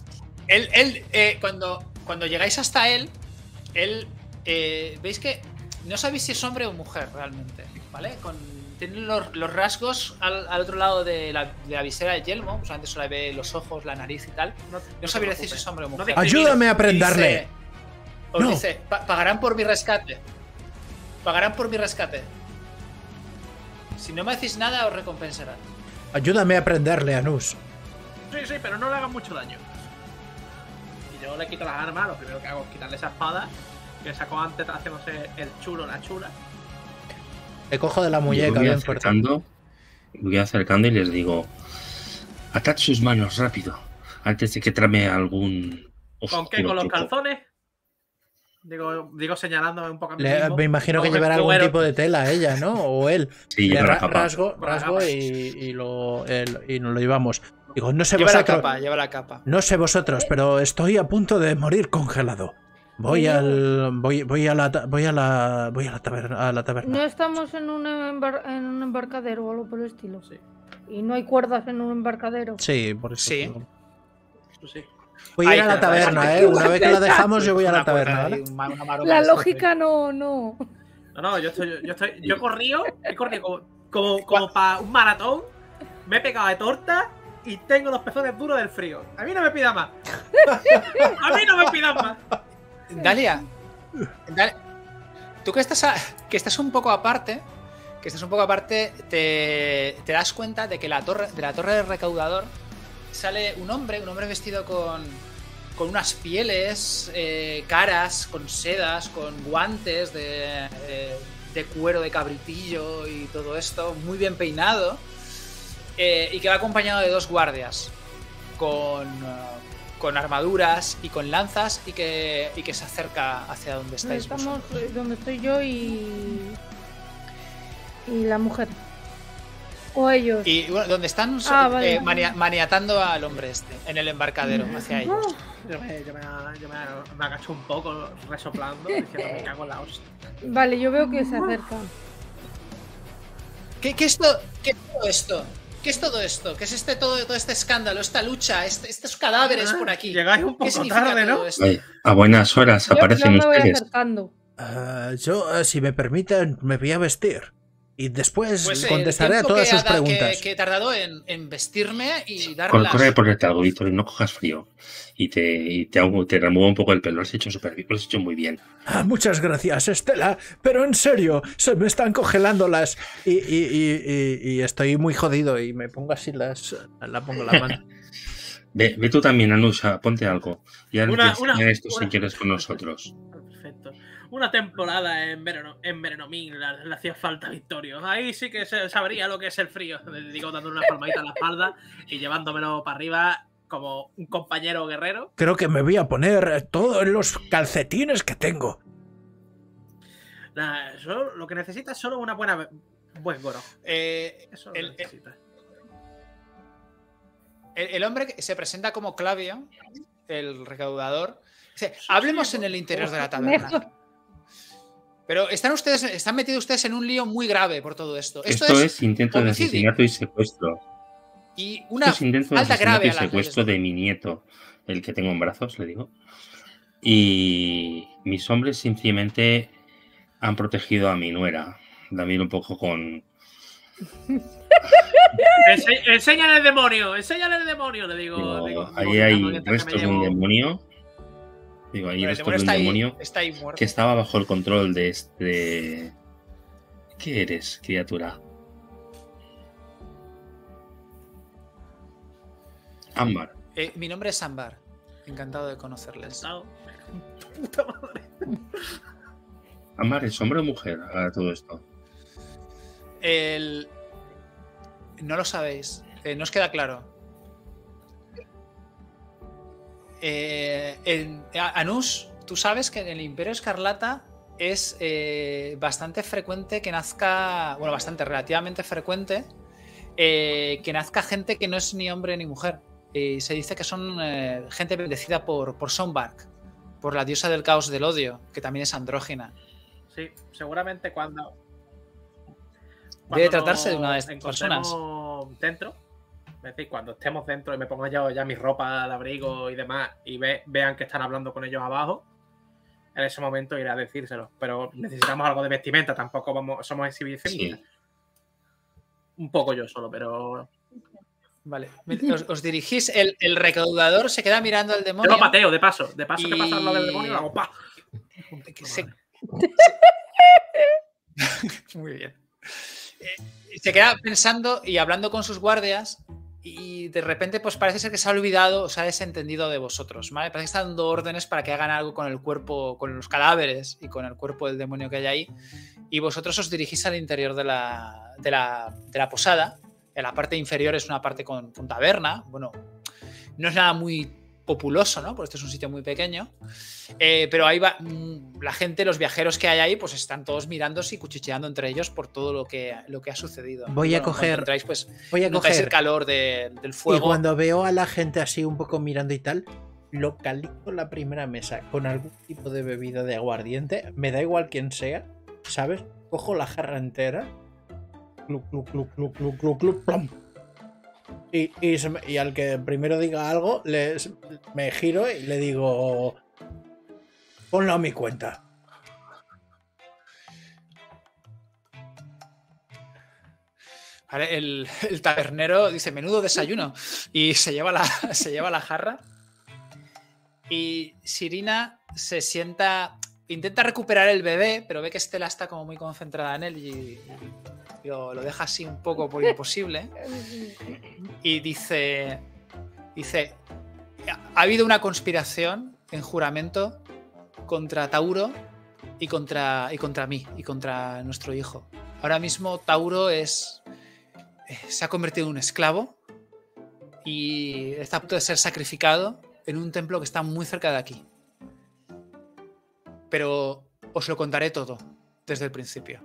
Él cuando llegáis hasta él, veis que no sabéis si es hombre o mujer realmente, ¿vale? Tiene los rasgos al otro lado de la visera de yelmo, solamente se le ve los ojos, la nariz y tal. No sabéis decir si es hombre o mujer. Ayúdame a prenderle. Os dice, pagarán por mi rescate. Pagarán por mi rescate. Si no me hacéis nada, os recompensarán. Ayúdame a prenderle, Anus. Sí, pero no le hagan mucho daño. Y yo le quito las armas, lo primero que hago es quitarle esa espada que sacó antes haciéndose el chulo, la chula. Le cojo de la muñeca bien fuerte. Voy acercando y les digo: atad sus manos rápido, antes de que trame algún... ¿Con qué? ¿Con los calzones? Digo señalándome un poco a mí mismo. Me imagino que llevará algún tipo de tela ella, ¿no? O él. Sí, lleva la capa. Rasgo y nos lo llevamos. Digo, no sé lleva vosotros. Lleva la capa. No sé vosotros, pero estoy a punto de morir congelado. Voy a la taberna. No estamos en un embarcadero o algo por el estilo. Sí. Y no hay cuerdas en un embarcadero. Sí, por eso. Sí. Pues sí. Voy a ir a la taberna, ¿eh? Una vez que la dejamos, yo voy a la taberna, ¿vale? La lógica no. No, yo he corrido como para un maratón, me he pegado de torta y tengo los pezones duros del frío. A mí no me pidas más. A mí no me pidas más. Dalia, tú que estás un poco aparte, te das cuenta de que de la torre del recaudador sale un hombre vestido con unas pieles, caras, con sedas, con guantes de cuero de cabritillo y todo esto, muy bien peinado, y que va acompañado de 2 guardias con armaduras y con lanzas y que se acerca hacia donde estáis. Estamos donde estoy yo y la mujer. O ellos. Y bueno, donde están vale. maniatando al hombre en el embarcadero, hacia ellos. Yo me agacho un poco resoplando, diciendo me cago en la hostia. Vale, yo veo que se acercan. ¿Qué es todo esto? ¿Qué es todo esto? ¿Qué es todo este escándalo, esta lucha, estos cadáveres por aquí? Llegáis un poco tarde, ¿no? A buenas horas aparecen yo me ustedes. Voy acercando. Si me permiten, me voy a vestir. Y después pues contestaré a todas sus preguntas. Que he tardado en vestirme y darle Corre por el algo, Víctor, y no cojas frío. Y te remuevo un poco el pelo. Lo has hecho súper bien, lo has hecho muy bien. Muchas gracias, Estela. Pero en serio, se me están congelando las... Y estoy muy jodido y me pongo así la pongo la mano. Ve tú también, Anusha, ponte algo. Y ahora esto si una, quieres con nosotros. Perfecto. Una temporada en Verenomín le hacía falta Victorio. Ahí sí que se sabría lo que es el frío. Digo, dándole una palmadita en la espalda y llevándomelo para arriba como un compañero guerrero. Creo que me voy a poner todos los calcetines que tengo. Nada, eso lo que necesitas es solo un buen goro. Eso lo necesitas. El hombre que se presenta como Clavio, el recaudador. Hablemos en el interior de la taberna. Pero están metidos ustedes en un lío muy grave por todo esto. Esto es intento de asesinato y secuestro. Y una falta grave y secuestro de mi nieto, el que tengo en brazos, le digo. Y mis hombres simplemente han protegido a mi nuera. También un poco con... Enséñale el demonio, le digo. Ahí hay restos de un demonio. Digo, ahí restos de un demonio está ahí muerto. Que estaba bajo el control de este... ¿Qué eres, criatura? Ámbar. Mi nombre es Ámbar. Encantado de conocerles. Puta madre. Ámbar, ¿es hombre o mujer a todo esto? No lo sabéis. No os queda claro. Anus, tú sabes que en el Imperio Escarlata es bastante frecuente que nazca, bueno, relativamente frecuente, que nazca gente que no es ni hombre ni mujer. Se dice que son gente bendecida por Sonbark, por la diosa del caos del odio, que también es andrógina. Sí, seguramente cuando debe tratarse de una de estas personas. Dentro, es decir, cuando estemos dentro y me ponga yo ya mi ropa de abrigo y demás y vean que están hablando con ellos abajo, en ese momento iré a decírselo. Pero necesitamos algo de vestimenta, tampoco somos exhibicionistas. Sí. Un poco yo solo, pero... Vale. Os dirigís, el recaudador se queda mirando al Yo demonio. lo pateo, de paso. De paso Y- que pasa lo del demonio, lo hago ¡pa! Muy bien. Se queda pensando y hablando con sus guardias y de repente pues parece ser que se ha olvidado o se ha desentendido de vosotros, ¿vale? Parece que está dando órdenes para que hagan algo con el cuerpo, con los cadáveres y con el cuerpo del demonio que hay ahí, y vosotros os dirigís al interior de la posada. En la parte inferior es una parte con taberna. Bueno, no es nada muy populoso, ¿no? Porque este es un sitio muy pequeño. Pero ahí va la gente, los viajeros que hay ahí, pues están todos mirándose y cuchicheando entre ellos por todo lo que ha sucedido. Voy a coger- Entráis, pues, Voy a notáis coger. el calor del Y fuego. cuando veo a la gente así un poco mirando y tal, localizo la primera mesa con algún tipo de bebida de aguardiente. Me da igual quién sea, ¿sabes? Cojo la jarra entera. Clup, clup, clup, clup, clup, clup, clup, plom. Y al que primero diga algo, me giro y le digo: ponlo a mi cuenta. Vale, el tabernero dice: menudo desayuno. Y se lleva la jarra. Y Sirina se sienta. Intenta recuperar el bebé, pero ve que Estela está como muy concentrada en él y lo deja así un poco por imposible. Y dice: ha habido una conspiración en juramento contra Tauro y contra mí y contra nuestro hijo. Ahora mismo Tauro se ha convertido en un esclavo y está a punto de ser sacrificado en un templo que está muy cerca de aquí. Pero os lo contaré todo desde el principio.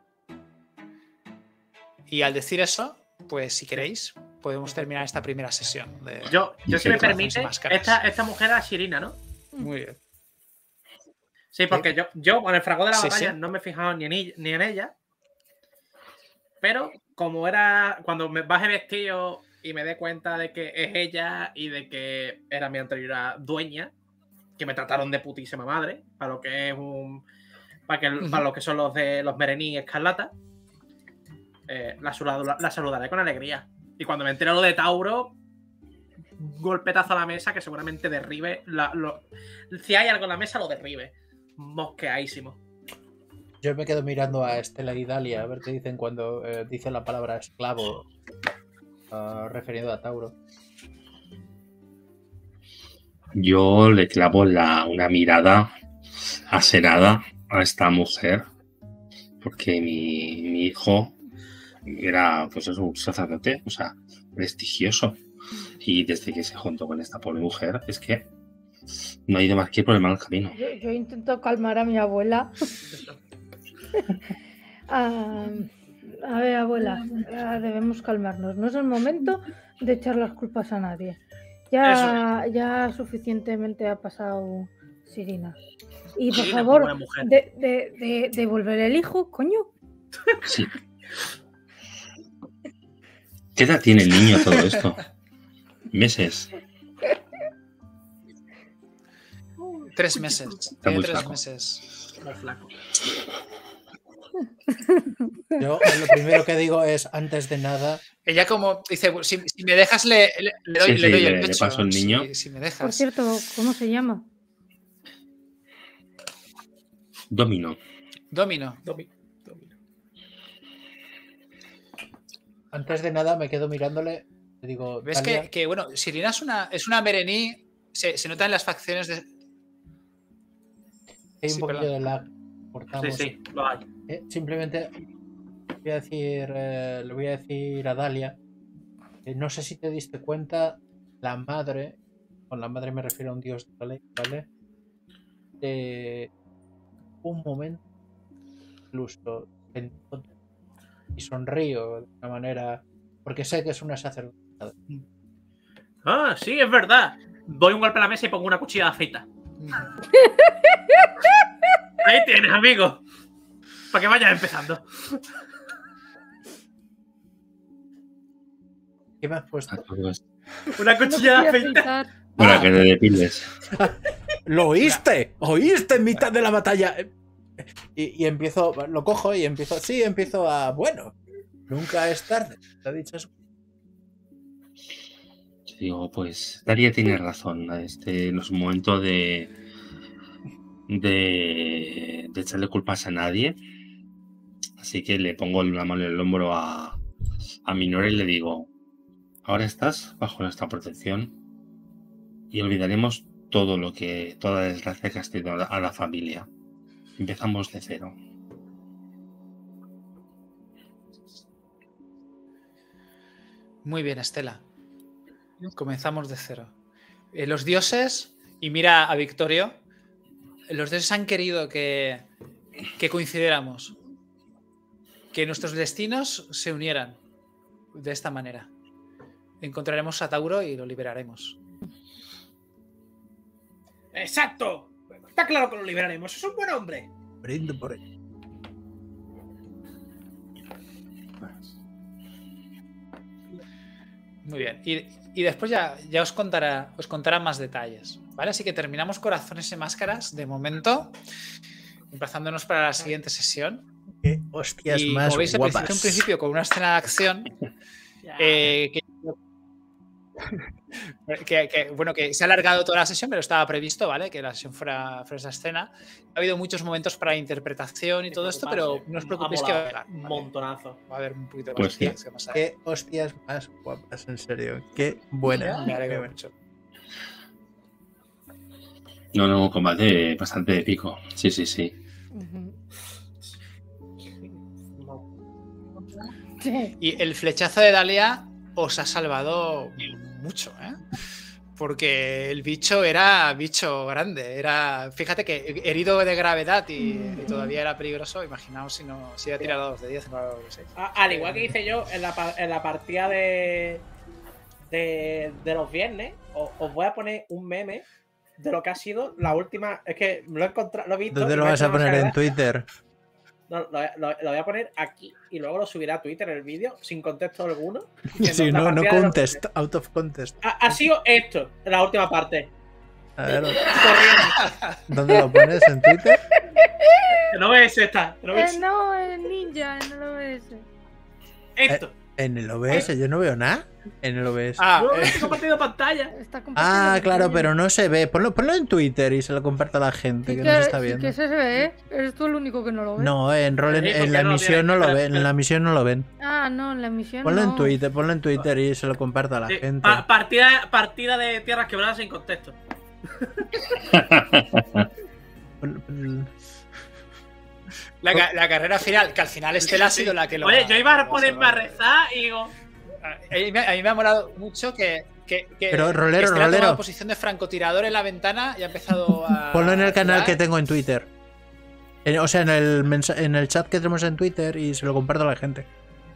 Y al decir eso, pues si queréis, podemos terminar esta primera sesión. Yo si me permite, Máscaras. esta mujer era Shirina, ¿no? Muy bien. Sí, porque yo con el fragor de la Sí, batalla sí. no me he fijado ni en ella. Pero como era. Cuando me bajé vestido y me dé cuenta de que es ella y de que era mi anterior dueña, que me trataron de putísima madre, para lo que es para lo que son los de los Merení Escarlata, la saludaré con alegría. Y cuando me entero lo de Tauro, golpetazo a la mesa que seguramente derribe. Si hay algo en la mesa, lo derribe. Mosqueadísimo. Yo me quedo mirando a Estela y Dalia a ver qué dicen cuando dicen la palabra esclavo referido a Tauro. Yo le clavo una mirada aserada a esta mujer, porque mi hijo era, pues eso, un sacerdote, o sea, prestigioso. Y desde que se juntó con esta pobre mujer, es que no ha ido más que por el mal camino. Yo intento calmar a mi abuela. A ver, abuela, debemos calmarnos. No es el momento de echar las culpas a nadie. Ya suficientemente ha pasado Sirina. Y por Sirina, favor, buena mujer. devolver el hijo, coño. Sí. ¿Qué edad tiene el niño todo esto? ¿Meses? 3 meses. Está Tiene muy 3 flaco. meses. Muy flaco. Yo lo primero que digo es, antes de nada, Ella como dice: si me dejas le doy, Sí, le doy sí, el le pecho. paso el niño. Si me Por dejas. cierto, ¿cómo se llama? Domino. Domino. antes de nada me quedo mirándole. Le digo, ¿Ves Dalia, que bueno, Sirina es una Merení, se nota en las facciones de... hay un Sí, poquillo perdón. de lag. Cortamos. Sí, lo hay. Simplemente le voy a decir a Dalia, no sé si te diste cuenta, la madre, con la madre me refiero a un dios de la ley, ¿vale? Un momento, incluso y sonrío de una manera, porque sé que es una sacerdotisa. Ah, sí, es verdad. Doy un golpe a la mesa y pongo una cuchilla de afeita. Ahí tienes, amigo. Para que vayas empezando. ¿Qué me has puesto? Una cuchilla de afeitar. Para que te depiles. ¿Lo oíste? ¿Oíste en mitad de la batalla? Y empiezo, lo cojo y empiezo a... Bueno, nunca es tarde. ¿Te ha dicho eso? Digo, pues Daria tiene razón. No es un momento de echarle culpas a nadie. Así que le pongo la mano en el hombro a Minora y le digo, ahora estás bajo nuestra protección y olvidaremos toda la desgracia que has tenido a la familia. Empezamos de cero. Muy bien, Estela. Comenzamos de cero. Los dioses, y mira a Victorio, los dioses han querido que coincidiéramos, que nuestros destinos se unieran de esta manera. Encontraremos a Tauro y lo liberaremos. ¡Exacto! Está claro que lo liberaremos. Es un buen hombre. Brindo por ello. Muy bien. Y después ya os contará más detalles. ¿Vale? Así que terminamos Corazones y Máscaras de momento, emplazándonos para la siguiente sesión. Qué hostias Y más como veis, guapas. empecé un principio con una escena de acción que se ha alargado toda la sesión, pero estaba previsto, ¿vale? Que la sesión fuera esa escena. Ha habido muchos momentos para interpretación y todo esto, pero no os preocupéis que va a llegar. Un montonazo. Va a haber un poquito más Pues sí. que pasar. Qué hostias más guapas, en serio. Qué buena. Me alegro mucho. No, combate bastante épico. Sí. Ujú. Y el flechazo de Dalia os ha salvado mucho, ¿eh? Porque el bicho era bicho grande. Fíjate que herido de gravedad y todavía era peligroso. Imaginaos si hubiera tirado 2 de 10 en lugar de 6. Al igual que hice yo en la partida de los viernes, os voy a poner un meme de lo que ha sido la última. Es que lo he encontrado, lo he visto. ¿Dónde lo vas a poner en Twitter? No, lo voy a poner aquí y luego lo subiré a Twitter el vídeo sin contexto alguno. Sí, no contest, out of contest. Ha sido esto, la última parte. A ver, Corriendo. ¿dónde lo pones? ¿En Twitter? Que no ves esta. Que no ves No, el ninja, no lo ves. esto. En el OBS, yo no veo nada. En el OBS. No, he compartido pantalla. Está Ah, claro, compartiendo pero no se ve. Ponlo en Twitter y se lo comparta a la gente sí que nos está viendo. Sí que se ve, ¿eh? Eres tú el único que no lo ve. No, en rol Sí, en porque la no lo emisión tiene. no lo ven. Espera. En la emisión no lo ven. Ah, no, en la emisión Ponlo no. en Twitter y se lo comparta a la Sí, gente. partida de Tierras Quebradas sin contexto. La carrera final, que al final Estela ha sido la que lo Oye, yo iba a lo ponerme a salvado. rezar y digo. A mí me ha molado mucho que Pero, rolero, Estela ha rolero. tomado posición de francotirador en la ventana y ha empezado a... Ponlo en el canal tirar. que tengo en Twitter. O sea, en el chat que tenemos en Twitter y se lo comparto a la gente.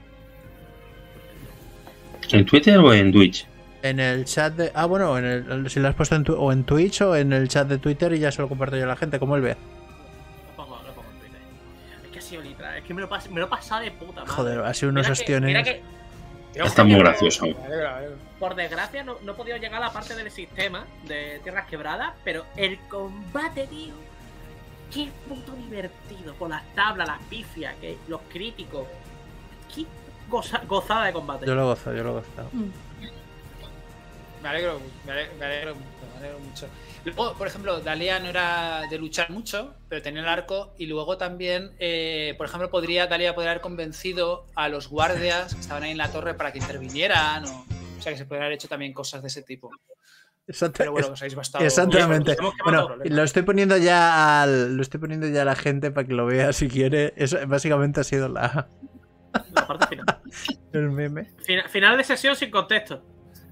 ¿En Twitter o en Twitch? En el chat de... Ah, bueno, si lo has puesto en Twitch o en el chat de Twitter y ya se lo comparto yo a la gente, como él ve. Lo pongo en Twitter. Es que ha sido literal. Es que me lo he pasado de puta madre. Joder, ha sido unos Mira ostiones. que, Está muy gracioso. Me alegro. por desgracia, no he podido llegar a la parte del sistema de Tierras Quebradas, pero el combate, tío. Qué puto divertido. Con las tablas, las pifias, los críticos. Qué gozada de combate. Yo lo gozo, yo lo gozo. Me alegro mucho. Luego, por ejemplo, Dalia no era de luchar mucho, pero tenía el arco y luego también, por ejemplo, Dalia podría haber convencido a los guardias que estaban ahí en la torre para que intervinieran, o sea, que se podrían haber hecho también cosas de ese tipo. Pero bueno, os habéis bastado. Exactamente. Hemos quemado Bueno, problemas. lo estoy poniendo ya a la gente para que lo vea si quiere. Eso básicamente ha sido La parte final. el meme. Final de sesión sin contexto.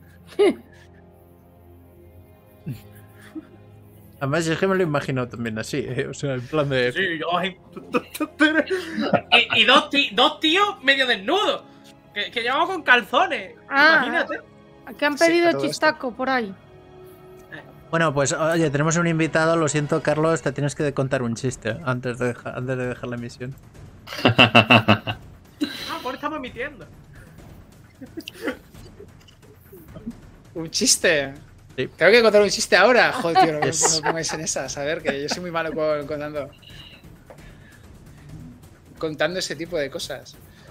Además, es que me lo he imaginado también así, ¿eh? O sea, en plan de... Sí, yo. y dos tíos medio desnudos. Que llevamos con calzones. Ah. Imagínate. Que han Sí, pedido todo chistaco por ahí. Bueno, pues oye, tenemos un invitado. Lo siento, Carlos, te tienes que contar un chiste antes de dejar la emisión. Ah, pues estamos emitiendo. Un chiste. Sí. Tengo que contar un chiste ahora. Joder, tío, no Yes. me pongáis en esa. A ver, que yo soy muy malo contando ese tipo de cosas.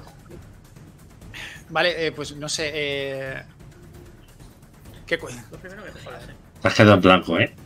Vale, pues no sé. ¿Qué cu- Lo primero que te pase. Te has quedado en blanco, ¿eh?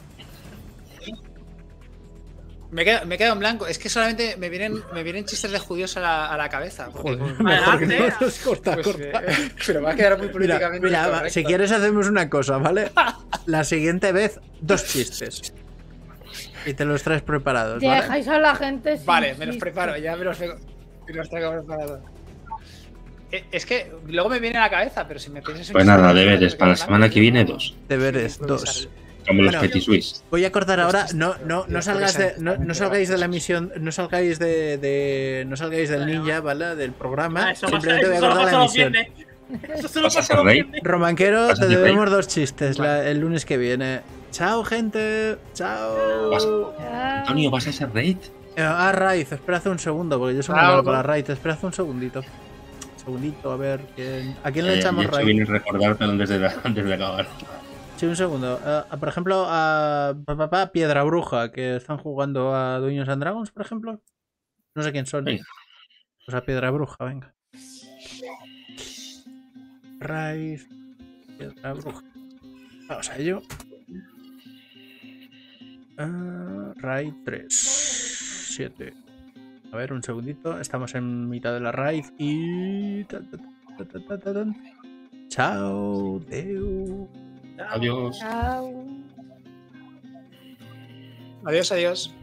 Me he quedado en blanco. Es que solamente me vienen chistes de judíos a la cabeza. Porque, Joder, pues, mejor que Adelante. no los corta, pues, corta. pero va a quedar muy Mira, políticamente mira, incorrecto. si quieres hacemos una cosa, ¿vale? La siguiente vez, 2 chistes. Y te los traes preparados, ¿vale? Dejáis a la gente sin Vale, me los chiste. preparo, ya me los traigo preparados. Es que luego me viene a la cabeza, pero si me piensas en Pues un nada, chiste, deberes. me Para la quedo semana blanco, que viene, ¿no? 2. Deberes, Improvisar. 2. Como los Bueno. Petit Suisse. Voy a cortar ahora. Pues, No Dios, salgáis porque de, no salgáis de la cosas. misión, no salgáis no salgáis del ninja, ¿vale? Del programa. Eso Simplemente voy a solo cortar pasa la los misión. viernes. Eso solo ¿Vas a pasa hacer los rey? viernes. Romanquero, ¿Vas a te hacer debemos 2 chistes Vale. el lunes que viene. Chao, gente. Chao. Vas- Ah, Antonio, ¿vas a hacer raid? Raid, espérate un segundo, porque yo soy muy Chao. malo para Raid. Espérate un segundito. A ver, ¿a quién le echamos De hecho, Raid? viene a recordártelo antes de acabar. Sí, un segundo. Por ejemplo, a Piedra Bruja, que están jugando a Dungeons and Dragons, por ejemplo. No sé quién son. Venga. Pues a Piedra Bruja, venga. Raid. Piedra Bruja. Vamos a ello. Raid 3. 7. A ver, un segundito. Estamos en mitad de la raid y. Chao, Deu. Adiós. chao. Adiós, adiós.